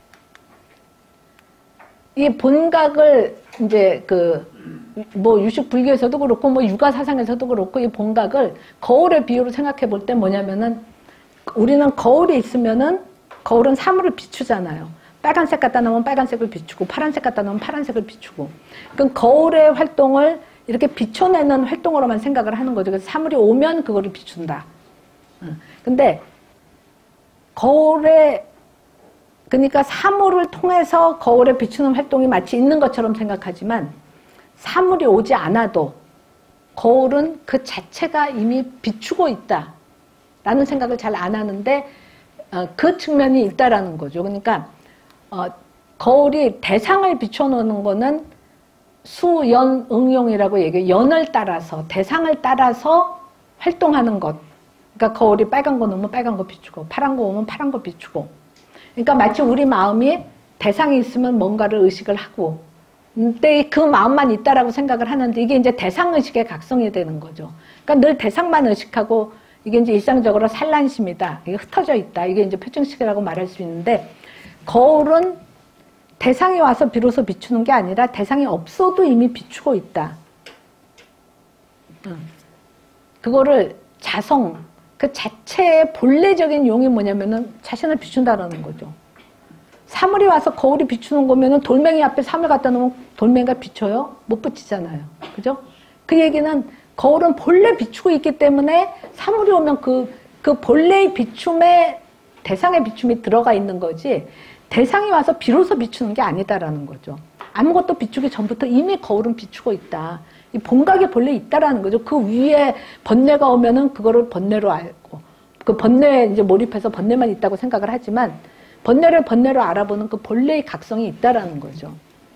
이 본각을 이제 그 뭐 유식 불교에서도 그렇고 뭐 육아 사상에서도 그렇고 이 본각을 거울의 비유로 생각해 볼 때 뭐냐면은 우리는 거울이 있으면은 거울은 사물을 비추잖아요. 빨간색 갖다 놓으면 빨간색을 비추고 파란색 갖다 놓으면 파란색을 비추고. 그럼 거울의 활동을 이렇게 비춰내는 활동으로만 생각을 하는 거죠. 그래서 사물이 오면 그거를 비춘다. 근데 거울에 그러니까 사물을 통해서 거울에 비추는 활동이 마치 있는 것처럼 생각하지만 사물이 오지 않아도 거울은 그 자체가 이미 비추고 있다 라는 생각을 잘 안 하는데 어, 그 측면이 있다라는 거죠. 그러니까 어, 거울이 대상을 비춰놓는 거는 수연 응용이라고 얘기해요. 연을 따라서 대상을 따라서 활동하는 것. 그러니까 거울이 빨간 거 놓으면 빨간 거 비추고 파란 거 오면 파란 거 비추고 그러니까 마치 우리 마음이 대상이 있으면 뭔가를 의식을 하고 근데 그 마음만 있다라고 생각을 하는데 이게 이제 대상의식의 각성이 되는 거죠. 그러니까 늘 대상만 의식하고 이게 이제 일상적으로 산란심이다. 이게 흩어져 있다. 이게 이제 표정식이라고 말할 수 있는데 거울은 대상이 와서 비로소 비추는 게 아니라 대상이 없어도 이미 비추고 있다. 그거를 자성, 그 자체의 본래적인 용이 뭐냐면은 자신을 비춘다라는 거죠. 사물이 와서 거울이 비추는 거면은 돌멩이 앞에 사물 갖다 놓으면 돌멩이가 비춰요? 못 비치잖아요. 그죠? 그 얘기는 거울은 본래 비추고 있기 때문에 사물이 오면 그, 그 본래의 비춤에 대상의 비춤이 들어가 있는 거지 대상이 와서 비로소 비추는 게 아니다라는 거죠. 아무것도 비추기 전부터 이미 거울은 비추고 있다. 이 본각이 본래 있다라는 거죠. 그 위에 번뇌가 오면은 그거를 번뇌로 알고 그 번뇌에 이제 몰입해서 번뇌만 있다고 생각을 하지만 번뇌를 번뇌로 알아보는 그 본래의 각성이 있다라는 거죠.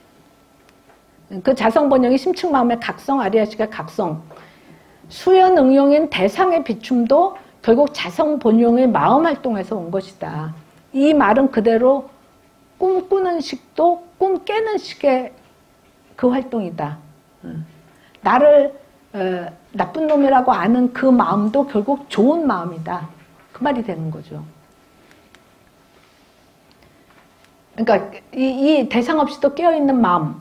그 자성번영이 심층 마음의 각성, 아리아식의 각성. 수연 응용인 대상의 비춤도 결국 자성본용의 마음 활동에서 온 것이다. 이 말은 그대로 꿈꾸는 식도 꿈 깨는 식의 그 활동이다. 나를 에, 나쁜 놈이라고 아는 그 마음도 결국 좋은 마음이다. 그 말이 되는 거죠. 그러니까 이, 이 대상 없이도 깨어있는 마음,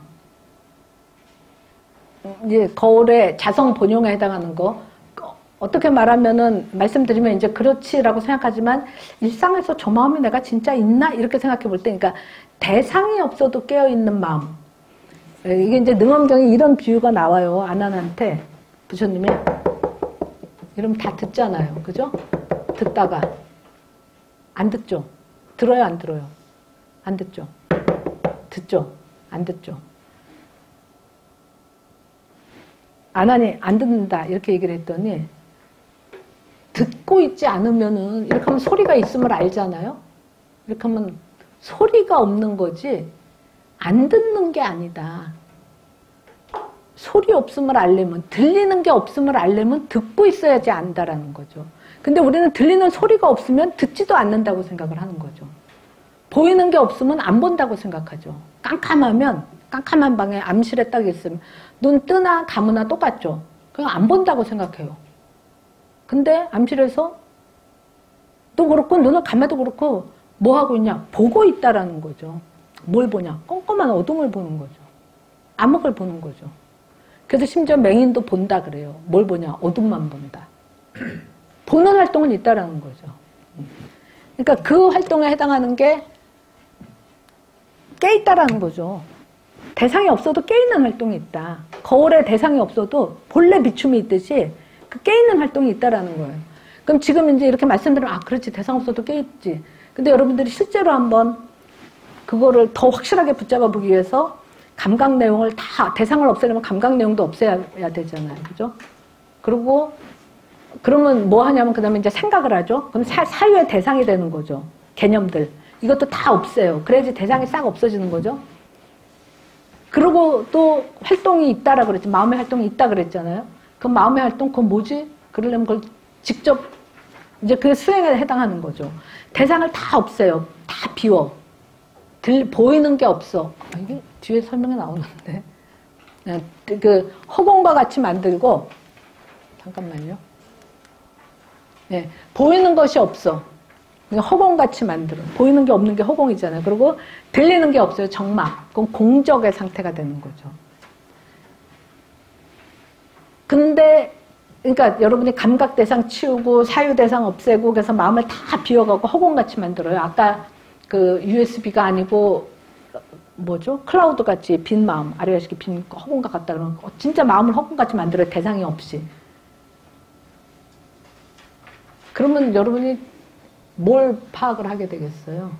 이제 거울의 자성 본용에 해당하는 거 어떻게 말하면은 말씀드리면 이제 그렇지라고 생각하지만 일상에서 저 마음이 내가 진짜 있나 이렇게 생각해 볼 때, 그러니까 대상이 없어도 깨어 있는 마음. 이게 이제 능엄경에 이런 비유가 나와요. 아난한테 부처님이 이러면 다 듣잖아요, 그죠? 듣다가 안 듣죠. 들어요, 안 들어요? 안 듣죠. 듣죠. 안 듣죠. 안 하니 안 듣는다 이렇게 얘기를 했더니 듣고 있지 않으면은 이렇게 하면 소리가 있음을 알잖아요. 이렇게 하면 소리가 없는 거지 안 듣는 게 아니다. 소리 없음을 알려면 들리는 게 없음을 알려면 듣고 있어야지 안다라는 거죠. 근데 우리는 들리는 소리가 없으면 듣지도 않는다고 생각을 하는 거죠. 보이는 게 없으면 안 본다고 생각하죠. 깜깜하면 깜깜한 방에 암실에 딱 있으면 눈 뜨나 감으나 똑같죠. 그냥 안 본다고 생각해요. 근데 암실에서 또 그렇고 눈을 감아도 그렇고 뭐 하고 있냐? 보고 있다라는 거죠. 뭘 보냐? 꼼꼼한 어둠을 보는 거죠. 암흑을 보는 거죠. 그래서 심지어 맹인도 본다 그래요. 뭘 보냐? 어둠만 본다. 보는 활동은 있다라는 거죠. 그러니까 그 활동에 해당하는 게 깨있다라는 거죠. 대상이 없어도 깨있는 활동이 있다. 거울에 대상이 없어도 본래 비춤이 있듯이 그 깨있는 활동이 있다라는 거예요. 그럼 지금 이제 이렇게 말씀드리면 아 그렇지 대상 없어도 깨있지. 근데 여러분들이 실제로 한번 그거를 더 확실하게 붙잡아 보기 위해서 감각 내용을 다 대상을 없애려면 감각 내용도 없애야 되잖아요. 그죠? 그리고 그러면 뭐 하냐면 그 다음에 이제 생각을 하죠. 그럼 사, 사유의 대상이 되는 거죠. 개념들. 이것도 다 없애요. 그래야지 대상이 싹 없어지는 거죠. 그리고 또 활동이 있다라 그랬지. 마음의 활동이 있다 그랬잖아요. 그 마음의 활동, 그건 뭐지? 그러려면 그걸 직접, 이제 그 수행에 해당하는 거죠. 대상을 다 없애요. 다 비워. 들, 보이는 게 없어. 아, 이게 뒤에 설명이 나오는데. 그, 허공과 같이 만들고, 잠깐만요. 네, 보이는 것이 없어. 허공같이 만들어. 보이는 게 없는 게 허공이잖아요. 그리고 들리는 게 없어요. 정막. 그건 공적의 상태가 되는 거죠. 근데 그러니까 여러분이 감각 대상 치우고 사유 대상 없애고 그래서 마음을 다 비워가고 허공같이 만들어요. 아까 그 유에스비가 아니고 뭐죠? 클라우드 같이 빈 마음, 아리아식이 빈 허공과 같다 그러면 진짜 마음을 허공같이 만들어요. 대상이 없이. 그러면 여러분이 뭘 파악을 하게 되겠어요?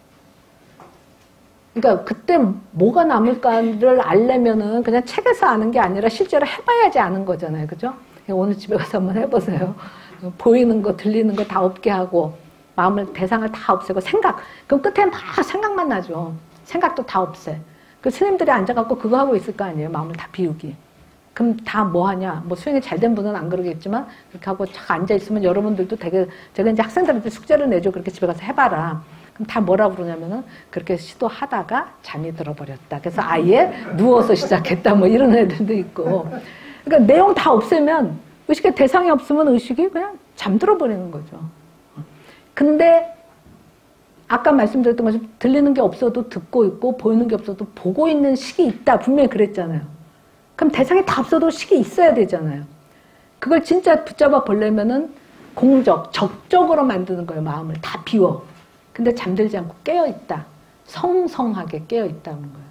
그러니까 그때 뭐가 남을까를 알려면은 그냥 책에서 아는 게 아니라 실제로 해봐야지 아는 거잖아요. 그죠? 오늘 집에 가서 한번 해보세요. 보이는 거, 들리는 거 다 없게 하고 마음을, 대상을 다 없애고 생각. 그럼 끝에 막 생각만 나죠. 생각도 다 없애. 그 스님들이 앉아갖고 그거 하고 있을 거 아니에요. 마음을 다 비우기. 그럼 다 뭐 하냐? 뭐 수행이 잘 된 분은 안 그러겠지만 그렇게 하고 착 앉아있으면 여러분들도 되게 제가 이제 학생들한테 숙제를 내줘. 그렇게 집에 가서 해봐라. 그럼 다 뭐라고 그러냐면은 그렇게 시도하다가 잠이 들어버렸다. 그래서 아예 누워서 시작했다. 뭐 이런 애들도 있고. 그러니까 내용 다 없애면 의식의 대상이 없으면 의식이 그냥 잠들어 버리는 거죠. 근데 아까 말씀드렸던 것처럼 들리는 게 없어도 듣고 있고 보이는 게 없어도 보고 있는 식이 있다. 분명히 그랬잖아요. 그럼 대상이 다 없어도 식이 있어야 되잖아요. 그걸 진짜 붙잡아 보려면은 공적, 적적으로 만드는 거예요. 마음을 다 비워. 근데 잠들지 않고 깨어있다. 성성하게 깨어있다는 거예요.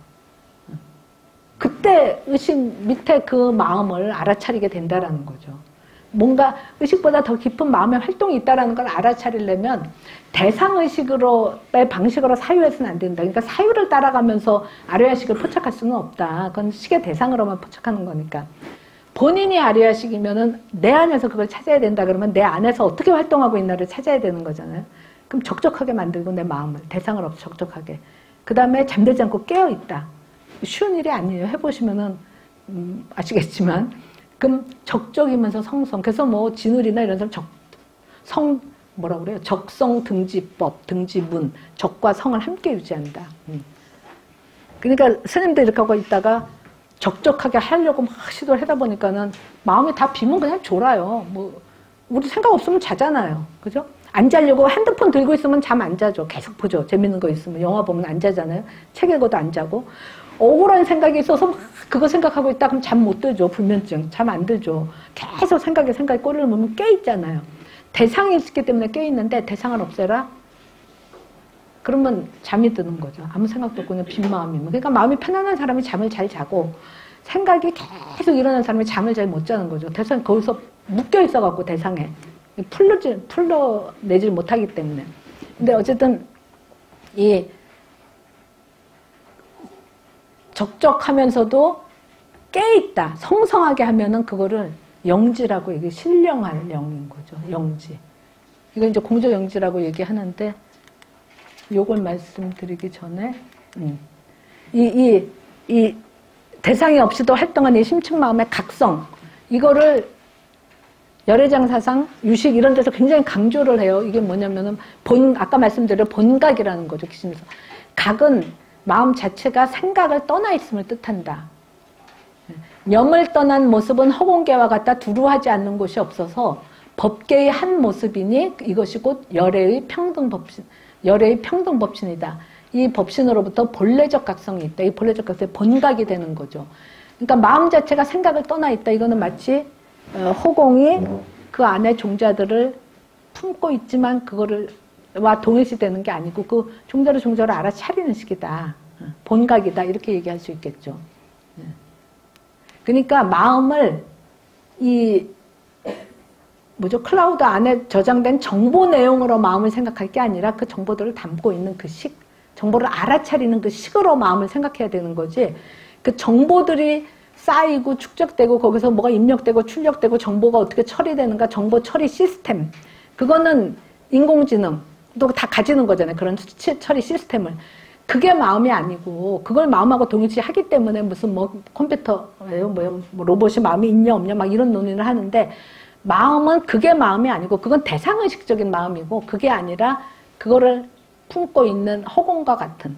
그때 의식 밑에 그 마음을 알아차리게 된다라는 거죠. 뭔가 의식보다 더 깊은 마음의 활동이 있다라는 걸 알아차리려면 대상의식으로의 방식으로 사유해서는 안 된다. 그러니까 사유를 따라가면서 아리아식을 포착할 수는 없다. 그건 식의 대상으로만 포착하는 거니까. 본인이 아리아식이면은 내 안에서 그걸 찾아야 된다 그러면 내 안에서 어떻게 활동하고 있나를 찾아야 되는 거잖아요. 그럼 적적하게 만들고 내 마음을 대상을 없이 적적하게. 그 다음에 잠들지 않고 깨어있다. 쉬운 일이 아니에요. 해보시면은 음, 아시겠지만 그럼 적적이면서 성성. 그래서 뭐 진울이나 이런 사람 적, 성 뭐라 그래요? 적성 등지법, 등지문, 적과 성을 함께 유지한다. 음. 그러니까 스님도 이렇게 하고 있다가 적적하게 하려고 막 시도를 하다 보니까는 마음이 다 비면 그냥 졸아요. 뭐 우리 생각 없으면 자잖아요. 그죠? 안 자려고 핸드폰 들고 있으면 잠 안 자죠. 계속 보죠. 재밌는 거 있으면 영화 보면 안 자잖아요. 책 읽어도 안 자고. 억울한 생각이 있어서 막 그거 생각하고 있다 그럼 잠 못 들죠. 불면증. 잠 안 들죠. 계속 생각에 생각에 꼬리를 물면 깨 있잖아요. 대상이 있기 때문에 깨 있는데 대상을 없애라? 그러면 잠이 드는 거죠. 아무 생각도 없고 그냥 빈 마음이면. 그러니까 마음이 편안한 사람이 잠을 잘 자고 생각이 계속 일어나는 사람이 잠을 잘 못 자는 거죠. 대상 거기서 묶여 있어갖고 대상에. 풀러지, 풀러내질 못하기 때문에. 근데 어쨌든 이 적적하면서도 깨있다, 성성하게 하면은 그거를 영지라고 이게 신령할 영인 거죠. 영지. 이거 이제 공적 영지라고 얘기하는데, 요걸 말씀드리기 전에, 음. 이, 이, 이 대상이 없이도 활동한 이 심층 마음의 각성, 이거를 열애장사상, 유식 이런 데서 굉장히 강조를 해요. 이게 뭐냐면은 본, 아까 말씀드린 본각이라는 거죠. 기심에서. 각은 마음 자체가 생각을 떠나 있음을 뜻한다. 염을 떠난 모습은 허공계와 같다 두루하지 않는 곳이 없어서 법계의 한 모습이니 이것이 곧 열애의 평등 법신, 열애의 평등 법신이다. 이 법신으로부터 본래적 각성이 있다. 이 본래적 각성이 본각이 되는 거죠. 그러니까 마음 자체가 생각을 떠나 있다. 이거는 마치 허공이 그 안에 종자들을 품고 있지만 그거를 와 동일시되는 게 아니고 그 종자를 종자를 알아차리는 식이다. 본각이다. 이렇게 얘기할 수 있겠죠. 그러니까 마음을 이 뭐죠? 클라우드 안에 저장된 정보 내용으로 마음을 생각할 게 아니라 그 정보들을 담고 있는 그 식, 정보를 알아차리는 그 식으로 마음을 생각해야 되는 거지. 그 정보들이 쌓이고 축적되고 거기서 뭐가 입력되고 출력되고 정보가 어떻게 처리되는가, 정보 처리 시스템. 그거는 인공지능도 다 가지는 거잖아요. 그런 처리 시스템을. 그게 마음이 아니고 그걸 마음하고 동일시하기 때문에 무슨 뭐 컴퓨터예요, 뭐, 뭐 로봇이 마음이 있냐 없냐 막 이런 논의를 하는데 마음은 그게 마음이 아니고 그건 대상의식적인 마음이고 그게 아니라 그거를 품고 있는 허공과 같은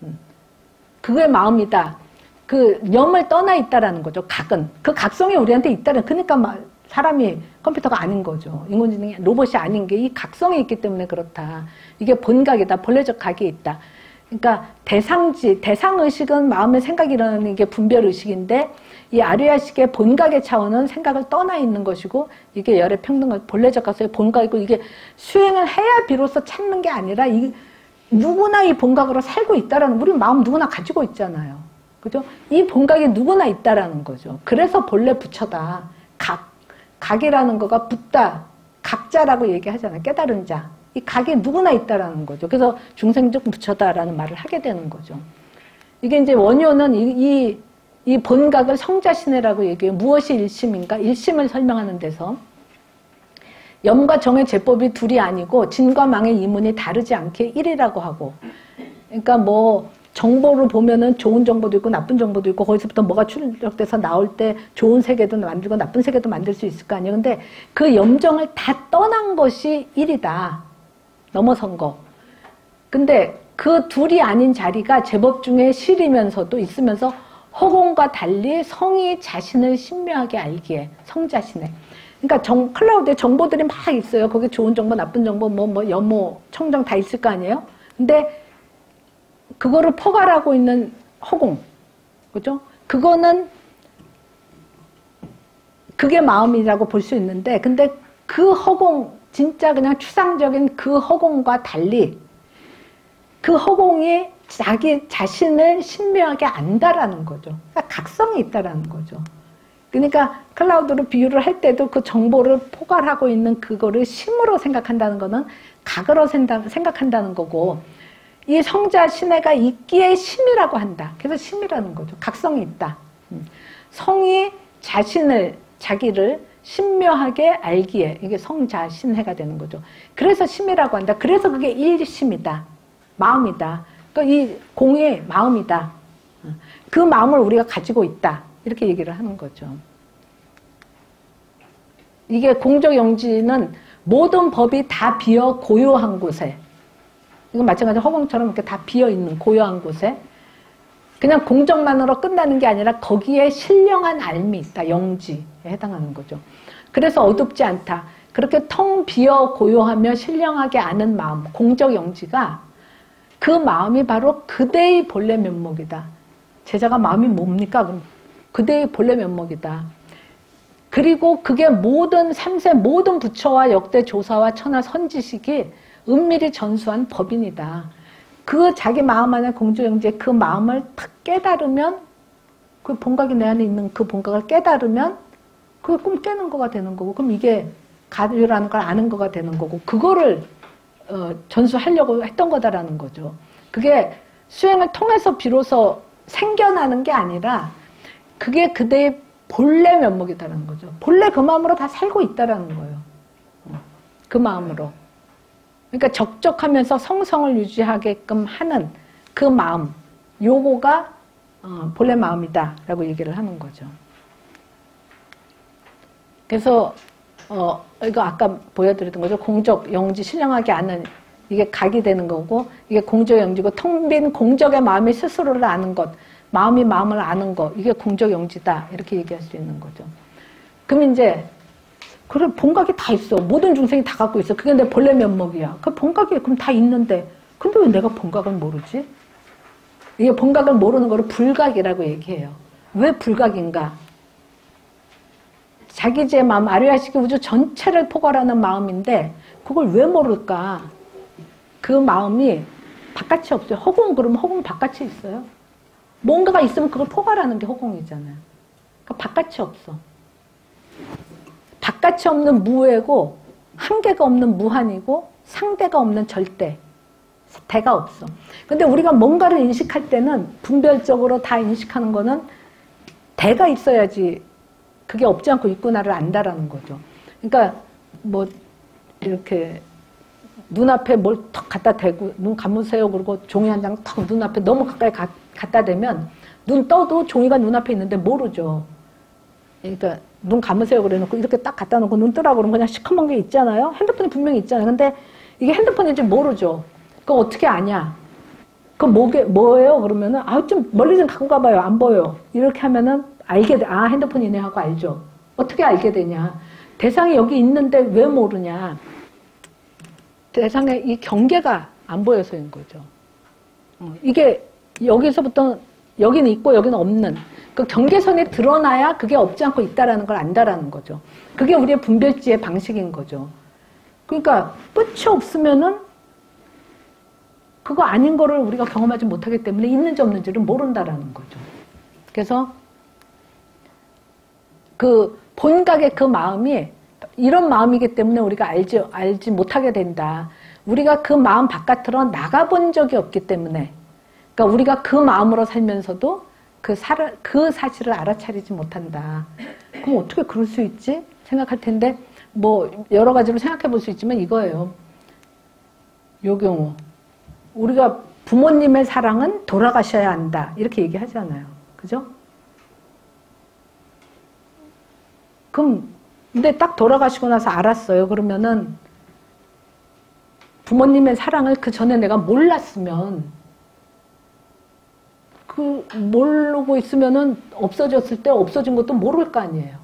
그게 마음이다. 그 염을 떠나 있다라는 거죠. 각은. 그 각성이 우리한테 있다는 그러니까 사람이 컴퓨터가 아닌 거죠. 인공지능이 로봇이 아닌 게 이 각성이 있기 때문에 그렇다. 이게 본각이다. 본래적 각이 있다. 그러니까 대상지, 대상의식은 마음의 생각이 일어나는 게 분별의식인데 이 아류야식의 본각의 차원은 생각을 떠나 있는 것이고 이게 열의 평등과 본래적 각성의 본각이고 이게 수행을 해야 비로소 찾는 게 아니라 이 누구나 이 본각으로 살고 있다라는 우리 마음 누구나 가지고 있잖아요. 그죠? 이 본각이 누구나 있다라는 거죠. 그래서 본래 부처다. 각. 각이라는 거가 붙다. 각자라고 얘기하잖아요. 깨달은 자. 이 각이 누구나 있다라는 거죠. 그래서 중생적 부처다라는 말을 하게 되는 거죠. 이게 이제 원효는 이, 이, 이 본각을 성자신해라고 얘기해요. 무엇이 일심인가? 일심을 설명하는 데서 염과 정의 제법이 둘이 아니고 진과 망의 이문이 다르지 않게 일이라고 하고 그러니까 뭐 정보를 보면은 좋은 정보도 있고 나쁜 정보도 있고 거기서부터 뭐가 출력돼서 나올 때 좋은 세계도 만들고 나쁜 세계도 만들 수 있을 거 아니에요. 근데 그 염정을 다 떠난 것이 일이다. 넘어선 거. 근데 그 둘이 아닌 자리가 제법 중에 실이면서도 있으면서 허공과 달리 성이 자신을 신묘하게 알기에 성자신에. 그러니까 정, 클라우드에 정보들이 막 있어요. 거기 좋은 정보, 나쁜 정보, 뭐, 뭐, 염호, 청정 다 있을 거 아니에요? 근데 그거를 포괄하고 있는 허공. 그죠? 그거는 그게 마음이라고 볼 수 있는데 근데 그 허공 진짜 그냥 추상적인 그 허공과 달리 그 허공이 자기 자신을 신묘하게 안다라는 거죠. 그러니까 각성이 있다라는 거죠. 그러니까 클라우드로 비유를 할 때도 그 정보를 포괄하고 있는 그거를 심으로 생각한다는 거는 각으로 생각한다는 거고 이 성자 신해가 있기에 심이라고 한다. 그래서 심이라는 거죠. 각성이 있다. 성이 자신을 자기를 신묘하게 알기에 이게 성자 신해가 되는 거죠. 그래서 심이라고 한다. 그래서 그게 일심이다. 마음이다. 그러니까 이 공의 마음이다. 그 마음을 우리가 가지고 있다. 이렇게 얘기를 하는 거죠. 이게 공적 영지는 모든 법이 다 비어 고요한 곳에 이건 마찬가지로 허공처럼 이렇게 다 비어있는 고요한 곳에 그냥 공적만으로 끝나는 게 아니라 거기에 신령한 알미 있다. 영지에 해당하는 거죠. 그래서 어둡지 않다. 그렇게 텅 비어 고요하며 신령하게 아는 마음, 공적 영지가 그 마음이 바로 그대의 본래 면목이다. 제자가 마음이 뭡니까? 그럼 그대의 본래 면목이다. 그리고 그게 모든 삼세 모든 부처와 역대 조사와 천하 선지식이 은밀히 전수한 법인이다. 그 자기 마음 안에 공조영지의 그 마음을 탁 깨달으면 그 본각이 내 안에 있는 그 본각을 깨달으면 그게 꿈 깨는 거가 되는 거고 그럼 이게 가두라는 걸 아는 거가 되는 거고 그거를 어, 전수하려고 했던 거다라는 거죠. 그게 수행을 통해서 비로소 생겨나는 게 아니라 그게 그대의 본래 면목이다라는 거죠. 본래 그 마음으로 다 살고 있다라는 거예요. 그 마음으로. 그러니까 적적하면서 성성을 유지하게끔 하는 그 마음, 요거가 어, 본래 마음이다라고 얘기를 하는 거죠. 그래서 어, 이거 아까 보여드렸던 거죠. 공적, 영지, 신령하게 아는 이게 각이 되는 거고, 이게 공적, 영지고, 텅 빈 공적의 마음이 스스로를 아는 것, 마음이 마음을 아는 것, 이게 공적, 영지다. 이렇게 얘기할 수 있는 거죠. 그럼 이제, 그래, 본각이 다 있어. 모든 중생이 다 갖고 있어. 그게 내 본래 면목이야. 그 본각이 그럼 다 있는데, 근데 왜 내가 본각을 모르지? 이게 본각을 모르는 거를 불각이라고 얘기해요. 왜 불각인가? 자기지의 마음, 아리아식의 우주 전체를 포괄하는 마음인데 그걸 왜 모를까? 그 마음이 바깥이 없어요. 허공 그러면 허공 바깥이 있어요. 뭔가가 있으면 그걸 포괄하는 게 허공이잖아요. 그러니까 바깥이 없어. 바깥이 없는 무애고 한계가 없는 무한이고 상대가 없는 절대. 대가 없어. 근데 우리가 뭔가를 인식할 때는 분별적으로 다 인식하는 거는 대가 있어야지 그게 없지 않고 있구나를 안다라는 거죠. 그러니까 뭐 이렇게 눈앞에 뭘 턱 갖다 대고 눈 감으세요 그러고 종이 한 장 턱 눈앞에 너무 가까이 가, 갖다 대면 눈 떠도 종이가 눈앞에 있는데 모르죠. 그러니까 눈 감으세요 그래놓고 이렇게 딱 갖다 놓고 눈 뜨라고 그러면 그냥 시커먼 게 있잖아요. 핸드폰이 분명히 있잖아요. 근데 이게 핸드폰인지 모르죠. 그거 어떻게 아냐? 그거 뭐게, 뭐예요? 그러면은 아, 좀 멀리 좀 갖고 가봐요. 안 보여. 이렇게 하면은 알게 돼. 아, 핸드폰이네 하고 알죠. 어떻게 알게 되냐? 대상이 여기 있는데 왜 모르냐? 대상의 이 경계가 안 보여서인 거죠. 어, 이게 여기서부터 여기는 있고 여기는 없는 그 경계선에 드러나야 그게 없지 않고 있다라는 걸 안다라는 거죠. 그게 우리의 분별지의 방식인 거죠. 그러니까 끝이 없으면은 그거 아닌 거를 우리가 경험하지 못하기 때문에 있는지 없는지를 모른다라는 거죠. 그래서 그 본각의 그 마음이 이런 마음이기 때문에 우리가 알지, 알지 못하게 된다. 우리가 그 마음 바깥으로 나가본 적이 없기 때문에 그러니까 우리가 그 마음으로 살면서도 그, 사, 그 사실을 알아차리지 못한다. 그럼 어떻게 그럴 수 있지? 생각할 텐데 뭐 여러 가지로 생각해 볼 수 있지만 이거예요. 요 경우 우리가 부모님의 사랑은 돌아가셔야 한다. 이렇게 얘기하잖아요. 그죠? 그럼 근데 딱 돌아가시고 나서 알았어요. 그러면은 부모님의 사랑을 그 전에 내가 몰랐으면 그 모르고 있으면은 없어졌을 때 없어진 것도 모를 거 아니에요.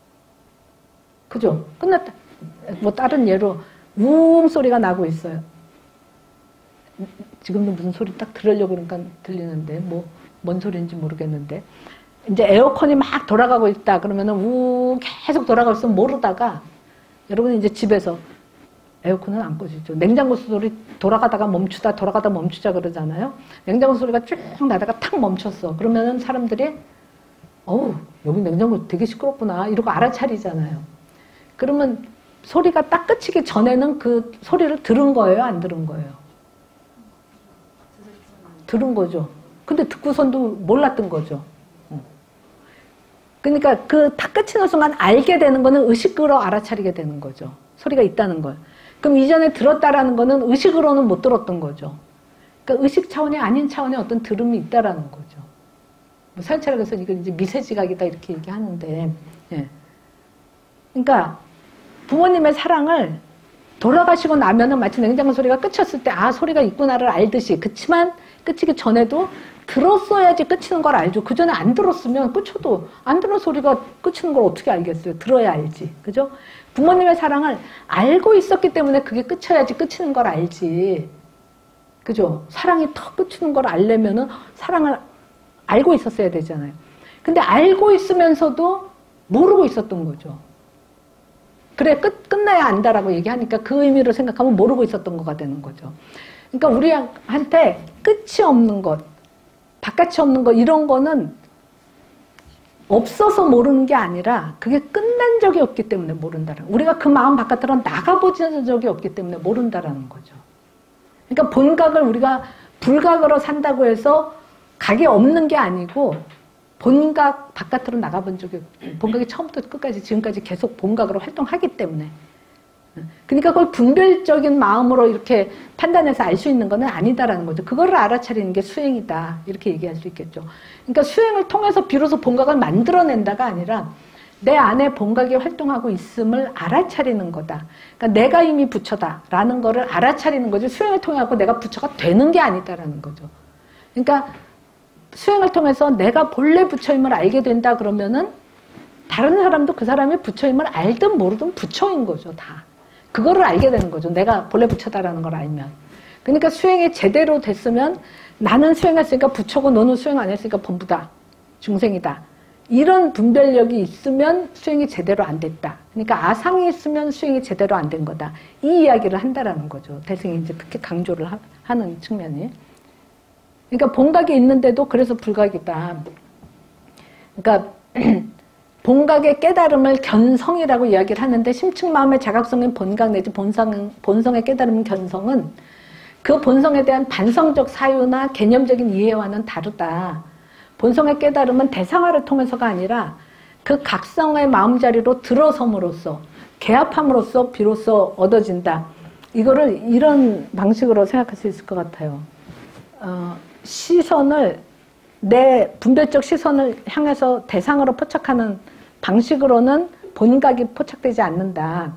그죠? 끝났다. 뭐 다른 예로 웅 소리가 나고 있어요. 지금도 무슨 소리 딱 들으려고 그러니까 들리는데 뭐 뭔 소리인지 모르겠는데 이제 에어컨이 막 돌아가고 있다 그러면은 우 계속 돌아가고 있으면 모르다가 여러분 이제 집에서 에어컨은 안 꺼지죠. 냉장고 소리 돌아가다가 멈추다 돌아가다 멈추자 그러잖아요. 냉장고 소리가 쭉 나다가 탁 멈췄어. 그러면은 사람들이 어우 여기 냉장고 되게 시끄럽구나 이러고 알아차리잖아요. 그러면 소리가 딱 끝이기 전에는 그 소리를 들은 거예요? 안 들은 거예요? 들은 거죠. 근데 듣고선도 몰랐던 거죠. 그러니까 그 탁 끝이는 순간 알게 되는 거는 의식으로 알아차리게 되는 거죠. 소리가 있다는 걸. 그럼 이전에 들었다라는 거는 의식으로는 못 들었던 거죠. 그러니까 의식 차원이 아닌 차원의 어떤 들음이 있다라는 거죠. 뭐 사연철학에서 이걸 이제 미세지각이다 이렇게 얘기하는데, 예. 그러니까 부모님의 사랑을 돌아가시고 나면은 마치 냉장고 소리가 끝이었을 때 아 소리가 있구나를 알듯이 그치만 끝이기 전에도 들었어야지 끝이는 걸 알죠. 그 전에 안 들었으면 끝쳐도 안 들은 소리가 끝이는 걸 어떻게 알겠어요. 들어야 알지. 그죠? 부모님의 사랑을 알고 있었기 때문에 그게 끝쳐야지 끝이는 걸 알지. 그죠? 사랑이 더 끝이는 걸 알려면은 사랑을 알고 있었어야 되잖아요. 근데 알고 있으면서도 모르고 있었던 거죠. 그래 끝, 끝나야 안다라고 얘기하니까 그 의미로 생각하면 모르고 있었던 거가 되는 거죠. 그러니까 우리한테 끝이 없는 것, 바깥이 없는 것 이런 거는 없어서 모르는 게 아니라 그게 끝난 적이 없기 때문에 모른다는 거예요. 우리가 그 마음 바깥으로 나가보지 적이 없기 때문에 모른다라는 거죠. 그러니까 본각을 우리가 불각으로 산다고 해서 각이 없는 게 아니고 본각 바깥으로 나가본 적이 없고 본각이 처음부터 끝까지 지금까지 계속 본각으로 활동하기 때문에 그러니까 그걸 분별적인 마음으로 이렇게 판단해서 알 수 있는 건 아니다라는 거죠. 그거를 알아차리는 게 수행이다 이렇게 얘기할 수 있겠죠. 그러니까 수행을 통해서 비로소 본각을 만들어낸다가 아니라 내 안에 본각이 활동하고 있음을 알아차리는 거다. 그러니까 내가 이미 부처다라는 거를 알아차리는 거지 수행을 통해 갖고 내가 부처가 되는 게 아니다라는 거죠. 그러니까 수행을 통해서 내가 본래 부처임을 알게 된다 그러면은 다른 사람도 그 사람이 부처임을 알든 모르든 부처인 거죠. 다. 그거를 알게 되는 거죠. 내가 본래 부처다라는 걸 알면. 그러니까 수행이 제대로 됐으면 나는 수행했으니까 부처고 너는 수행 안 했으니까 범부다. 중생이다. 이런 분별력이 있으면 수행이 제대로 안 됐다. 그러니까 아상이 있으면 수행이 제대로 안 된 거다. 이 이야기를 한다라는 거죠. 대승이 이제 그렇게 강조를 하, 하는 측면이. 그러니까 본각이 있는데도 그래서 불각이다. 그러니까 본각의 깨달음을 견성이라고 이야기를 하는데 심층마음의 자각성인 본각 내지 본성, 본성의 깨달음 견성은 그 본성에 대한 반성적 사유나 개념적인 이해와는 다르다. 본성의 깨달음은 대상화를 통해서가 아니라 그 각성의 마음자리로 들어섬으로써 개합함으로써 비로소 얻어진다. 이거를 이런 방식으로 생각할 수 있을 것 같아요. 어, 시선을 내 분별적 시선을 향해서 대상으로 포착하는 방식으로는 본각이 포착되지 않는다.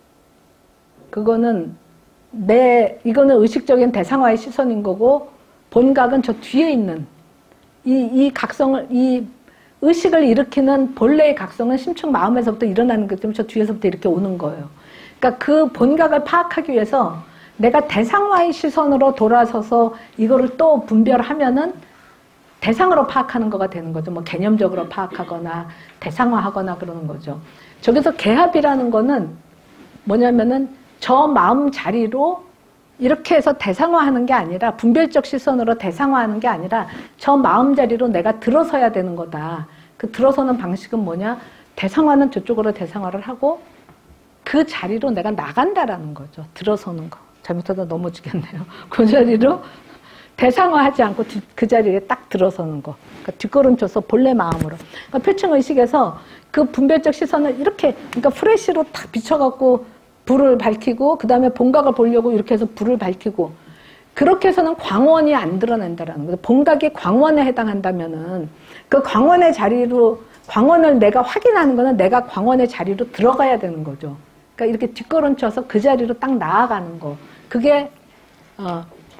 그거는 내 이거는 의식적인 대상화의 시선인 거고 본각은 저 뒤에 있는 이, 이 각성을 이 의식을 일으키는 본래의 각성은 심층 마음에서부터 일어나는 것 때문에 저 뒤에서부터 이렇게 오는 거예요. 그러니까 그 본각을 파악하기 위해서 내가 대상화의 시선으로 돌아서서 이거를 또 분별하면은 대상으로 파악하는 거가 되는 거죠. 뭐 개념적으로 파악하거나 대상화하거나 그러는 거죠. 저기서 개합이라는 거는 뭐냐면은 저 마음 자리로 이렇게 해서 대상화하는 게 아니라 분별적 시선으로 대상화하는 게 아니라 저 마음 자리로 내가 들어서야 되는 거다. 그 들어서는 방식은 뭐냐? 대상화는 저쪽으로 대상화를 하고 그 자리로 내가 나간다라는 거죠. 들어서는 거. 잘못하다 넘어지겠네요. 그 자리로 대상화하지 않고 그 자리에 딱 들어서는 거. 그러니까 뒷걸음 쳐서 본래 마음으로. 그러니까 표층의식에서 그 분별적 시선을 이렇게, 그러니까 프레쉬로 탁 비춰갖고 불을 밝히고, 그 다음에 본각을 보려고 이렇게 해서 불을 밝히고, 그렇게 해서는 광원이 안 드러난다라는 거죠. 본각이 광원에 해당한다면은, 그 광원의 자리로, 광원을 내가 확인하는 거는 내가 광원의 자리로 들어가야 되는 거죠. 그러니까 이렇게 뒷걸음 쳐서 그 자리로 딱 나아가는 거. 그게, 어,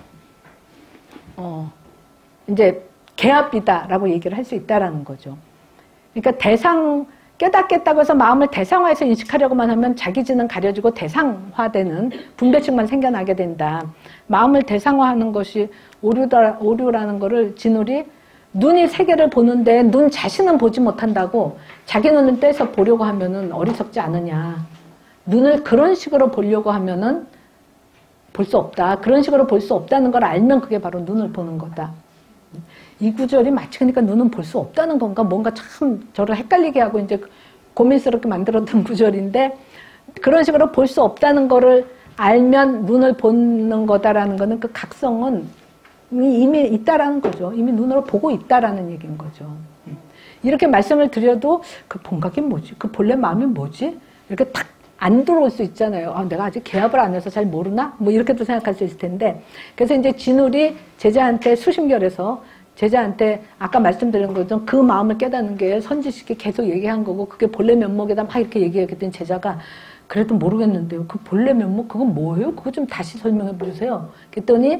어, 이제 개합이다라고 얘기를 할 수 있다라는 거죠. 그러니까 대상, 깨닫겠다고 해서 마음을 대상화해서 인식하려고만 하면 자기지는 가려지고 대상화되는 분별층만 생겨나게 된다. 마음을 대상화하는 것이 오류다, 오류라는 거를 진울이 눈이 세계를 보는데 눈 자신은 보지 못한다고 자기 눈을 떼서 보려고 하면은 어리석지 않으냐. 눈을 그런 식으로 보려고 하면은 볼 수 없다. 그런 식으로 볼 수 없다는 걸 알면 그게 바로 눈을 보는 거다. 이 구절이 마치 그러니까 눈은 볼 수 없다는 건가 뭔가 참 저를 헷갈리게 하고 이제 고민스럽게 만들었던 구절인데 그런 식으로 볼 수 없다는 거를 알면 눈을 보는 거다라는 거는 그 각성은 이미 있다라는 거죠. 이미 눈으로 보고 있다라는 얘기인 거죠. 이렇게 말씀을 드려도 그 본각이 뭐지? 그 본래 마음이 뭐지? 이렇게 탁 안 들어올 수 있잖아요. 아, 내가 아직 개합을 안 해서 잘 모르나? 뭐 이렇게도 생각할 수 있을 텐데. 그래서 이제 진울이 제자한테 수심결에서 제자한테 아까 말씀드린 것처럼 그 마음을 깨닫는 게 선지식이 계속 얘기한 거고 그게 본래 면목이다 막 이렇게 얘기했더니 제자가 그래도 모르겠는데요. 그 본래 면목 그건 뭐예요? 그거 좀 다시 설명해 보세요. 그랬더니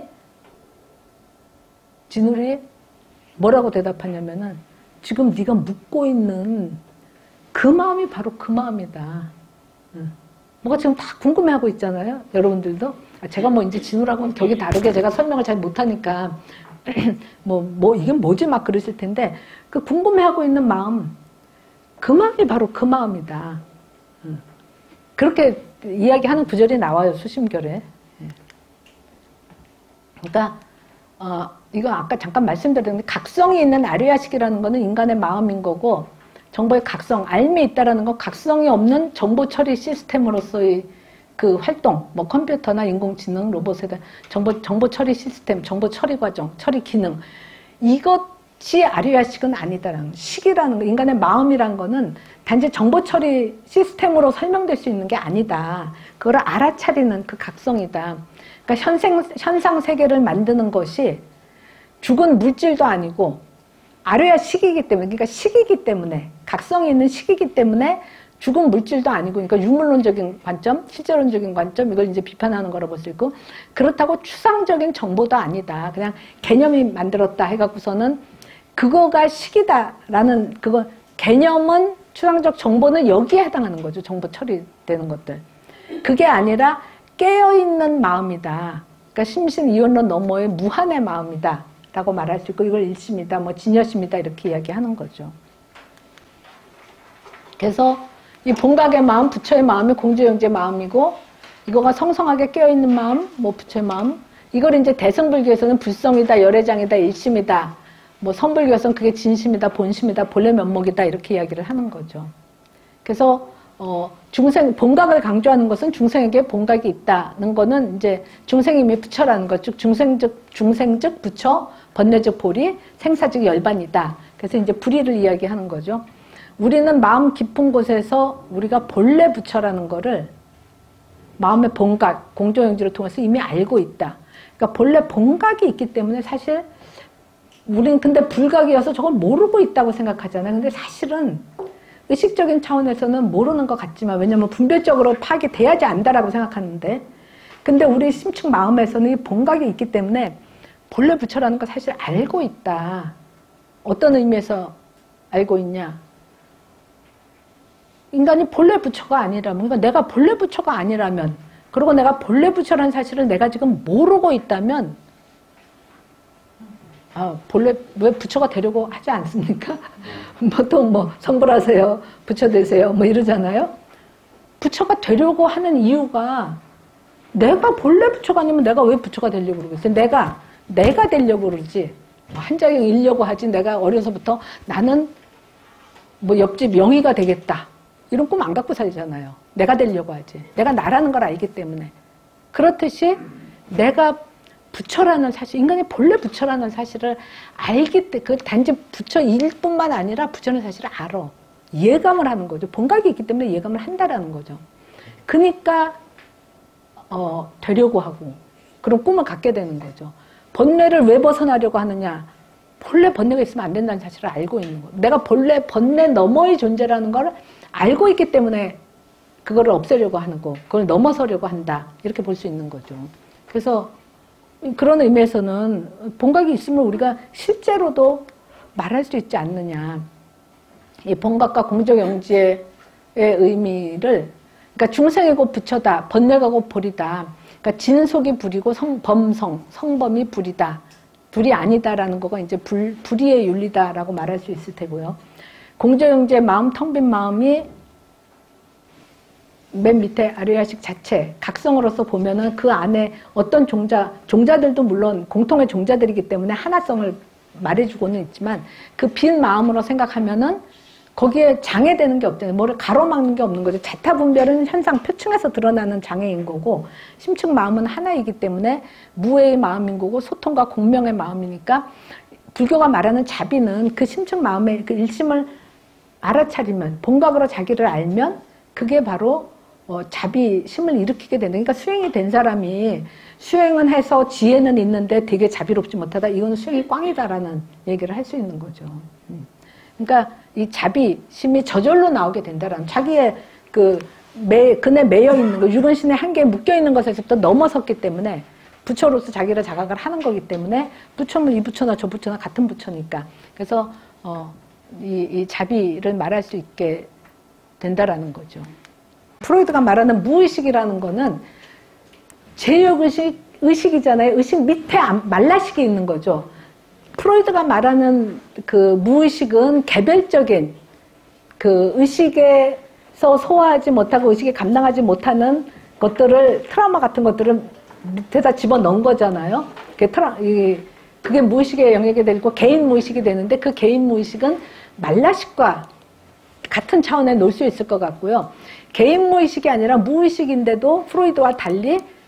진울이 뭐라고 대답하냐면은 지금 네가 묻고 있는 그 마음이 바로 그 마음이다. 뭐가 지금 다 궁금해하고 있잖아요. 여러분들도. 제가 뭐 이제 진우라고는 격이 다르게 제가 설명을 잘 못하니까 뭐, 뭐 이게 뭐지 막 그러실 텐데 그 궁금해하고 있는 마음 그 마음이 바로 그 마음이다. 그렇게 이야기하는 구절이 나와요. 수심결에. 그러니까 어, 이거 아까 잠깐 말씀드렸는데 각성이 있는 아류야식이라는 거는 인간의 마음인 거고 정보의 각성, 알미 있다라는 건 각성이 없는 정보 처리 시스템으로서의 그 활동, 뭐 컴퓨터나 인공지능, 로봇에 대한 정보, 정보 처리 시스템, 정보 처리 과정, 처리 기능. 이것 아류야식은 아니다라는 식이라는 거, 인간의 마음이란 거는 단지 정보 처리 시스템으로 설명될 수 있는 게 아니다. 그걸 알아차리는 그 각성이다. 그러니까 현생, 현상 세계를 만드는 것이 죽은 물질도 아니고 아류야 식이기 때문에, 그러니까 식이기 때문에, 각성이 있는 식이기 때문에 죽은 물질도 아니고, 그러니까 유물론적인 관점, 실제론적인 관점, 이걸 이제 비판하는 거라 볼 수 있고, 그렇다고 추상적인 정보도 아니다. 그냥 개념이 만들었다 해갖고서는 그거가 식이다라는, 그거, 개념은, 추상적 정보는 여기에 해당하는 거죠. 정보 처리되는 것들. 그게 아니라 깨어있는 마음이다. 그러니까 심신이원론 너머의 무한의 마음이다. 라고 말할 수 있고, 이걸 일심이다, 뭐, 진여심이다, 이렇게 이야기하는 거죠. 그래서, 이 본각의 마음, 부처의 마음이 공주영지의 마음이고, 이거가 성성하게 깨어있는 마음, 뭐, 부처의 마음, 이걸 이제 대승불교에서는 불성이다, 열애장이다, 일심이다, 뭐, 성불교에서는 그게 진심이다, 본심이다, 본래 면목이다, 이렇게 이야기를 하는 거죠. 그래서, 어, 중생, 본각을 강조하는 것은 중생에게 본각이 있다는 거는 이제 중생임이 부처라는 것, 즉, 중생즉, 중생즉 부처, 번뇌즉 보리, 생사즉 열반이다. 그래서 이제 불의를 이야기하는 거죠. 우리는 마음 깊은 곳에서 우리가 본래 부처라는 거를 마음의 본각, 공조영지를 통해서 이미 알고 있다. 그러니까 본래 본각이 있기 때문에 사실 우리는 근데 불각이어서 저걸 모르고 있다고 생각하잖아요. 근데 사실은 의식적인 차원에서는 모르는 것 같지만, 왜냐면 분별적으로 파악이 돼야지 안다라고 생각하는데, 근데 우리 심층 마음에서는 이 본각이 있기 때문에 본래 부처라는 거 사실 알고 있다. 어떤 의미에서 알고 있냐? 인간이 본래 부처가 아니라면, 그러니까 내가 본래 부처가 아니라면, 그리고 내가 본래 부처라는 사실을 내가 지금 모르고 있다면, 아, 본래 왜 부처가 되려고 하지 않습니까? 보통 뭐 성불하세요, 부처 되세요, 뭐 이러잖아요. 부처가 되려고 하는 이유가 내가 본래 부처가 아니면 내가 왜 부처가 되려고 그러겠어요? 내가 내가 되려고 그러지. 한자경 읽려고 하지. 내가 어려서부터 나는 뭐 옆집 영희가 되겠다. 이런 꿈 안 갖고 살잖아요. 내가 되려고 하지. 내가 나라는 걸 알기 때문에. 그렇듯이 내가 부처라는 사실, 인간이 본래 부처라는 사실을 알기 때문에, 그 단지 부처일 뿐만 아니라 부처는 사실을 알아. 예감을 하는 거죠. 본각이 있기 때문에 예감을 한다라는 거죠. 그러니까 어, 되려고 하고 그런 꿈을 갖게 되는 거죠. 번뇌를 왜 벗어나려고 하느냐? 본래 번뇌가 있으면 안 된다는 사실을 알고 있는 거예요. 내가 본래 번뇌 너머의 존재라는 걸 알고 있기 때문에 그거를 없애려고 하는 거, 그걸 넘어서려고 한다. 이렇게 볼 수 있는 거죠. 그래서 그런 의미에서는 본각이 있으면 우리가 실제로도 말할 수 있지 않느냐. 이 본각과 공적영지의 의미를, 그러니까 중생이고 부처다, 번뇌가고 불이다. 그러니까 진속이 불이고 성, 범성, 성범이 불이다. 불이 아니다라는 거가 이제 불, 불의의 윤리다라고 말할 수 있을 테고요. 공적영지의 마음, 텅 빈 마음이 맨 밑에 아류야식 자체, 각성으로서 보면은 그 안에 어떤 종자, 종자들도 물론 공통의 종자들이기 때문에 하나성을 말해주고는 있지만 그 빈 마음으로 생각하면은 거기에 장애되는 게 없잖아요. 뭐를 가로막는 게 없는 거죠. 자타분별은 현상 표층에서 드러나는 장애인 거고, 심층 마음은 하나이기 때문에 무해의 마음인 거고, 소통과 공명의 마음이니까, 불교가 말하는 자비는 그 심층 마음의 그 일심을 알아차리면, 본각으로 자기를 알면 그게 바로 어, 자비심을 일으키게 되는. 그러니까 수행이 된 사람이 수행은 해서 지혜는 있는데 되게 자비롭지 못하다. 이거는 수행이 꽝이다라는 얘기를 할 수 있는 거죠. 그러니까 이 자비심이 저절로 나오게 된다라는, 자기의 그 매, 근에 매여 있는 거, 유근신의 한계에 묶여 있는 것에서부터 넘어섰기 때문에 부처로서 자기를 자각을 하는 거기 때문에, 부처는 이 부처나 저 부처나 같은 부처니까. 그래서 어, 이, 이 자비를 말할 수 있게 된다라는 거죠. 프로이드가 말하는 무의식이라는 거는 제욕의식, 의식이잖아요. 의식 밑에 말라식이 있는 거죠. 프로이드가 말하는 그 무의식은 개별적인 그 의식에서 소화하지 못하고 의식에 감당하지 못하는 것들을, 트라우마 같은 것들을 밑에다 집어넣은 거잖아요. 그게, 트라, 이, 그게 무의식의 영역이 되고 개인 무의식이 되는데, 그 개인 무의식은 말라식과 같은 차원에 놓을 수 있을 것 같고요. 개인 무의식이 아니라 무의식인데도 프로이드와 달리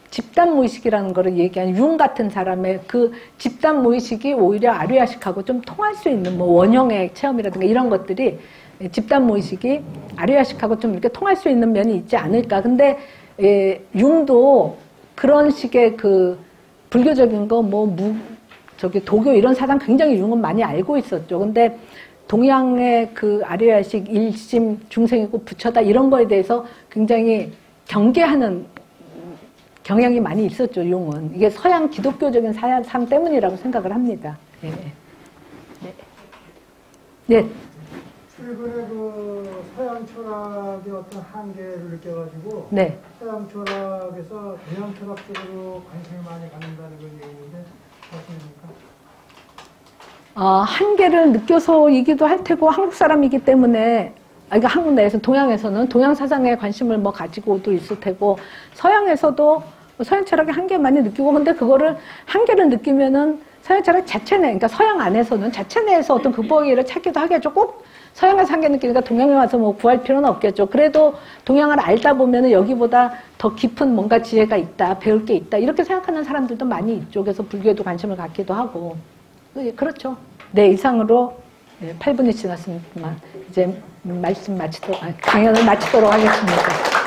집단 무의식이라는 거를 얘기한 융 같은 사람의 그 집단 무의식이 오히려 아류야식하고 좀 통할 수 있는 뭐 원형의 체험이라든가 이런 것들이 집단 무의식이 아류야식하고 좀 이렇게 통할 수 있는 면이 있지 않을까. 근데 예, 융도 그런 식의 그 불교적인 거 뭐 무 저기 도교 이런 사상 굉장히 융은 많이 알고 있었죠. 근데 동양의 그 아류야식 일심 중생이고 부처다 이런 거에 대해서 굉장히 경계하는 경향이 많이 있었죠. 융은 이게 서양 기독교적인 사상 때문이라고 생각을 합니다. 예. 네. 네. 최근에 그 서양 철학의 어떤 한계를 느껴가지고 네. 서양 철학에서 동양 철학 쪽으로 관심을 많이 갖는다는 걸 얘기했는데 어떻습니까? 어, 한계를 느껴서이기도 할 테고 한국 사람이기 때문에 아, 그러니까 한국 내에서 동양에서는 동양 사상에 관심을 뭐 가지고도 있을 테고 서양에서도 서양 철학의 한계 많이 느끼고 근데 그거를 한계를 느끼면은 서양 철학 자체 내 그러니까 서양 안에서는 자체 내에서 어떤 극복의 길을 찾기도 하겠죠. 꼭 서양에서 한계 느끼니까 동양에 와서 뭐 구할 필요는 없겠죠. 그래도 동양을 알다 보면은 여기보다 더 깊은 뭔가 지혜가 있다, 배울 게 있다 이렇게 생각하는 사람들도 많이 있죠. 그래서 불교에도 관심을 갖기도 하고 그렇죠. 네, 이상으로 네, 팔 분이 지났습니다만 이제 말씀 마치도록 강연을 마치도록 하겠습니다.